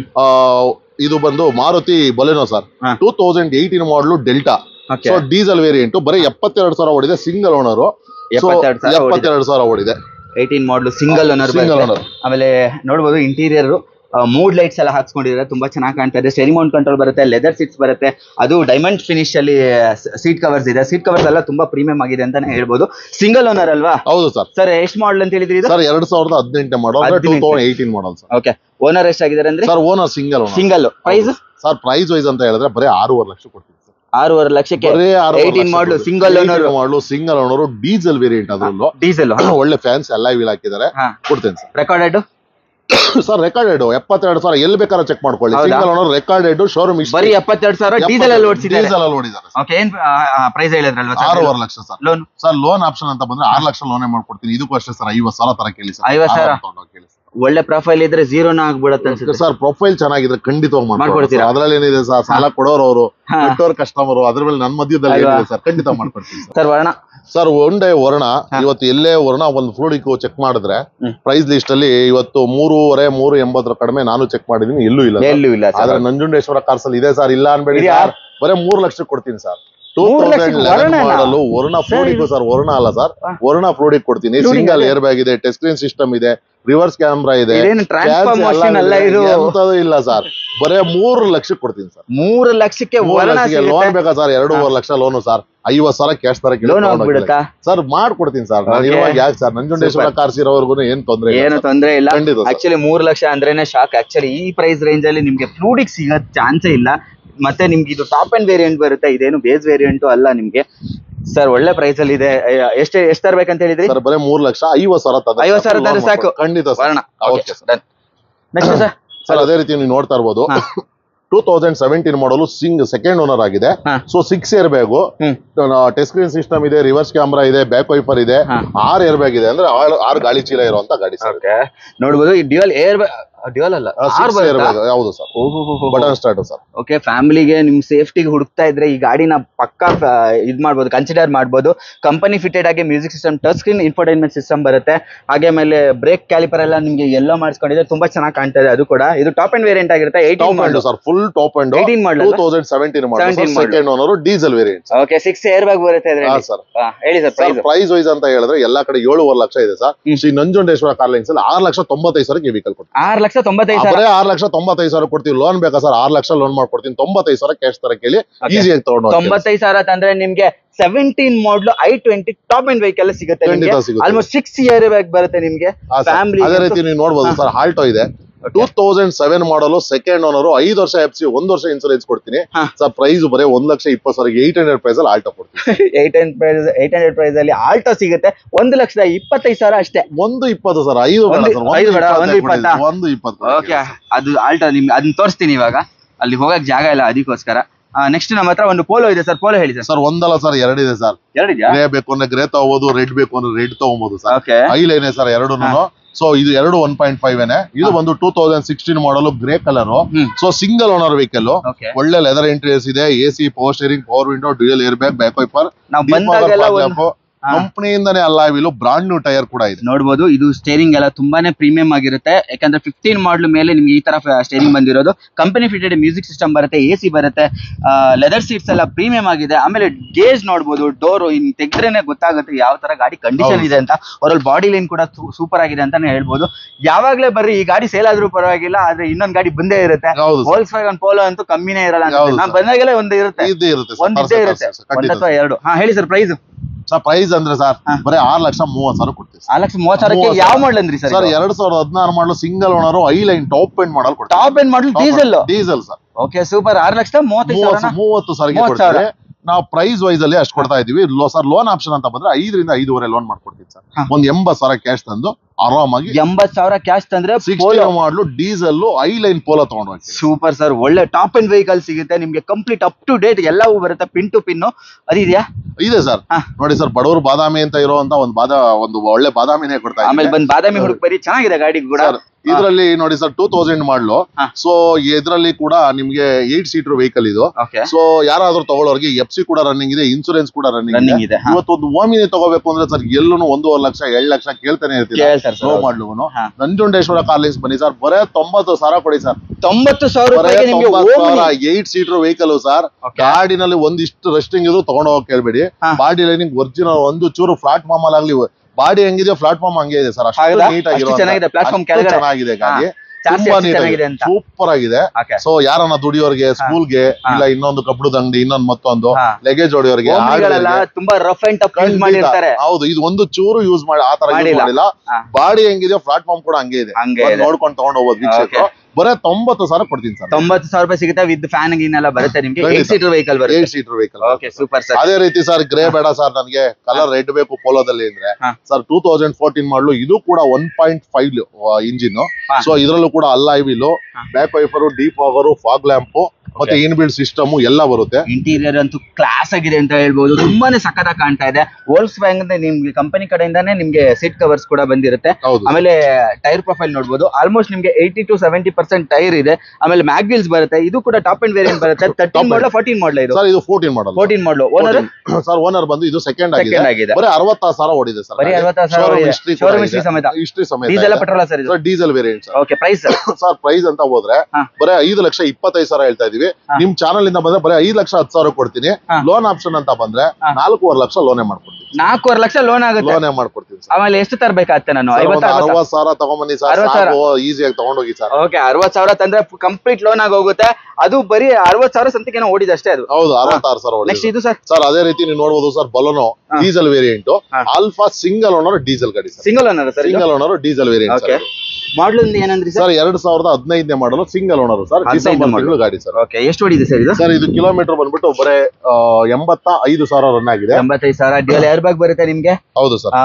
ಇದು ಬಂದು Maruti Baleno sir. Two thousand eighteen model Delta. So diesel variant, ಬರೀ ಎಪ್ಪತ್ತೆರಡು ಸಾವಿರ ಓಡಿದೆ. ಸಿಂಗಲ್ ಓನರ್, ಎಪ್ಪತ್ತೆರಡು ಸಾವಿರ ಓಡಿದೆ. Eighteen model single owner. Single owner. ಆಮೇಲೆ ನೋಡ್ಬೋದು ಇಂಟೀರಿಯರ್ ಮೂಡ್ ಲೈಟ್ಸ್ ಎಲ್ಲ ಹಾಕ್ಸ್ಕೊಂಡಿದ್ದಾರೆ, ತುಂಬಾ ಚೆನ್ನಾಗಿ ಕಾಣ್ತಾ ಇದೆ. ಸ್ಟೇರಿಂಗ್ ಮೌಂಟ್ ಕಂಟ್ರೋಲ್ ಬರುತ್ತೆ, ಲೆದರ್ ಸೀಟ್ಸ್ ಬರುತ್ತೆ, ಅದು ಡೈಮಂಡ್ ಫಿನಿಶ್ ಅಲ್ಲಿ ಸೀಟ್ ಕವರ್ಸ್ ಇದೆ. ಸೀಟ್ ಕವರ್ಸ್ ಎಲ್ಲ ತುಂಬಾ ಪ್ರೀಮಿಯಂ ಆಗಿದೆ ಅಂತಾನೆ ಹೇಳ್ಬೋದು. ಸಿಂಗಲ್ ಓನರ್ ಅಲ್ವಾ? ಹೌದು ಸರ್. ಸರ್ ಎಷ್ಟು ಮಾಡಲ್ ಅಂತ ಹೇಳಿದ್ರಿ? ಸರ್ ಎರಡ್ ಸಾವಿರದ ಹದಿನೆಂಟನೇ model, two thousand eighteen model sir. Okay, owner ಎಷ್ಟಾಗಿದ್ದಾರೆ ಅಂದ್ರೆ? Sir owner single single. Price sir? Price wise ಅಂತ ಹೇಳಿದ್ರೆ ಬರೀ ಆರೂವರೆ ಲಕ್ಷ ಕೊಡ್ತೀವಿ ಸರ್. ಆರೂವರೆ ಲಕ್ಷಕ್ಕೆ eighteen model single owner. Model single owner, diesel variant. ಅದರಲ್ಲೂ ಡೀಸೆಲ್ ಒಳ್ಳೆ ಫ್ಯಾನ್ಸ್ ಎಲ್ಲ ವೀಲ್ ಹಾಕಿದ್ದಾರೆ, ಕೊಡ್ತೇನೆ ಸರ್. Recorded sir? ರೆಕಾರ್ಡೆಡ್ ಎಪ್ಪತ್ತೆರಡು ಸಾವಿರ. ಎಲ್ಲಿ ಬೇಕಾದ್ರೆ ಚೆಕ್ ಮಾಡ್ಕೊಳ್ಳಿ. ಸಿಂಗಲ್ ಓನರ್, ರೆಕಾರ್ಡೆಡ್, ಶೋರೂಮ್ ಇಷ್ಟ. ಬರೀ ಎಪ್ಪತ್ತೆರಡು ಸಾವಿರ ಡೀಸೆಲ್ ಅಲ್ಲಿ ಓಡಿಸಿದ್ದಾರೆ. ಡೀಸೆಲ್ ಅಲ್ಲಿ ಓಡಿದ್ದಾರೆ. ಓಕೆ, ಏನ್ ಪ್ರೈಸ್ ಹೇಳಿದ್ರಲ್ವಾ? ಆರೂವರೆ lakh sir. Loan sir? Loan option ಅಂತ ಬಂದ್ರೆ ಆರು ಲಕ್ಷ ಲೋನೇ ಮಾಡ್ಕೊಡ್ತೀನಿ. ಇದಕ್ಕೂ ಅಷ್ಟೇ ಸರ್, ಐವತ್ತು ಸಾವಿರ ತರ ಕೇಳಿ ಸರ್. ಐವತ್ತು ಸಾವಿರ ಕೇಳಿ. ಒಳ್ಳೆ ಪ್ರೊಫೈಲ್ ಇದ್ರೆ ಝೀರೋನ ಆಗ್ಬಿಡತ್ತೆ ಅನ್ಸುತ್ತೆ ಸರ್. ಪ್ರೊಫೈಲ್ ಚೆನ್ನಾಗಿದ್ರೆ ಖಂಡಿತವಾಗಿ ಮಾಡ್ಕೊಡ್ತೀರಾ. ಅದ್ರಲ್ಲಿ ಏನಿದೆ ಸರ್, ಸಾಲ ಕೊಡೋರು ಅವರು, ಕಟ್ಟೋರ್ ಕಸ್ಟಮರ್, ಅದ್ರ ಮೇಲೆ ನನ್ನ ಮಧ್ಯದಲ್ಲಿ ಏನಿದೆ ಸರ್, ಖಂಡಿತ ಮಾಡ್ಕೊಡ್ತೀನಿ ಸರ್. ವರ್ಣ ಸರ್, ಒನ್ ಡೇ ವರ್ಣ ಇವತ್ತು ಎಲ್ಲೇ ವರ್ಣ ಒಂದು ಫ್ಲೂಡಿಕ್ ಚೆಕ್ ಮಾಡಿದ್ರೆ ಪ್ರೈಸ್ ಲಿಸ್ಟ್ ಅಲ್ಲಿ ಇವತ್ತು ಮೂರುವರೆ ಮೂರು ಎಂಬತ್ತರ ಕಡಿಮೆ ನಾನು ಚೆಕ್ ಮಾಡಿದೀನಿ, ಎಲ್ಲೂ ಇಲ್ಲ. ಎಲ್ಲೂ ಇಲ್ಲ. ಆದ್ರೆ ನಂಜುಂಡೇಶ್ವರ ಕಾರ್ಸ್ ಅಲ್ಲಿ ಇದೆ ಸರ್, ಇಲ್ಲ ಅನ್ಬೇಡಿ ಸರ್. ಬರೀ ಮೂರ್ ಲಕ್ಷ ಕೊಡ್ತೀನಿ ಸರ್. ಟೂ ತೌಸಂಡ್ ಲೆವೆನ್ ಮಾಡಲು ವರ್ಣ ಫ್ಲೂಡಿಕ್ ಸರ್. ವರ್ಣ ಅಲ್ಲ ಸರ್, ವರ್ಣ ಫ್ಲೂಡಿಕ್ ಕೊಡ್ತೀನಿ. ಸಿಂಗಲ್ ಏರ್ ಬ್ಯಾಗ್ ಇದೆ, ಟಚ್ ಸ್ಕ್ರೀನ್ ಸಿಸ್ಟಮ್ ಇದೆ, ರಿವರ್ಸ್ ಕ್ಯಾಮ್ರಾ ಇದೆ, ಎಂತದೂ ಇಲ್ಲ ಸರ್. ಬರೇ ಮೂರು ಲಕ್ಷ ಕೊಡ್ತೀನಿ ಸರ್. ಮೂರು ಲಕ್ಷಕ್ಕೆ ಲೋನ್ ಬೇಕಾ ಸರ್? ಎರಡೂವರೆ ಲಕ್ಷ ಲೋನು ಸರ್. ಐವತ್ ಸಾವಿರ ಕ್ಯಾಶ್ ತರ ಸರ್ ಮಾಡ್ಕೊಡ್ತೀನಿ ಸರ್. ನಾನು ಇರುವಾಗ ಯಾಕೆ ಸರ್, ನಂಜುಂಡೇಶ್ವರ ಕಾರ್ಸ್ ಇರೋವರೆಗೂ ಏನ್ ತೊಂದ್ರೆ ಏನು ತೊಂದ್ರೆ ಇಲ್ಲ. ಆಕ್ಚುಲಿ ಮೂರು ಲಕ್ಷ ಅಂದ್ರೇನೆ ಶಾಕ್. ಆಕ್ಚುಲಿ ಈ ಪ್ರೈಸ್ ರೇಂಜ್ ಅಲ್ಲಿ ನಿಮ್ಗೆ ಫ್ಲೂಡಿಕ್ ಸಿಗೋ ಚಾನ್ಸೇ ಇಲ್ಲ. ಮತ್ತೆ ನಿಮ್ಗೆ ಇದು ಟಾಪ್ ಅಂಡ್ ವೇರಿಯಂಟ್ ಬರುತ್ತೆ, ಇದೇನು ಬೇಸ್ ವೇರಿಯಂಟ್ ಅಲ್ಲ ನಿಮ್ಗೆ ಸರ್. ಒಳ್ಳೆ ಪ್ರೈಸ್ ಅಲ್ಲಿ ಇದೆ. ಎಷ್ಟು ಎಷ್ಟು ತರಬೇಕಂತ ಹೇಳಿದ್ರಿ ಸರ್? ಬರೀ ಮೂರ್ ಲಕ್ಷ ಐವತ್ ಸಾವಿರ ಐವತ್ ಸಾವಿರ ತರ ಸಾಕು. ಖಂಡಿತ ನೆಕ್ಸ್ಟ್ ಸರ್. ಸರ್ ಅದೇ ರೀತಿ ನೀವು ನೋಡ್ತಾ ಇರ್ಬೋದು, ಟೂ ತೌಸಂಡ್ ಸೆವೆಂಟೀನ್ ಮಾಡಲು ಸಿಂಗ್ ಸೆಕೆಂಡ್ ಓನರ್ ಆಗಿದೆ. So six air bag, touch screen system ಇದೆ, ರಿವರ್ಸ್ ಕ್ಯಾಮ್ರಾ ಇದೆ, ಬ್ಯಾಕ್ ವೈಪರ್ ಇದೆ, ಆರ್ ಏರ್ ಬ್ಯಾಗ್ ಇದೆ. ಅಂದ್ರೆ ಆರು ಗಾಳಿ ಚೀಲ ಇರುವಂತ ಗಾಡಿ ಸರ್. ನೋಡಬಹುದು ಈ ಡ್ಯುಯಲ್ ಏರ್ ಡ್ಯುಯಲ್ ಅಲ್ಲ ಹೌದು sir, button start sir. Okay, ಫ್ಯಾಮಿಲಿಗೆ ನಿಮ್ ಸೇಫ್ಟಿಗೆ ಹುಡುಕ್ತಾ ಇದ್ರೆ ಈ ಗಾಡಿನ ಪಕ್ಕಾ ಇದ್ ಮಾಡ್ಬೋದು, ಕನ್ಸಿಡರ್ ಮಾಡ್ಬೋದು. ಕಂಪನಿ ಫಿಟೆಡ್ ಆಗಿ music system, touch screen infotainment system ಬರುತ್ತೆ. ಹಾಗೆ ಮೇಲೆ ಬ್ರೇಕ್ ಕ್ಯಾಲಿಪರ್ ಎಲ್ಲ ನಿಮ್ಗೆ ಎಲ್ಲೋ ಮಾಡಿಸ್ಕೊಂಡಿದ್ರೆ ತುಂಬಾ ಚೆನ್ನಾಗಿ ಕಾಣ್ತಾ ಇದೆ. ಅದು ಕೂಡ ಇದು ಟಾಪ್ ಅಂಡ್ ವೇರಿಯಂಟ್ ಆಗಿರುತ್ತೆ. Eighteen model sir, full top end eighteen model, two thousand seventeen model, second owner, diesel variant. Okay, six air bag ಬರುತ್ತೆ ಇದರಲ್ಲಿ ಸರ್. ಹೇಳಿ ಸರ್ ಪ್ರೈಸ್. ಪ್ರೈಸ್ ವೈಸ್ ಅಂತ ಹೇಳಿದ್ರೆ ಎಲ್ಲಾ ಕಡೆ ಏಳುವರೆ ಲಕ್ಷ ಇದೆ sir. Shri Nanjundeshwara car lines ಅಲ್ಲಿ ಆರು ಲಕ್ಷ ತೊಂಬತ್ತೈದು ಸಾವಿರಕ್ಕೆ ವೆಹಿಕಲ್ ಕೊಡ್ತೀವಿ. ಆರು ಲಕ್ಷ ತೊಂಬತ್ತೈದು ಸಾವಿರ ಆರು ಲಕ್ಷ ತೊಂಬತ್ತೈದು ಸಾವಿರ ಕೊಡ್ತೀವಿ. ಲೋನ್ ಬೇಕಾ ಸರ್? ಆರು ಲಕ್ಷ ಲೋನ್ ಮಾಡ್ಕೊಡ್ತೀನಿ. ತೊಂಬತ್ತೈದು ಸಾವಿರ ಕ್ಯಾಶ್ ತರ ಕೇಳಿ ಈಸಿಯಾಗಿ ತಗೊಂಡು. ತೊಂಬತ್ತೈದು ಸಾವಿರ ತಂದ್ರೆ ನಿಮ್ಗೆ seventeen model i twenty top end vehicle ಸಿಗುತ್ತೆ. ಆಲ್ಮೋಸ್ಟ್ ಸಿಕ್ಸ್ ಇಯರ್ ಬ್ಯಾಗ್ ಬರುತ್ತೆ ನಿಮ್ಗೆ. ಫ್ಯಾಮಿಲಿ ಅದೇ ರೀತಿ ನೀವು ನೋಡಬಹುದು ಸರ್. ಆಲ್ಟೋ ಇದೆ, two thousand seven model, second owner, ಐದು ವರ್ಷ ಎಫ್ ಸಿ, ಒಂದ್ ವರ್ಷ ಇನ್ಸೂರೆನ್ಸ್ ಕೊಡ್ತೀನಿ ಸರ್. ಪ್ರೈಸ್ ಬರೀ ಒಂದ್ ಲಕ್ಷ ಇಪ್ಪತ್ತು ಸಾವಿರ, ಏಟ್ ಹಂಡ್ರೆಡ್ ಪ್ರೈಸ್ ಅಲ್ಲಿ ಆಲ್ಟೋ ಕೊಡ್ತೀನಿ. Eight hundred price eight hundred price ಅಲ್ಲಿ ಆಲ್ಟೋ ಸಿಗುತ್ತೆ. ಒಂದು ಲಕ್ಷದ ಇಪ್ಪತ್ತೈದು ಸಾವಿರ ಅಷ್ಟೇ. ಒಂದು ಇಪ್ಪತ್ತು ಸರ್, ಐದು ಒಂದು ಇಪ್ಪತ್ತ ಒಂದು ಇಪ್ಪತ್ತು. ಓಕೆ, ಅದು ಆಲ್ಟೋ ನಿಮ್ಗೆ ಅದನ್ನ ತೋರಿಸ್ತೀನಿ ಇವಾಗ. ಅಲ್ಲಿ ಹೋಗಕ್ ಜಾಗ ಇಲ್ಲ, ಅದಕ್ಕೋಸ್ಕರ. ನೆಕ್ಸ್ಟ್ ನಮ್ಮ ಹತ್ರ ಒಂದು ಪೋಲೋ ಇದೆ ಸರ್. ಪೋಲೋ ಹೇಳಿ ಸರ್. ಸರ್ ಒಂದಲ್ಲ ಸರ್, ಎರಡಿದೆ ಸರ್. ಎರಡಿದೆಯಾ? ಗ್ರೇ ಬೇಕು ಅಂದ್ರೆ ಗ್ರೇ ತಗೋಬಹುದು, ರೆಡ್ ಬೇಕು ಅಂದ್ರೆ ರೆಡ್ ತಗೋಬಹುದು ಸರ್. ಓಕೆ, ಐಲೇನೆ ಸರ್ ಎರಡು. ಸೊ ಇದು ಎರಡು ಒನ್ ಪಾಯಿಂಟ್ ಫೈವ್ ಏನೆ. ಇದು ಒಂದು two thousand sixteen model, grey colour. So single owner vehicle, ಒಳ್ಳೆ ಲೆದರ್ ಇಂಟೀರಿಯರ್ಸ್ ಇದೆ, AC, power steering, power window, dual air bag, back wiper, ಕಂಪನಿಯಿಂದಾನೇ ಅಲ್ಲವಿಲು, ಬ್ರಾಂಡ್ ನ್ಯೂ ಟೈರ್ ಕೂಡ ಇದೆ. ನೋಡಬಹುದು, ಇದು ಸ್ಟೇರಿಂಗ್ ಎಲ್ಲ ತುಂಬಾನೇ ಪ್ರೀಮಿಯಂ ಆಗಿರುತ್ತೆ. ಯಾಕಂದ್ರೆ ಫಿಫ್ಟೀನ್ ಮಾಡಲ್ ಮೇಲೆ ನಿಮ್ಗೆ ಈ ತರ ಸ್ಟೇರಿಂಗ್ ಬಂದಿರೋದು. ಕಂಪನಿ ಫಿಟೆಡ್ ಮ್ಯೂಸಿಕ್ ಸಿಸ್ಟಮ್ ಬರುತ್ತೆ, ಎಸಿ ಬರುತ್ತೆ, ಲೆದರ್ ಸೀಟ್ಸ್ ಎಲ್ಲ ಪ್ರೀಮಿಯಂ ಆಗಿದೆ. ಆಮೇಲೆ ಗೇಜ್ ನೋಡಬಹುದು, ಡೋರ್ ಇನ್ ತೆಗೆದ್ರೇನೆ ಗೊತ್ತಾಗುತ್ತೆ ಯಾವ ತರ ಗಾಡಿ ಕಂಡೀಷನ್ ಇದೆ ಅಂತ. ಅವರಲ್ಲಿ ಬಾಡಿ ಲೈನ್ ಕೂಡ ಸೂಪರ್ ಆಗಿದೆ ಅಂತಾನೆ ಹೇಳ್ಬೋದು. ಯಾವಾಗ್ಲೇ ಬರ್ರಿ, ಈ ಗಾಡಿ ಸೇಲ್ ಆದ್ರೂ ಪರವಾಗಿಲ್ಲ, ಆದ್ರೆ ಇನ್ನೊಂದ್ ಗಾಡಿ ಬಂದೇ ಇರುತ್ತೆ. ವೋಲ್ಕ್ಸ್ ವ್ಯಾಗನ್ ಪೋಲೋ ಅಂತೂ ಕಮ್ಮಿನೇ ಇರಲ್ಲ. ನಾನ್ ಬಂದಾಗೆಲ್ಲ ಒಂದು ಇರುತ್ತೆ, ಒಂದ್ ಇದ್ದೇ ಇರುತ್ತೆ, ಒಂದ್ ಅಥವಾ ಎರಡು. ಹಾ ಹೇಳಿ ಸರ್ ಪ್ರೈಸ್. ಸರ್ ಪ್ರೈಸ್ ಅಂದ್ರೆ ಸರ್ ಬರೀ ಆರ್ ಲಕ್ಷ ಮೂವತ್ ಸಾವಿರ ಕೊಡ್ತೀವಿ. ಆರ್ ಲಕ್ಷ ಮೂವತ್ ಸಾವಿರಕ್ಕೆ ಯಾವ ಮಾಡಲ್ ಅಂದ್ರಿ ಸರ್? ಸರ್ ಎರಡ್ ಸಾವಿರದ ಹದಿನಾರು model, single owner, i line top end model ಕೊಡ್ತೀವಿ. Top end model diesel diesel sir. Okay super. ಆರ್ ಲಕ್ಷದ ಮೂವತ್ತೈದು ಸಾವಿರ ಮೂವತ್ತು ಸಾವಿರಕ್ಕೆ ಕೊಡ್ತೀವಿ. ನಾವು ಪ್ರೈಸ್ ವೈಸ್ ಅಲ್ಲಿ ಅಷ್ಟು ಕೊಡ್ತಾ ಇದೀವಿ. ಸರ್ ಲೋನ್ ಆಪ್ಷನ್ ಅಂತ ಬಂದ್ರೆ ಐದರಿಂದ ಐದೂವರೆ ಲೋನ್ ಮಾಡ್ಕೊಡ್ತೀವಿ ಸರ್. ಒಂದ್ ಎಂಬತ್ ಸಾವಿರ ಕ್ಯಾಶ್ ತಂದು ಆರಾಮಾಗಿ, ಎಂಬತ್ ಸಾವಿರ ಕ್ಯಾಶ್ ತಂದ್ರೆ model diesel I line Polo ತಗೊಂಡು ಹೋಗಿ. ಸೂಪರ್ ಸರ್, ಒಳ್ಳೆ ಟಾಪ್ ಅಂಡ್ ವೆಹಿಕಲ್ ಸಿಗುತ್ತೆ ನಿಮ್ಗೆ. ಕಂಪ್ಲೀಟ್ ಅಪ್ ಟು ಡೇಟ್ ಎಲ್ಲವೂ ಬರುತ್ತೆ, ಪಿನ್ ಟು ಪಿನ್. ಅದಿದೆಯಾ? ಇದೆ ಸರ್. ನೋಡಿ ಸರ್, ಬಡವರು ಬಾದಾಮಿ ಅಂತ ಇರುವಂತ ಒಂದು ಬಾದ ಒಂದು ಒಳ್ಳೆ ಬಾದಾಮಿನೇ ಕೊಡ್ತಾ. ಆಮೇಲೆ ಬಂದ್ ಬಾದಾಮಿ ಹುಡುಕ್ ಬರಿ, ಚೆನ್ನಾಗಿದೆ ಗಾಡಿ ಕೂಡ. ಇದರಲ್ಲಿ ನೋಡಿ sir, two thousand model. So ಇದರಲ್ಲಿ ಕೂಡ ನಿಮ್ಗೆ ಏಟ್ ಸೀಟರ್ ವೆಹಿಕಲ್ ಇದು. ಸೊ ಯಾರಾದ್ರೂ ತಗೊಳ್ಳೋರಿಗೆ ಎಫ್ ಸಿ ಕೂಡ ರನ್ನಿಂಗ್ ಇದೆ, ಇನ್ಸೂರೆನ್ಸ್ ಕೂಡ ರನ್ನಿಂಗ್ ಇದೆ. ಇವತ್ತೊಂದು ಓಮಿನಿ ತಗೋಬೇಕು ಅಂದ್ರೆ ಸರ್ ಎಲ್ಲೂ ಒಂದೂವರೆ ಲಕ್ಷ ಎರಡ್ ಲಕ್ಷ ಕೇಳ್ತಾನೆ ಇರ್ತೀವಿ. ಲೋ ಮಾಡ್ಲು ನಂಜುಂಡೇಶ್ವರ ಕಾರ್ ಲೈನ್ಸ್ ಬನ್ನಿ ಸರ್, ಬರೇ ತೊಂಬತ್ತು ಸಾವಿರ ಕೊಡಿ ಸರ್. ತೊಂಬತ್ತು ಸಾವಿರ ಏಟ್ ಸೀಟರ್ ವೆಹಿಕಲ್ ಸರ್. ಗಾಡಿನಲ್ಲಿ ಒಂದಿಷ್ಟು ರೆಸ್ಟಿಂಗ್ ಇದು ತಗೊಂಡು ಹೋಗಿ ಕೇಳ್ಬೇಡಿ. ಬಾಡಿ ಲೈನಿಂಗ್ ಒರಿಜಿನಲ್, ಒಂದು ಚೂರು ಪ್ಲಾಟ್ಫಾರ್ಮ್ ಅಲ್ಲಿ ಆಗ್ಲಿ, ಬಾಡಿ ಹೆಂಗಿದೆಯೋ ಪ್ಲಾಟ್ಫಾರ್ಮ್ ಹಂಗೆ ಇದೆ ಸರ್. ಅಷ್ಟು ನೀಟಾಗಿ ಚೆನ್ನಾಗಿದೆ ಗಾಡಿ, ತುಂಬಾ ನೀಟಾಗಿದೆ, ಸೂಪರ್ ಆಗಿದೆ. ಸೊ ಯಾರನ್ನ ದುಡಿಯೋರ್ಗೆ, ಸ್ಕೂಲ್ಗೆ, ಇಲ್ಲ ಇನ್ನೊಂದು ಕಬ್ಬಡದ ಅಂಗಡಿ, ಇನ್ನೊಂದು ಮತ್ತೊಂದು ಲಗೇಜ್ ಹೊಡಿಯೋರ್ಗೆ ತುಂಬಾ ರಫ್ ಅಂಡ್ ಟಫ್ ಮಾಡಿರ್ತಾರೆ. ಹೌದು, ಇದು ಒಂದು ಚೂರು ಯೂಸ್ ಮಾಡಿ ಆ ತರ ಮಾಡಿಲ್ಲ. ಬಾಡಿ ಹೆಂಗಿದೆಯೋ ಪ್ಲಾಟ್ಫಾರ್ಮ್ ಕೂಡ ಹಂಗೆ ಇದೆ, ನೋಡ್ಕೊಂಡು ತಗೊಂಡು ಹೋಗ್ಬೋದು ವೀಕ್ಷಕರು. ಬರೇ ತೊಂಬತ್ತು ಸಾವಿರ ಕೊಡ್ತೀನಿ ಸರ್. ತೊಂಬತ್ತು ಸಾವಿರ ರೂಪಾಯಿ ಸಿಗುತ್ತೆ ವಿತ್ ಫ್ಯಾನ್ ಗೀನ್ ಎಲ್ಲ ಬರುತ್ತೆ ನಿಮ್ಗೆ. ಏಟ್ ಸೀಟರ್ ವೆಹಿಕಲ್ ಬರುತ್ತೆ. Eight seater vehicle. Okay super sir. ಅದೇ ರೀತಿ ಸರ್, ಗ್ರೇ ಬೇಡ ಸರ್, ನನಗೆ ಕಲರ್ ರೆಡ್ ಬೇಕು ಪೋಲೋದಲ್ಲಿ ಅಂದ್ರೆ sir, two thousand fourteen model, ಇದು ಕೂಡ one point five engine. So ಇದ್ರಲ್ಲೂ ಕೂಡ alloy wheel, back wiper, deep fogger, fog lamp, ಮತ್ತೆ ಇನ್ ಬಿಲ್ಡ್ ಸಿಸ್ಟಮ್ ಎಲ್ಲ ಬರುತ್ತೆ. ಇಂಟೀರಿಯರ್ ಅಂತೂ ಕ್ಲಾಸ್ ಆಗಿದೆ ಅಂತ ಹೇಳ್ಬೋದು, ತುಂಬಾನೇ ಸಖತ್ತಾಗಿ ಕಾಣ್ತಾ ಇದೆ. ವೋಲ್ಕ್ಸ್ ವ್ಯಾಗನ್ ನಿಮ್ಗೆ ಕಂಪನಿ ಕಡೆಯಿಂದಾನೇ ನಿಮ್ಗೆ ಸೀಟ್ ಕವರ್ಸ್ ಕೂಡ ಬಂದಿರುತ್ತೆ. ಆಮೇಲೆ ಟೈರ್ ಪ್ರೊಫೈಲ್ ನೋಡಬಹುದು, ಆಲ್ಮೋಸ್ಟ್ ನಿಮ್ಗೆ eighty to seventy percent tyre ಇದೆ. ಆಮೇಲೆ ಮ್ಯಾಗ್ ವೀಲ್ಸ್ ಬರುತ್ತೆ. ಇದು ಕೂಡ ಟಾಪ್ ಅಂಡ್ ವೇರಿಯಂಟ್ ಬರುತ್ತೆ. ತರ್ಟೀನ್ ಮಾಡಲ್ ಫೋರ್ಟೀನ್ ಮಾಡಲ್ ಇದು ಸರ್. ಇದು fourteen model. Fourteen model. Owner sir owner ಬಂದು ಇದು ಸೆಕೆಂಡ್ ಆಗಿದೆ. ಬರೀ ಅರವತ್ತಾರು ಸಾವಿರ ಓಡಿದೆ ಸರ್. ಬರೀ ಅರವತ್ತಾರು ಸಾವಿರ ಶೋರೂಮ್ ಹಿಸ್ಟ್ರಿ ಸಮೇತ. ಹಿಸ್ಟ್ರಿ ಸಮೇತ. ಡೀಸೆಲ್ ಪೆಟ್ರೋಲ್ ಸರ್ ಇದು? Diesel variant sir. Okay price sir, price ಅಂತ ಹೋದ್ರೆ ಬರೀ ಐದು ಲಕ್ಷ ಇಪ್ಪತ್ತೈದು ಸಾವಿರ ಹೇಳ್ತಾ ಇದೀವಿ. ನಿಮ್ ಚಾನಲ್ ಇಂದ ಬಂದ್ರೆ ಬರೀ ಐದು ಲಕ್ಷ ಹತ್ತು ಸಾವಿರ ಕೊಡ್ತೀನಿ. ಲೋನ್ ಆಪ್ಷನ್ ಅಂತ ಬಂದ್ರೆ ನಾಲ್ಕೂವರೆ ಲಕ್ಷ ಲೋನೇ ಮಾಡ್ಕೊಡ್ತೀನಿ. ನಾಲ್ಕೂವರೆ ಲಕ್ಷ ಲೋನ್ ಆಗುತ್ತೆ, ಲೋನೇ ಮಾಡ್ಕೊಡ್ತೀನಿ. ಆಮೇಲೆ ಎಷ್ಟು ತರಬೇಕಾಗುತ್ತೆ? ನಾನು ಅರವತ್ತು ಸಾವಿರ ತಗೊಂಬನ್ನಿ ಸರ್, ಈಸಿಯಾಗಿ ತಗೊಂಡೋಗಿ ಸರ್. ಓಕೆ, ಅರವತ್ತು ಸಾವಿರ ತಂದ್ರೆ ಕಂಪ್ಲೀಟ್ ಲೋನ್ ಆಗಿ ಹೋಗುತ್ತೆ. ಅದು ಬರೀ ಅರವತ್ತು ಸಾವಿರ ಸಂತಿಗೆ ಓಡಿದೆ ಅಷ್ಟೇ ಅದು. ಹೌದು, ಅರವತ್ತಾರು ಸಾವಿರ. ನೆಕ್ಸ್ಟ್ ಇದು ಸರ್. ಸರ್ ಅದೇ ರೀತಿ ನೀವು ನೋಡಬಹುದು sir, Baleno diesel variant, Alpha single owner diesel ಗಾಡಿ. Single owner sir? Single owner diesel variant. Model ಏನಂದ್ರಿ ಸರ್? ಎರಡ್ ಸಾವಿರದ ಹದಿನೈದನೇ ಮಾಡಲು, ಸಿಂಗಲ್ ಓನರ್ ಸರ್, ಡಿಸೆಂಬರ್ ತಿಂಗಳು ಗಾಡಿ ಸರ್. ಓಕೆ, ಎಷ್ಟು ಓಡಿದೆ ಸರ್ ಇದು? ಸರ್ ಇದು ಕಿಲೋಮೀಟರ್ ಬಂದ್ಬಿಟ್ಟು ಬರೇ ಎಂಬತ್ತ ಐದು ಸಾವಿರ ರನ್ ಆಗಿದೆ. ಎಂಬತ್ತೈದು ಸಾವಿರ. ಡ್ಯುಯಲ್ ಏರ್ ಬ್ಯಾಗ್ ಬರುತ್ತೆ ನಿಮ್ಗೆ. ಹೌದು ಸರ್. ಮತ್ತೆ ನಿಮ್ಗೆ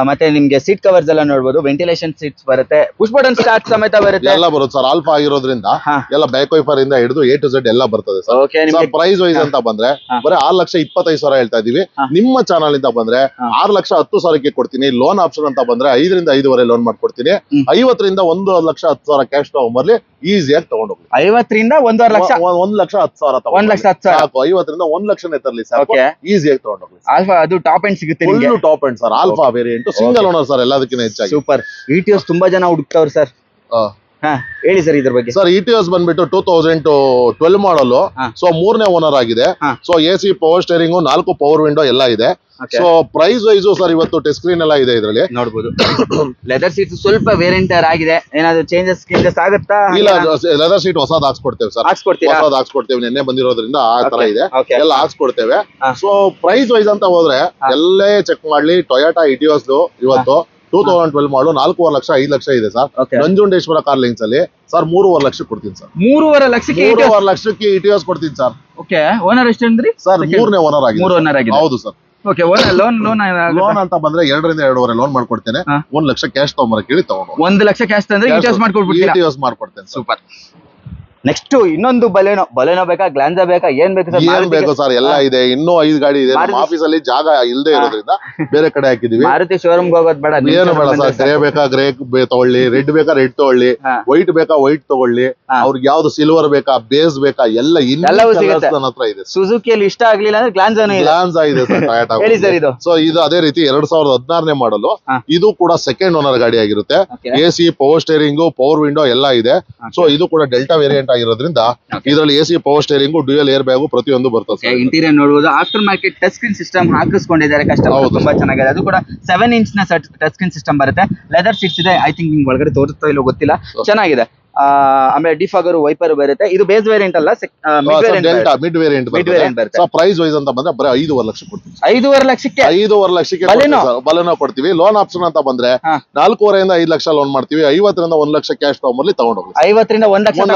ನಿಮ್ಗೆ ಸೀಟ್ ಕವರ್ಸ್ ಎಲ್ಲ ನೋಡಬಹುದು, ವೆಂಟಿಲೇಷನ್ ಸೀಟ್ಸ್ ಬರುತ್ತೆ, ಪುಷ್ ಬಟನ್ ಸ್ಟಾರ್ಟ್ ಸಮೇತ ಬರುತ್ತೆ, ಎಲ್ಲ ಬರುತ್ತೆ ಸರ್. ಆಲ್ಫಾ ಆಗಿರೋದ್ರಿಂದ ಎಲ್ಲ ಬ್ಯಾಕ್ ವೈಫರ್ ಇಂದ ಹಿಡಿದು ಎ ಟು ಝೆಡ್ ಎಲ್ಲ ಬರ್ತದೆ ಸರ್. ಓಕೆ, ನಿಮಗೆ ಪ್ರೈಸ್ ವೈಸ್ ಅಂತ ಬಂದ್ರೆ ಬರೀ ಆರು ಲಕ್ಷ ಇಪ್ಪತ್ತೈದು ಸಾವಿರ ಹೇಳ್ತಾ ಇದೀವಿ. ನಿಮ್ಮ ಚಾನಲ್ ಇಂದ ಬಂದ್ರೆ ಆರು ಲಕ್ಷ ಹತ್ತು ಸಾವಿರಕ್ಕೆ ಕೊಡ್ತೀನಿ. ಲೋನ್ ಆಪ್ಷನ್ ಅಂತ ಬಂದ್ರೆ ಐದರಿಂದ ಐದುವರೆ ಲೋನ್ ಮಾಡ್ಕೊಡ್ತೀನಿ. ಐವತ್ತರಿಂದ ಒಂದು ಲಕ್ಷ ಹತ್ತು ಸಾವಿರ ಕ್ಯಾಶ್ ತಗೊಂಡ್ಬರ್ಲಿ, ಈಸಿಯಾಗಿ ತಗೊಂಡೋಗ್ಲಿ. ಐವತ್ತರಿಂದ ಒಂದೂವರೆ ಲಕ್ಷ ಒಂದ್ ಲಕ್ಷ ಹತ್ತು ಸಾವಿರ ಒಂದ್ ಲಕ್ಷ ಹತ್ತು ಸಾವಿರ ಸಾಕು. ಐವತ್ತರಿಂದ ಒಂದ್ ಲಕ್ಷನೇ ತರಲಿ ಸಾಕು, ಈಸಿಯಾಗಿ ತಗೊಂಡೋಗ್ಲಿ. ಆಲ್ಫಾ ಅದು ಟಾಪ್ ಎಂಡ್ ಸಿಗುತ್ತೆ ನಿಮಗೆ. Top end sir, Alpha variant, single owner sir, ಎಲ್ಲದಕ್ಕಿಂತ ಹೆಚ್ಚಾಗಿ. ಸೂಪರ್. ಇಟಿಎಸ್ ತುಂಬಾ ಜನ ಹುಡುಕ್ತವ್ರು ಸರ್. ಹಾ, ಹೇಳಿ ಸರ್ ಇದ್ರ ಬಗ್ಗೆ. ಸರ್ ಇಟಿಎಸ್ ಬಂದ್ಬಿಟ್ಟು two thousand twelve model. So ಮೂರನೇ ಓನರ್ ಆಗಿದೆ. So A C power steering, ನಾಲ್ಕು ಪವರ್ ವಿಂಡೋ ಎಲ್ಲ ಇದೆ. ಸೊ ಪ್ರೈಸ್ ವೈಸ್ ಸರ್ ಇವತ್ತು ಟಚ್ ಸ್ಕ್ರೀನ್ ಎಲ್ಲ ಇದೆ ಇದರಲ್ಲಿ ನೋಡಬಹುದು. ಲೆದರ್ ಸೀಟ್ ಸ್ವಲ್ಪ ವೇರಿಯಂಟ್ ಆಗಿದೆ, ಏನಾದ್ರು ಚೇಂಜಸ್ ಚೇಂಜಸ್ ಆಗುತ್ತಾ? ಇಲ್ಲ, ಲೆದರ್ ಸೀಟ್ ಹೊಸದ್ ಹಾಕ್ಸ್ಕೊಡ್ತೇವೆ ಸರ್. ಹೊಸದ್ ಹಾಕ್ಸ್ಕೊಡ್ತೇವೆ, ನಿನ್ನೆ ಬಂದಿರೋದ್ರಿಂದ ಆ ತರ ಇದೆ, ಎಲ್ಲ ಹಾಕ್ಸ್ಕೊಡ್ತೇವೆ. ಸೊ ಪ್ರೈಸ್ ವೈಸ್ ಅಂತ ಹೋದ್ರೆ ಎಲ್ಲೇ ಚೆಕ್ ಮಾಡ್ಲಿ, ಟೊಯೋಟಾ ಇಟಿಯೋಸ್ ಇವತ್ತು ಟೂ ತೌಸಂಡ್ ಟ್ವೆಲ್ ಮಾಡು ನಾಲ್ಕೂವರೆ ಲಕ್ಷ ಐದು ಲಕ್ಷ ಇದೆ ಸರ್. ನಂಜುಂಡೇಶ್ವರ ಕಾರ್ ಲಿಂಕ್ಸ್ ಅಲ್ಲಿ ಸರ್ ಮೂರುವರೆ ಲಕ್ಷ ಕೊಡ್ತೀನಿ ಸರ್. ಮೂರುವರೆ ಲಕ್ಷಕ್ಕೆ ಮೂರುವರೆ ಲಕ್ಷಕ್ಕೆ ಇಟಿಯೋಸ್ ಕೊಡ್ತೀನಿ ಸರ್. ಓಕೆ, ಓನರ್ ಎಷ್ಟು ಅಂದ್ರಿ ಸರ್? ಮೂರನೇ ಓನರ್ ಆಗಿದೆ. ಮೂರು ಓನರ್ ಆಗಿದೆ. ಹೌದು sir. Okay, loan loan loan ಅಂತ ಬಂದ್ರೆ ಎರಡರಿಂದ ಎರಡೂವರೆ ಲೋನ್ ಮಾಡ್ಕೊಡ್ತೇನೆ. ಒಂದ್ ಲಕ್ಷ ಕ್ಯಾಶ್ ತಗೊಂಬರಕ್ಕೆ ಹೇಳಿ ತಗೊಂಡು ಒಂದ್ ಲಕ್ಷ ಕ್ಯಾಶ್ ತಂದ್ರೆ ಇಟಿಯೋಸ್ ಮಾಡ್ಕೊಡ್ಬಿಡ್ತೀರಾ? ಇಟಿಯೋಸ್ ಮಾಡ್ಕೊಡ್ತೇನೆ. ಸೂಪರ್. ನೆಕ್ಸ್ಟ್ ಇನ್ನೊಂದು ಬಲೆನೋ ಬಲೆನೋ ಬೇಕಾ, ಗ್ಲಾನ್ಸಾ ಬೇಕಾ, ಏನ್ ಬೇಕು ಸರ್? ಏನ್ ಬೇಕು ಸರ್? ಎಲ್ಲ ಇದೆ, ಇನ್ನೂ ಐದು ಗಾಡಿ ಇದೆ. ನಮ್ಮ ಆಫೀಸ್ ಅಲ್ಲಿ ಜಾಗ ಇಲ್ಲದೆ ಇರೋದ್ರಿಂದ ಬೇರೆ ಕಡೆ ಹಾಕಿದೀವಿ. ಮಾರುತಿ ಶೋರೂಮ್ ಹೋಗೋದ್ ಬೇಡ, ಏನು ಬೇಡ ಸರ್. ಗ್ರೇ ಬೇಕಾ ಗ್ರೇ ತಗೊಳ್ಳಿ, ರೆಡ್ ಬೇಕಾ ರೆಡ್ ತಗೊಳ್ಳಿ, ವೈಟ್ ಬೇಕಾ ವೈಟ್ ತಗೊಳ್ಳಿ, ಅವ್ರಿಗೆ ಯಾವ್ದು ಸಿಲ್ವರ್ ಬೇಕಾ, ಬೇಸ್ ಬೇಕಾ, ಎಲ್ಲ ನನ್ನ ಹತ್ರ ಇದೆ. ಸುಜುಕಿಯಲ್ಲಿ ಇಷ್ಟ ಆಗ್ಲಿಲ್ಲ ಅಂದ್ರೆ ಗ್ಲಾನ್ಸಾನು ಇದೆ. ಗ್ಲಾನ್ಸಾ ಇದೆ ಸರ್, ಟೊಯೋಟಾ. ಹೇಳಿ ಸರ್ ಇದು. ಸೊ ಇದು ಅದೇ ರೀತಿ ಎರಡ್ ಸಾವಿರದ ಹದಿನಾರನೇ ಮಾಡಲು. ಇದು ಕೂಡ ಸೆಕೆಂಡ್ ಓನರ್ ಗಾಡಿ ಆಗಿರುತ್ತೆ. A C power steering, power window ಎಲ್ಲ ಇದೆ. ಸೊ ಇದು ಕೂಡ ಡೆಲ್ಟಾ ವೇರಿಯಂಟ್ ಆಗಿರೋದ್ರಿಂದ ಇದರಲ್ಲಿ AC power steering, dual air bag ಪ್ರತಿಯೊಂದು ಬರ್ತದೆ. ಇಂಟೀರಿಯರ್ ನೋಡಬಹುದು. After market touch screen system ಹಾಕಿಸ್ಕೊಂಡಿದ್ದಾರೆ ಕಸ್ಟಮರ್, ತುಂಬಾ ಚೆನ್ನಾಗಿದೆ. ಅದು ಕೂಡ ಸೆವೆನ್ ಇಂಚ್ ನ ಟಚ್ ಸ್ಕ್ರೀನ್ ಸಿಸ್ಟಮ್ ಬರುತ್ತೆ. ಲೆದರ್ ಸೀಟ್ಸ್ ಇದೆ. ಐ ಥಿಂಕ್ ನಿಮ್ಗೆ ಒಳಗಡೆ ತೋರಿಸ್ತಾ ಇಲ್ಲೋ ಗೊತ್ತಿಲ್ಲ, ಚೆನ್ನಾಗಿದೆ. ಆಮೇಲೆ ಡಿಫಾಗರ್ ವೈಪರ್ ಬರುತ್ತೆ. ಇದು ಬೇಸ್ ವೇರಿಯಂಟ್ ಅಲ್ಲ, ಮಿಡ್ ವೇರಿಯಂಟ್ ಬರುತ್ತೆ. ಪ್ರೈಸ್ ವೈಸ್ ಅಂತ ಬಂದ್ರೆ ಬರೀ ಐದೂವರೆ ಲಕ್ಷ ಕೊಡ್ತೀವಿ. ಐದೂವರೆ ಲಕ್ಷಕ್ಕೆ ಐದೂವರೆ ಲಕ್ಷಕ್ಕೆ ಬಲೆನೋ ಕೊಡ್ತೀವಿ. ಲೋನ್ ಆಪ್ಷನ್ ಅಂತ ಬಂದ್ರೆ ನಾಲ್ಕೂವರೆಯಿಂದ ಐದು ಲಕ್ಷ ಲೋನ್ ಮಾಡ್ತೀವಿ. ಐವತ್ತರಿಂದ ಒಂದ್ ಲಕ್ಷ ಕ್ಯಾಶ್ ತಗೊಂಡ್ಬರ್ಲಿ, ತಗೊಂಡೋಗಿ. ಐವತ್ತರಿಂದ ಒಂದ್ ಲಕ್ಷ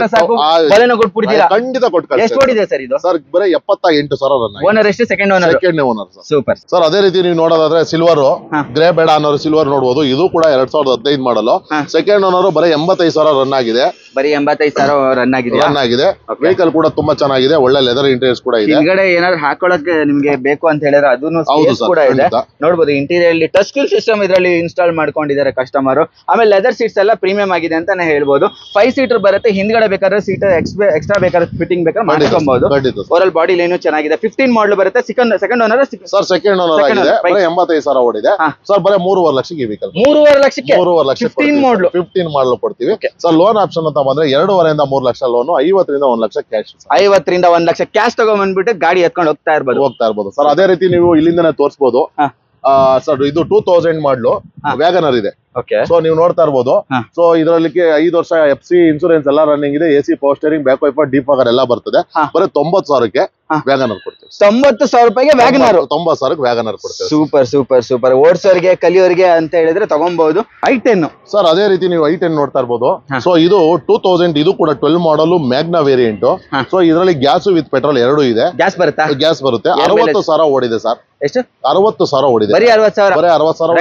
ಖಂಡಿತ ಕೊಟ್ಟು. ಎಷ್ಟು ಓಡಿದೆ ಸರ್ ಇದು? ಸರ್ ಬರೀ ಎಪ್ಪತ್ತ ಎಂಟು ಸಾವಿರ ರನ್. ಓನರ್ ಎಷ್ಟು? Second owner. Second owner super sir. ಅದೇ ರೀತಿ ನೀವು ನೋಡೋದಾದ್ರೆ ಸಿಲ್ವರ್ ಗ್ರೇ ಬೇಡ ಅನ್ನೋರು ಸಿಲ್ವರ್ ನೋಡಬಹುದು. ಇದು ಕೂಡ ಎರಡ್ ಸಾವಿರದ ಹದಿನೈದು ಮಾಡಲು. ಸೆಕೆಂಡ್ ಓನರ್ ಬರೀ ಎಂಬತ್ತೈದು ಸಾವಿರ ರನ್ ಆಗಿದೆ. ಬರೀ ಎಂಬತ್ತೈದು ಸಾವಿರ ರನ್ ಆಗಿದೆ. ರನ್ ಆಗಿದೆ. ವೆಹಿಕಲ್ ಕೂಡ ತುಂಬಾ ಚೆನ್ನಾಗಿದೆ, ಒಳ್ಳೆ ಲೆದರ್ ಇಂಟೀರಿಯರ್ಸ್ ಕೂಡ ಇದೆ. ಹಿಂಗಡೆ ಏನಾದ್ರು ಹಾಕೊಳ್ಳಕ್ಕೆ ನಿಮ್ಗೆ ಬೇಕು ಅಂತ ಹೇಳಿದ್ರೆ ಅದನ್ನು ಕೂಡ ಇದೆ ನೋಡಬಹುದು. ಇಂಟೀರಿಯರ್ ಅಲ್ಲಿ ಟಚ್ ಸ್ಕ್ರೀನ್ ಸಿಸ್ಟಮ್ ಇದರಲ್ಲಿ ಇನ್ಸ್ಟಾಲ್ ಮಾಡ್ಕೊಂಡಿದ್ದಾರೆ ಕಸ್ಟಮರ್. ಆಮೇಲೆ ಲೆದರ್ ಸೀಟ್ಸ್ ಎಲ್ಲ ಪ್ರೀಮಿಯಂ ಆಗಿದೆ ಅಂತಾನೆ ಹೇಳ್ಬೋದು. ಫೈವ್ ಸೀಟರ್ ಬರುತ್ತೆ. ಹಿಂದ್ಗಡೆ ಬೇಕಾದ್ರೆ ಸೀಟ್ ಎಕ್ಸ್ಟ್ರಾ ಬೇಕಾದ್ರೆ ಫಿಟ್ಟಿಂಗ್ ಬೇಕಾದ್ರೆ ಮಾಡ್ಕೊಬಹುದು. ಓವರಾಲ್ ಬಾಡಿ ಲೈನು ಚೆನ್ನಾಗಿದೆ. ಫಿಫ್ಟೀನ್ ಮಾಡಲ್ ಬರುತ್ತೆ. Second second owner sir. Second owner ಆಗಿದೆ. ಎಂಬತ್ತೈದು ಸಾವಿರ ಓಡಿದೆ ಸರ್. ಬರೀ ಮೂರುವರೆ ಲಕ್ಷಕ್ಕೆ ವೆಹಿಕಲ್. ಮೂರುವರೆ ಲಕ್ಷಕ್ಕೆ ಮೂರುವರೆ lakh fifteen model fifteen model ಕೊಡ್ತೀವಿ ಸರ್. ಲೋನ್ ಆಪ್ಷನ್ ಅಂತ ಬಂದ್ರೆ ಎರಡೂವರೆಯಿಂದ ಮೂರು ಲಕ್ಷ ಲೋನು, ಐವತ್ತರಿಂದ ಒಂದ್ ಲಕ್ಷ ಕ್ಯಾಶ್. ಐವತ್ತರಿಂದ ಒಂದ್ ಲಕ್ಷ ಕ್ಯಾಶ್ ತಗೊಂಡ್ಬಂದ್ಬಿಟ್ಟು ಗಾಡಿ ಎತ್ಕೊಂಡು ಹೋಗ್ತಾ ಇರ್ಬೋದು ಹೋಗ್ತಾ ಇರ್ಬೋದು ಸರ್. ಅದೇ ರೀತಿ ನೀವು ಇಲ್ಲಿಂದನೇ ತೋರಿಸಬಹುದು ಸರ್. ಇದು ಟೂ ತೌಸಂಡ್ ಮಾಡಲು ವ್ಯಾಗನರ್ ಇದೆ. ಸೊ ನೀವು ನೋಡ್ತಾ ಇರ್ಬೋದು. ಸೊ ಇದರಲ್ಲಿ ಐದು ವರ್ಷ ಎಫ್ ಸಿ ಇನ್ಸೂರೆನ್ಸ್ ಎಲ್ಲ ರನ್ನಿಂಗ್ ಇದೆ. AC power steering, back wiper, defogger ಎಲ್ಲ ಬರ್ತದೆ. ಬರೀ ತೊಂಬತ್ತು ಸಾವಿರಕ್ಕೆ ವ್ಯಾಗನರ್ ಕೊಡ್ತೀವಿ. ತೊಂಬತ್ತು ಸಾವಿರ ರೂಪಾಯಿಗೆ ವ್ಯಾಗನರ್. ತೊಂಬತ್ತು ಸಾವಿರಕ್ಕೆ ವ್ಯಾಗನರ್ ಕೊಡ್ತೇವೆ. Super super super. ಓಡ್ಸೋರಿಗೆ ಕಲಿಯೋರಿಗೆ ಅಂತ ಹೇಳಿದ್ರೆ ತಗೊಬಹುದು. I ten sir. ಅದೇ ರೀತಿ ನೀವು ಐ ಟೆನ್ ನೋಡ್ತಾ ಇರ್ಬೋದು. ಸೊ ಇದು ಟೂ ತೌಸಂಡ್ ಇದು ಕೂಡ twelve model Magna variant. So ಇದರಲ್ಲಿ ಗ್ಯಾಸ್ ವಿತ್ ಪೆಟ್ರೋಲ್ ಎರಡು ಇದೆ. ಗ್ಯಾಸ್ ಬರುತ್ತಾ? ಗ್ಯಾಸ್ ಬರುತ್ತೆ. ಅರವತ್ತು ಸಾವಿರ ಓಡಿದೆ ಸರ್. ಎಷ್ಟು? ಅರವತ್ತು ಸಾವಿರ ಓಡಿದೆ. ಬರೀ ಅರವತ್ತು ಸಾವಿರ. ಬರೀ ಅರವತ್ತು ಸಾವಿರ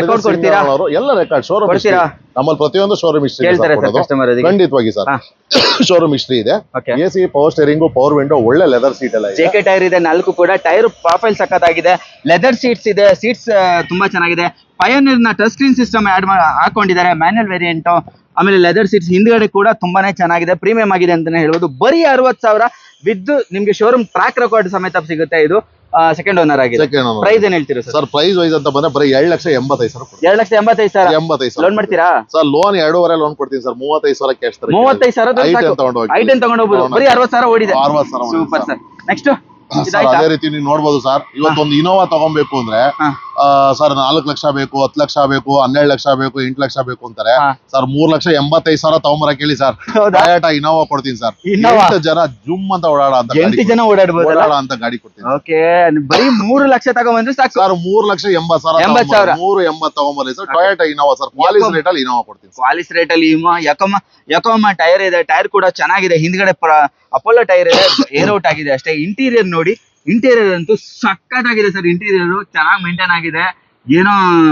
ಎಲ್ಲ ರೆಕಾರ್ಡ್ ಶೋರೂಮ್ ನಮ್ಮಲ್ಲಿ ಪ್ರತಿಯೊಂದು ಶೋರೂಮ್ ಹಿಸ್ಟ್ರಿ ಖಂಡಿತವಾಗಿ ಸರ್. ಶೋರೂಮ್ ಹಿಸ್ಟ್ರಿ ಇದೆ. AC power steering, power window, ಒಳ್ಳೆ ಲೆದರ್ ಸೀಟ್ ಎಲ್ಲ ಇದೆ. ಜೆಕೆ ಟೈರ್ ಇದೆ ನಾಲ್ಕು ಕೂಡ. ಟೈರ್ ಪ್ರೊಫೈಲ್ ಸಖತ್ತಾಗಿದೆ. ಲೆದರ್ ಸೀಟ್ಸ್ ಇದೆ. ಸೀಟ್ಸ್ ತುಂಬಾ ಚೆನ್ನಾಗಿದೆ. ಪಯೋನಿಯರ್ ನ ಟಚ್ ಸ್ಕ್ರೀನ್ ಸಿಸ್ಟಮ್ ಆಡ್ ಹಾಕೊಂಡಿದ್ದಾರೆ. Manual variant. ಆಮೇಲೆ ಲೆದರ್ ಸೀಟ್ಸ್ ಹಿಂದ್ಗಡೆ ಕೂಡ ತುಂಬಾನೇ ಚೆನ್ನಾಗಿದೆ. ಪ್ರೀಮಿಯಂ ಆಗಿದೆ ಅಂತಾನೆ ಹೇಳ್ಬೋದು. ಬರೀ ಅರವತ್ತು ಸಾವಿರ ವಿತ್ ನಿಮ್ಗೆ ಶೋರೂಮ್ ಟ್ರ್ಯಾಕ್ ರೆಕಾರ್ಡ್ ಸಮೇತ ಸಿಗುತ್ತೆ. ಇದು ಸೆಕೆಂಡ್ ಓನರ್ ಆಗಿದೆ. ಪ್ರೈಸ್ ಏನ್ ಹೇಳ್ತೀರಾ ಸರ್? ಪ್ರೈಸ್ ವೈಸ್ ಅಂತ ಬಂದ್ರೆ ಬರೀ ಎರಡು ಲಕ್ಷ ಎಂಬತ್ತೈದು ಸಾವಿರ. ಎರಡು ಲಕ್ಷ ಎಂಬತ್ತೈದು ಸಾವಿರ ಎಂಬತ್ತೈದು ಸಾವಿರ ಲೋನ್ ಮಾಡ್ತೀರಾ ಸರ್? ಲೋನ್ ಎರಡೂವರೆ ಲೋನ್ ಕೊಡ್ತೀನಿ ಸರ್. ಮೂವತ್ತೈದು ಸಾವಿರ ಕ್ಯಾಶ್. ಮೂವತ್ತೈದು ಸಾವಿರ ಐಟನ್ ತಗೊಂಡು ಹೋಗ್ಬೋದು. ಬರೀ ಅರವತ್ತು ಸಾವಿರ ಓಡಿದೆ. ಅರವತ್ತು ಸಾವಿರ. Super sir. ನೆಕ್ಸ್ಟ್ ಅದೇ ರೀತಿ ನೀವು ನೋಡ್ಬೋದು ಸರ್. ಇವತ್ತೊಂದು ಇನೋವಾ ತಗೊಬೇಕು ಅಂದ್ರೆ ಸರ್ ನಾಲ್ಕು ಲಕ್ಷ ಬೇಕು, ಹತ್ತು ಲಕ್ಷ ಬೇಕು, ಹನ್ನೆರಡು ಲಕ್ಷ ಬೇಕು, ಎಂಟು ಲಕ್ಷ ಬೇಕು ಅಂತಾರೆ ಸರ್. ಮೂರ್ ಲಕ್ಷ ಎಂಬತ್ತೈದು ಸಾವಿರ ತಗೊಂಬರ ಕೇಳಿ ಸರ್. ಟೊಯೋಟಾ ಇನೋವಾ ಕೊಡ್ತೀನಿ ಸರ್. ಎಂಟು ಜನ ಜುಮ್ ಅಂತ ಓಡಾಡ ಅಂತ ಎಂಟು ಜನ ಓಡಾಡ್ಬೋದು ಓಡಾಡ ಅಂತ ಗಾಡಿ ಕೊಡ್ತೀನಿ. ಓಕೆ, ಬರೀ ಮೂರು ಲಕ್ಷ ತಗೊಂಡ್ಬಂದ್ರೆ ಸಾಕು ಸರ್. ಮೂರ್ ಲಕ್ಷ ಎಂಬತ್ತು ಸಾವಿರ ಎಂಬತ್ತು ಸಾವಿರ ಮೂರು ಎಂಬತ್ತು ತಗೊಂಬರ್ಲಿ sir. Toyota Innova sir. Qualis rate ಅಲ್ಲಿ ಇನೋವಾ ಕೊಡ್ತೀನಿ. ಕ್ವಾಲಿಸ್ ರೇಟ್ ಅಲ್ಲಿ ಯಕೋಮ ಯಕೋಮ ಟೈರ್ ಇದೆ. ಟೈರ್ ಕೂಡ ಚೆನ್ನಾಗಿದೆ. ಹಿಂದ್ಗಡೆ ಅಪೋಲೋ ಟೈರ್ ಇದೆ. ಏರ್ ಔಟ್ ಆಗಿದೆ ಅಷ್ಟೇ. ಇಂಟೀರಿಯರ್ ನೋಡಿ. ಇಂಟೀರಿಯರ್ ಅಂತೂ ಸಖತ್ತಾಗಿದೆ ಸರ್. ಇಂಟೀರಿಯರ್ ಚೆನ್ನಾಗಿ ಮೇಂಟೈನ್ ಆಗಿದೆ. ಏನೋ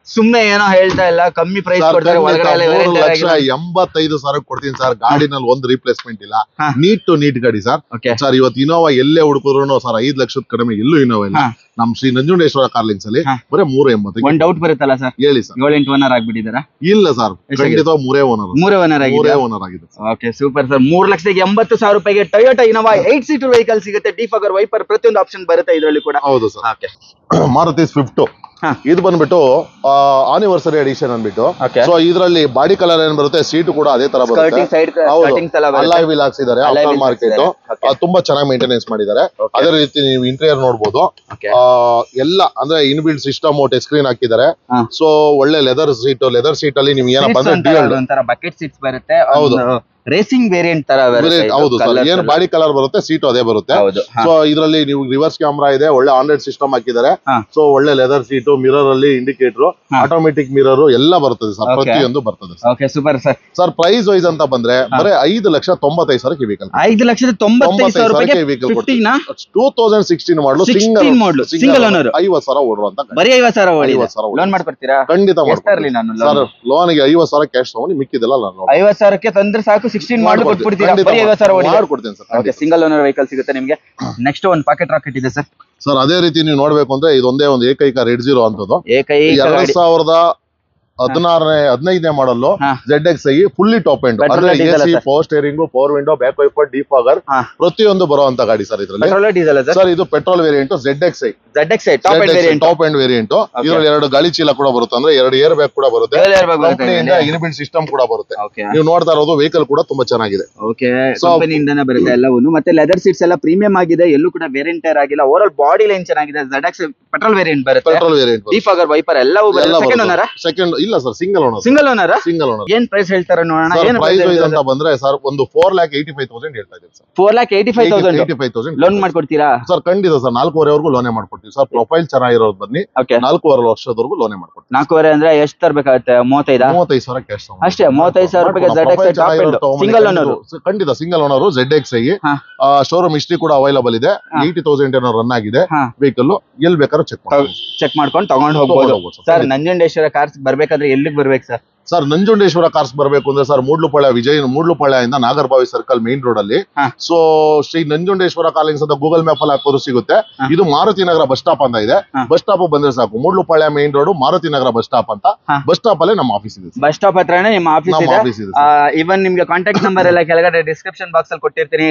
ಸುಮ್ನೆ ಏನೋ ಹೇಳ್ತಾ ಇಲ್ಲ, ಕಮ್ಮಿ ಪ್ರೈಸ್ ಸರ್, ಕೊಡ್ತಾರೆ. ಖಂಡಿತ ಒಳಗಡೆ ಎಲ್ಲ ಮೂರು variety ಲಕ್ಷ ಆಗಿ- ಎಂಬತ್ತೈದು ಸಾವಿರ ಕೊಡ್ತೀನಿ ಸರ್. ಗಾಡಿನಲ್ಲಿ ಒಂದು ರಿಪ್ಲೇಸ್ಮೆಂಟ್ ಇಲ್ಲ, ಹಾ. ನೀಟ್ ಟು ನೀಟ್ ಗಾಡಿ ಸರ್. Okay. ಸರ್ ಇವತ್ತು ಇನೋವಾ ಎಲ್ಲೇ ಹುಡುಕಿದ್ರು ಸರ್ ಐದ್ ಲಕ್ಷದ ಕಡಿಮೆ ಎಲ್ಲೂ ಇನೋವಾ ಇಲ್ಲ. ಹಾ. ನಮ್ ಶ್ರೀ ನಂಜುಂಡೇಶ್ವರ ಕಾರ್ಲಿಂಗ್ಸ್ ಅಲ್ಲಿ ಹಾ. ಬರೀ ಮೂರ ಎಂಬತ್ತು. ಒಂದ್ ಡೌಟ್ ಬರುತ್ತಲ್ಲ ಸರ್, ಹೇಳಿ ಸರ್. ಏಳು ಎಂಟು ಓನರ್ ಆಗ್ಬಿಟ್ಟಿದಾರ? ಇಲ್ಲ ಸರ್, ಖಂಡಿತ ಮೂರೇ ಓನರ್. ಮೂರೇ ಓನರ್ ಮೂರೇ ಆಗಿದೆ. ಓನರ್ ಆಗಿದೆ. Okay super sir. ಮೂರ್ ಲಕ್ಷದ ಎಂಬತ್ತು ಸಾವಿರ ರೂಪಾಯಿಗೆ Toyota Innova eight seater vehicle ಸಿಗುತ್ತೆ. ಡಿಫಾಗರ್, ವೈಪರ್, ಪ್ರತಿಯೊಂದು ಆಪ್ಷನ್ ಬರುತ್ತೆ ಇದರಲ್ಲಿ ಕೂಡ. ಹೌದು ಸರ್. ಓಕೆ. ಮಾರುತಿ ಸ್ವಿಫ್ಟ್ ಹಾ. ಇದು ಬಂದ್ಬಿಟ್ಟು ಆನಿವರ್ಸರಿ ಎಡಿಷನ್ ಅನ್ಬಿಟ್ಟು. Okay. ಸೊ ಇದರಲ್ಲಿ ಬಾಡಿ ಕಲರ್ ಏನ್ ಬರುತ್ತೆ, ಸೀಟ್ ಕೂಡ ಅದೇ ತರ ಬರುತ್ತೆ. ಸ್ಕರ್ಟಿಂಗ್ ಸೈಡ್ ಸ್ಕರ್ಟಿಂಗ್ ತರ ಬರುತ್ತೆ. ಅಲಾಯ್ ವೀಲ್ ಹಾಕ್ಸಿದ್ದಾರೆ. Alloy ಆಫ್ಟರ್ wheels ಮಾರ್ಕೆಟ್ ಹಾಕ್ಸಿದ್ದಾರೆ. Okay. ತುಂಬಾ ಚೆನ್ನಾಗಿ ಮೇಂಟೆನೆನ್ಸ್ ಮಾಡಿದ್ದಾರೆ. Okay. ಅದೇ ರೀತಿ ನೀವು ಇಂಟೀರಿಯರ್ ನೋಡಬಹುದು. Okay. ಎಲ್ಲ ಅಂದ್ರೆ ಇನ್ಬಿಲ್ಡ್ ಸಿಸ್ಟಮ್ ಟಚ್ ಸ್ಕ್ರೀನ್ ಹಾಕಿದ್ದಾರೆ. ಹಾ. ಸೊ ಒಳ್ಳೆ ಲೆದರ್ ಸೀಟ್ ಲೆದರ್ ಸೀಟ್ ಅಲ್ಲಿ ನಿಮ್ಗೆ ಏನಪ್ಪಾ Seats ಅಂದ್ರೆ ಒಂಥರ- ಒಂಥರ ಬಕೆಟ್ ಸೀಟ್ಸ್ ಬರುತ್ತೆ. ಹೌದು. ರೇಸಿಂಗ್ ವೇರಿಯಂಟ್ ತರ ಬರುತ್ತೆ ಇದು. ಹೌದು ಸರ್, Colours ಏನ್ ಎಲ್ಲ. ಬಾಡಿ ಕಲರ್ ಬರುತ್ತೆ ಸೀಟ್ ಅದೇ ಬರುತ್ತೆ. ಹೌದು. ಹಾ. ಸೊ ಇದರಲ್ಲಿ ನೀವು ರಿವರ್ಸ್ ಕ್ಯಾಮ್ರಾ ಇದೆ, ಒಳ್ಳೆ ಆಂಡ್ರಾಯ್ಡ್ ಸಿಸ್ಟಮ್ ಹಾಕಿದ್ದಾರೆ. ಹಾ. ಸೊ ಒಳ್ಳೆ ಲೆದರ್ ಸೀಟು, ಮಿರರ್ ಅಲ್ಲಿ ಇಂಡಿಕೇಟರ್, ಹಾ. ಆಟೋಮೆಟಿಕ್ ಮಿರರ್ ಎಲ್ಲ ಬರ್ತದೆ ಸರ್. Okay. ಪ್ರತಿಯೊಂದು ಬರ್ತದೆ sir. Okay super sir. Sir price wise ಅಂತ ಬಂದ್ರೆ ಬರೀ ಐದು ಲಕ್ಷ ತೊಂಬತ್ತೈದು ಸಾವಿರಕ್ಕೆ ವೆಹಿಕಲ್ ಐದು ಲಕ್ಷದ ತೊಂಬತ್ತೈದು ಸಾವಿರ ರೂಪಾಯಿಗೆ vehicle fifteen two thousand sixteen model sixteen model single owner ಐವತ್ತು ಸಾವಿರ ಓಡುವಂತ ಗಾಡಿ. ಬರೀ ಐವತ್ತು ಸಾವಿರ ಓಡಿದೆ. ಐವತ್ತು ಸಾವಿರ ಲೋನ್ ಮಾಡ್ಕೊಡ್ತೀರಾ? ಖಂಡಿತ ಎಷ್ಟ್ ತರ್ಲಿ ನಾನು ಸರ್. loan? ಲೋನ್ಗೆ ಐವತ್ತು ಸಾವಿರ ಕ್ಯಾಶ್ ತಗೊಂಡು ಮಿಕ್ಕಿದೆಲ್ಲ ನಾನು ಐವತ್ತು ಸಾವಿರಕ್ಕೆ ತಂದ್ರೆ ಸಾಕು, ಸಿಕ್ಸ್ಟೀನ್ ಮಾಡಿ ಕೊಟ್ಬಿಡ್ತೀರಾ? ಖಂಡಿತ ಬರೀ ಐವತ್ತು ಸಾವಿರ ಓಡಿದೆ. ಮಾಡ್ಕೊಡ್ತೇನೆ sir. Okay, single owner vehicle ಸಿಗುತ್ತೆ ನಿಮ್ಗೆ. ನೆಕ್ಸ್ಟ್ ಒಂದು ಪಾಕೆಟ್ ರಾಕೆಟ್ ಇದೆ ಸರ್. ಸರ್ ಅದೇ ರೀತಿ ನೀವು ನೋಡ್ಬೇಕು ಅಂದ್ರೆ ಇದೊಂದೇ ಒಂದು ಏಕೈಕ ರೆಡ್ ಜೀರೋ ಅಂತದ್ದು. ಏಕೈಕ ಎರಡ್ ಗಾಡಿ. ಸಾವಿರದ ಹದಿನಾರನೇ ಹದಿನೈದನೇ ಮಾಡಲು ಹಾ. Z X I fully top end Petrol ಅಂದ್ರೆ diesel AC, sir? Power steering, power window, back wiper, defogger ಹಾ. ಪ್ರತಿಯೊಂದು ಬರುವಂತ ಗಾಡಿ ಸರ್ ಇದ್ರಲ್ಲಿ. Petrol diesel sir? ಸರ್ ಇದು petrol variant Z X I Z X I top end variant. Top end variant. ಇದ್ರಲ್ಲಿ ಎರಡು ಗಾಳಿ ಚೀಲ ಕೂಡ ಬರುತ್ತೆ, ಅಂದ್ರೆ ಎರಡು ಏರ್ ಬ್ಯಾಗ್ ಕೂಡ ಬರುತ್ತೆ. ಕಂಪನಿಯಿಂದ ಇನ್ಬಿಲ್ಡ್ ಸಿಸ್ಟಮ್ ಕೂಡ ಬರುತ್ತೆ. ಓಕೆ. ನೀವು ನೋಡ್ತಾ ಇರೋದು ವೆಹಿಕಲ್ ಕೂಡ ತುಂಬಾ ಚೆನ್ನಾಗಿದೆ. ಓಕೆ, ಕಂಪನಿಯಿಂದನೇ ಬರುತ್ತೆ ಎಲ್ಲವನ್ನು. ಮತ್ತೆ ಲೆದರ್ ಸೀಟ್ಸ್ ಎಲ್ಲ ಪ್ರೀಮಿಯಂ ಆಗಿದೆ, ಎಲ್ಲೂ ಕೂಡ ವೇರಿಯಂಟ್ ಆಗಿಲ್ಲ. ಓವರ್ ಆಲ್ ಬಾಡಿ ಲೈನ್ ಚೆನ್ನಾಗಿದೆ. ಜೆಡ್ ಎಕ್ಸ್ ಪೆಟ್ರೋಲ್ ವೇರಿಯಂಟ್ ಬರುತ್ತೆ. ಪೆಟ್ರೋಲ್ ವೇರಿಯಂಟ್ ಡಿಫಾಗರ್, ವೈಪರ್ ಎಲ್ಲವೂ ಬರುತ್ತೆ. Second owner? ಸೆಕೆಂಡ್ ಇಲ್ಲ sir, single owner. Single owner? Single owner. ಏನ್ ಪ್ರೈಸ್ ಹೇಳ್ತಾರೆ ನೋಡೋಣ. ಏನು ಪ್ರೈಸ್ ವೈಸ್ ಅಂತ ಬಂದ್ರೆ ಸರ್ ಒಂದು four lakh eighty five thousand ಹೇಳ್ತಾ ಇದ್ದೀವಿ sir. Four lakh eighty five thousand eighty five thousand loan ಮಾಡ್ಕೊಡ್ತೀರಾ? ಸರ್ ಖಂಡಿತ ಸರ್, ನಾಲ್ಕೂವರೆವರೆಗೂ ಲೋನೆ ಮಾಡ್ಕೊಡ್ತೀವಿ ಸರ್. ಪ್ರೊಫೈಲ್ ಚೆನ್ನಾಗಿರೋದು ಬನ್ನಿ, ಓಕೆ. ನಾಲ್ಕೂವರೆ ವರ್ಷದವರೆಗೂ ಲೋನೆ ಮಾಡ್ಕೊಡ್ತೀವಿ. ನಾಲ್ಕೂವರೆ ಅಂದ್ರೆ ಎಷ್ಟು ತರಬೇಕಾಗುತ್ತೆ? ಮೂವತ್ತೈದ? ಮೂವತ್ತೈದು ಸಾವಿರ ಕ್ಯಾಶ್ ಅಷ್ಟೇ. ಮೂವತ್ತೈದು ಸಾವಿರ ರೂಪಾಯಿಗೆ Z X top end single owner. ಖಂಡಿತ single owner Z X I. ಹಾ. ಶೋರೂಮ್ ಹಿಸ್ಟ್ರಿ ಕೂಡ ಅವೈಲಬಲ್ ಇದೆ. ಹಾ. ಏಯ್ಟಿ ತೌಸಂಡ್ ಏನೋ ರನ್ ಆಗಿದೆ ಹಾ. ವೆಹಿಕಲ್. ಎಲ್ಲಿ ಬೇಕಾದ್ರೂ ಚೆಕ್ ಮಾಡಿ ಚೆಕ್ ಮಾಡ್ಕೊಂಡು ತಗೊಂಡ್ ಹೋಗ್ಬೋದು ಹೋಗ್ಬೋದು ಸರ್. ಸರ್. ನಂಜುಂಡೇಶ್ವರ ಕಾರ್ಸ್ ಬರ್ಬೇಕಾದ್ರೆ ಎಲ್ಲಿಗೆ ಬರ್ಬೇಕು ಸರ್? ಸರ್ ನಂಜುಂಡೇಶ್ವರ ಕಾರ್ಸ್ ಬರಬೇಕು ಅಂದ್ರೆ ಸರ್ ಮೂಡ್ಲುಪಾಳ್ಯ ವಿಜಯ ಮೂಡ್ಲುಪಾಳ್ಯ ಇಂದ ನಾಗರಬಾವಿ ಸರ್ಕಲ್ ಮೇನ್ ರೋಡ್ ಅಲ್ಲಿ. ಹಾ. ಸೊ ಶ್ರೀ ನಂಜುಂಡೇಶ್ವರ ಕಾರ್ಲಿಂಗ್ಸ್ ಅಂತ ಗೂಗಲ್ ಮ್ಯಾಪ್ ಅಲ್ಲಿ ಹಾಕೋದು ಸಿಗುತ್ತೆ. ಹಾ. ಇದು ಮಾರುತಿ ನಗರ ಬಸ್ ಸ್ಟಾಪ್ ಅಂತ ಇದೆ. ಹಾ. ಬಸ್ ಸ್ಟಾಪ್ ಬಂದ್ರೆ ಸಾಕು, Moodalapalya main road Maruti Nagar bus stop ಅಂತ. ಹಾ. ಬಸ್ ಸ್ಟಾಪ್ ಅಲ್ಲೇ ನಮ್ಮ ಆಫೀಸ್ ಇದೆ. ಬಸ್ ಸ್ಟಾಪ್ ಹತ್ರನೇ ನಿಮ್ಮ ಆಫೀಸ್ ನಮ್ಮ ಇದೆ. ಆಫೀಸ್ ಇದೆ. ಇವನ್ ನಿಮ್ಗೆ ಕಾಂಟ್ಯಾಕ್ಟ್ ನಂಬರ್ ಎಲ್ಲ ಕೆಳಗಡೆ ಡಿಸ್ಕ್ರಿಪ್ಷನ್ ಬಾಕ್ಸ್ ಅಲ್ಲಿ ಕೊಟ್ಟಿರ್ತೀನಿ.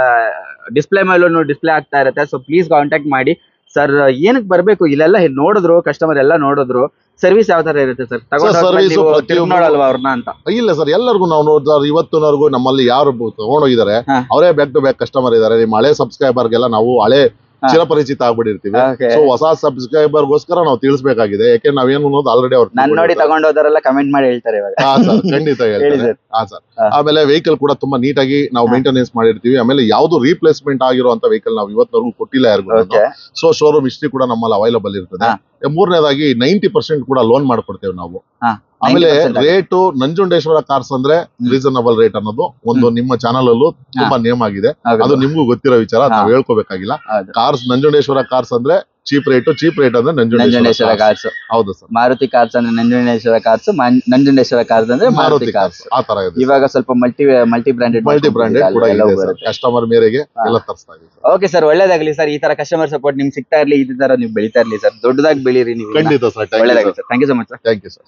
ಡಿಸ್ಪ್ಲೇ ಮೇಲೂ ಡಿಸ್ಪ್ಲೇ ಆಗ್ತಾ ಇರುತ್ತೆ. ಸೊ ಪ್ಲೀಸ್ ಕಾಂಟ್ಯಾಕ್ಟ್ ಮಾಡಿ ಸರ್. ಏನಕ್ಕೆ ಬರ್ಬೇಕು ಇಲ್ಲೆಲ್ಲ ನೋಡಿದ್ರು, ಕಸ್ಟಮರ್ ಎಲ್ಲ ನೋಡಿದ್ರು. ಸರ್ವಿಸ್ ಯಾವ ತರ ಇರುತ್ತೆ ಸರ್? ತಗೊಂಡು ನೋಡಲ್ವಾ ಅವ್ರನ್ನ ಅಂತ? ಇಲ್ಲ ಸರ್, ಎಲ್ಲರಿಗೂ ನಾವು ನೋಡಿದ್ರೆ ಇವತ್ತಿನವರೆಗೂ ನಮ್ಮಲ್ಲಿ ಯಾರು ತಗೊಂಡೋಗಿದ್ದಾರೆ ಹಾ. ಅವರೇ ಬ್ಯಾಕ್ ಟು ಬ್ಯಾಕ್ ಕಸ್ಟಮರ್ ಇದ್ದಾರೆ. ನಿಮ್ಮ ಹಳೆ ಸಬ್ಸ್ಕ್ರೈಬರ್ಗೆಲ್ಲ ನಾವು ಹಳೆ ಹಾ. ಚಿರಪರಿಚಿತ ಆಗ್ಬಿಟ್ಟಿರ್ತೀವಿ. Okay. ಸೊ ಹೊಸ ಸಬ್ಸ್ಕ್ರೈಬರ್ ಗೋಸ್ಕರ ನಾವು ತಿಳಿಸಬೇಕಾಗಿದೆ. ಯಾಕೆ ನಾವೇನು ಅನ್ನೋದು ಆಲ್ರೆಡಿ ಅವ್ರು ನಾನ್ ನೋಡಿ ತಗೊಂಡೋದರೆಲ್ಲ ಕಮೆಂಟ್ ಮಾಡಿ ಹೇಳ್ತಾರೆ ಇವಾಗ. ಹಾ ಸರ್, ಖಂಡಿತ ಹೇಳಿ ಹೇಳ್ತಾರೆ. ಸರ್. ಹಾ ಸರ್. ಹಾ. ಆಮೇಲೆ ವೆಹಿಕಲ್ ಕೂಡ ತುಂಬಾ ನೀಟಾಗಿ ನಾವು ಹಾ. ಮೇಂಟೆನೆನ್ಸ್ ಮಾಡಿರ್ತೀವಿ. ಆಮೇಲೆ ಯಾವ್ದು ರೀಪ್ಲೇಸ್ಮೆಂಟ್ ಆಗಿರುವಂತ ವೆಹಿಕಲ್ ನಾವು ಇವತ್ತವರೆಗೂ ಕೊಟ್ಟಿಲ್ಲ ಯಾರಿಗೂ. ಓಕೆ. ಸೊ ಶೋರೂಮ್ ಹಿಸ್ಟ್ರಿ ಕೂಡ ನಮ್ಮಲ್ಲಿ ಅವೈಲಬಲ್ ಇರ್ತದೆ. ಹಾ. ಮೂರನೇದಾಗಿ ನೈಂಟಿ ಪರ್ಸೆಂಟ್ ಕೂಡ ಲೋನ್ ಮಾಡ್ಕೊಡ್ತೇವೆ ನಾವು. ಹಾ. ಆಮೇಲೆ ninety percent rate Nanjundeshwara cars ಅಂದ್ರೆ ರೀಸನಬಲ್ ರೇಟ್ ಅನ್ನೋದು ಒಂದು ನಿಮ್ಮ ಚಾನಲ್ ಅಲ್ಲೂ ತುಂಬಾ ನೇಮ್ ಆಗಿದೆ. ಹೌದು. ಅದು ನಿಮ್ಗೂ ಗೊತ್ತಿರೋ ವಿಚಾರ, ಹಾ. ನಾವು ಹೇಳ್ಕೋಬೇಕಾಗಿಲ್ಲ. ಹೌದು. ಕಾರ್ಸ್ ನಂಜುಂಡೇಶ್ವರ ಕಾರ್ಸ್ ಅಂದ್ರೆ ಚೀಪ್ ರೇಟ್. ಚೀಪ್ ರೇಟ್ ಅಂದ್ರೆ ನಂಜುಂಡೇಶ್ವರ ನಂಜುಂಡೇಶ್ವರ ಕಾರ್ಸ್. ಹೌದು ಸರ್. ಮಾರುತಿ ಕಾರ್ಸ್ ಅಂದ್ರೆ ನಂಜುಂಡೇಶ್ವರ ಕಾರ್ಸ್, ನಂಜುಂಡೇಶ್ವರ ಕಾರ್ಸ್ ಅಂದ್ರೆ ಮಾರುತಿ ಕಾರ್ಸ್. ಆ ತರ ಇದೆ. ಇವಾಗ ಸ್ವಲ್ಪ multi multi branded multi branded ಕೂಡ ಇದೆ. ಕಸ್ಟಮರ್ ಮೇರೆಗೆ ಎಲ್ಲ ತರಿಸ್ತಾ ಇದೆ. ಓಕೆ ಸರ್, ಒಳ್ಳೇದಾಗ್ಲಿ ಸರ್. ಈ ತರ ಕಸ್ಟಮರ್ ಸಪೋರ್ಟ್ ನಿಮ್ಗೆ ಸಿಗ್ತಾ ಇರ್ಲಿ, ಈ ತರ ನೀವು ಬೆಳಿತಾ ಇರ್ಲಿ ಸರ್. ದೊಡ್ಡದಾಗಿ ಬೆಳೀರಿ ನೀವು. ಖಂಡಿತ ಸರ್. ಒಳ್ಳೇದಾಗ್ಲಿ sir. Thank you so much sir. Thank you sir.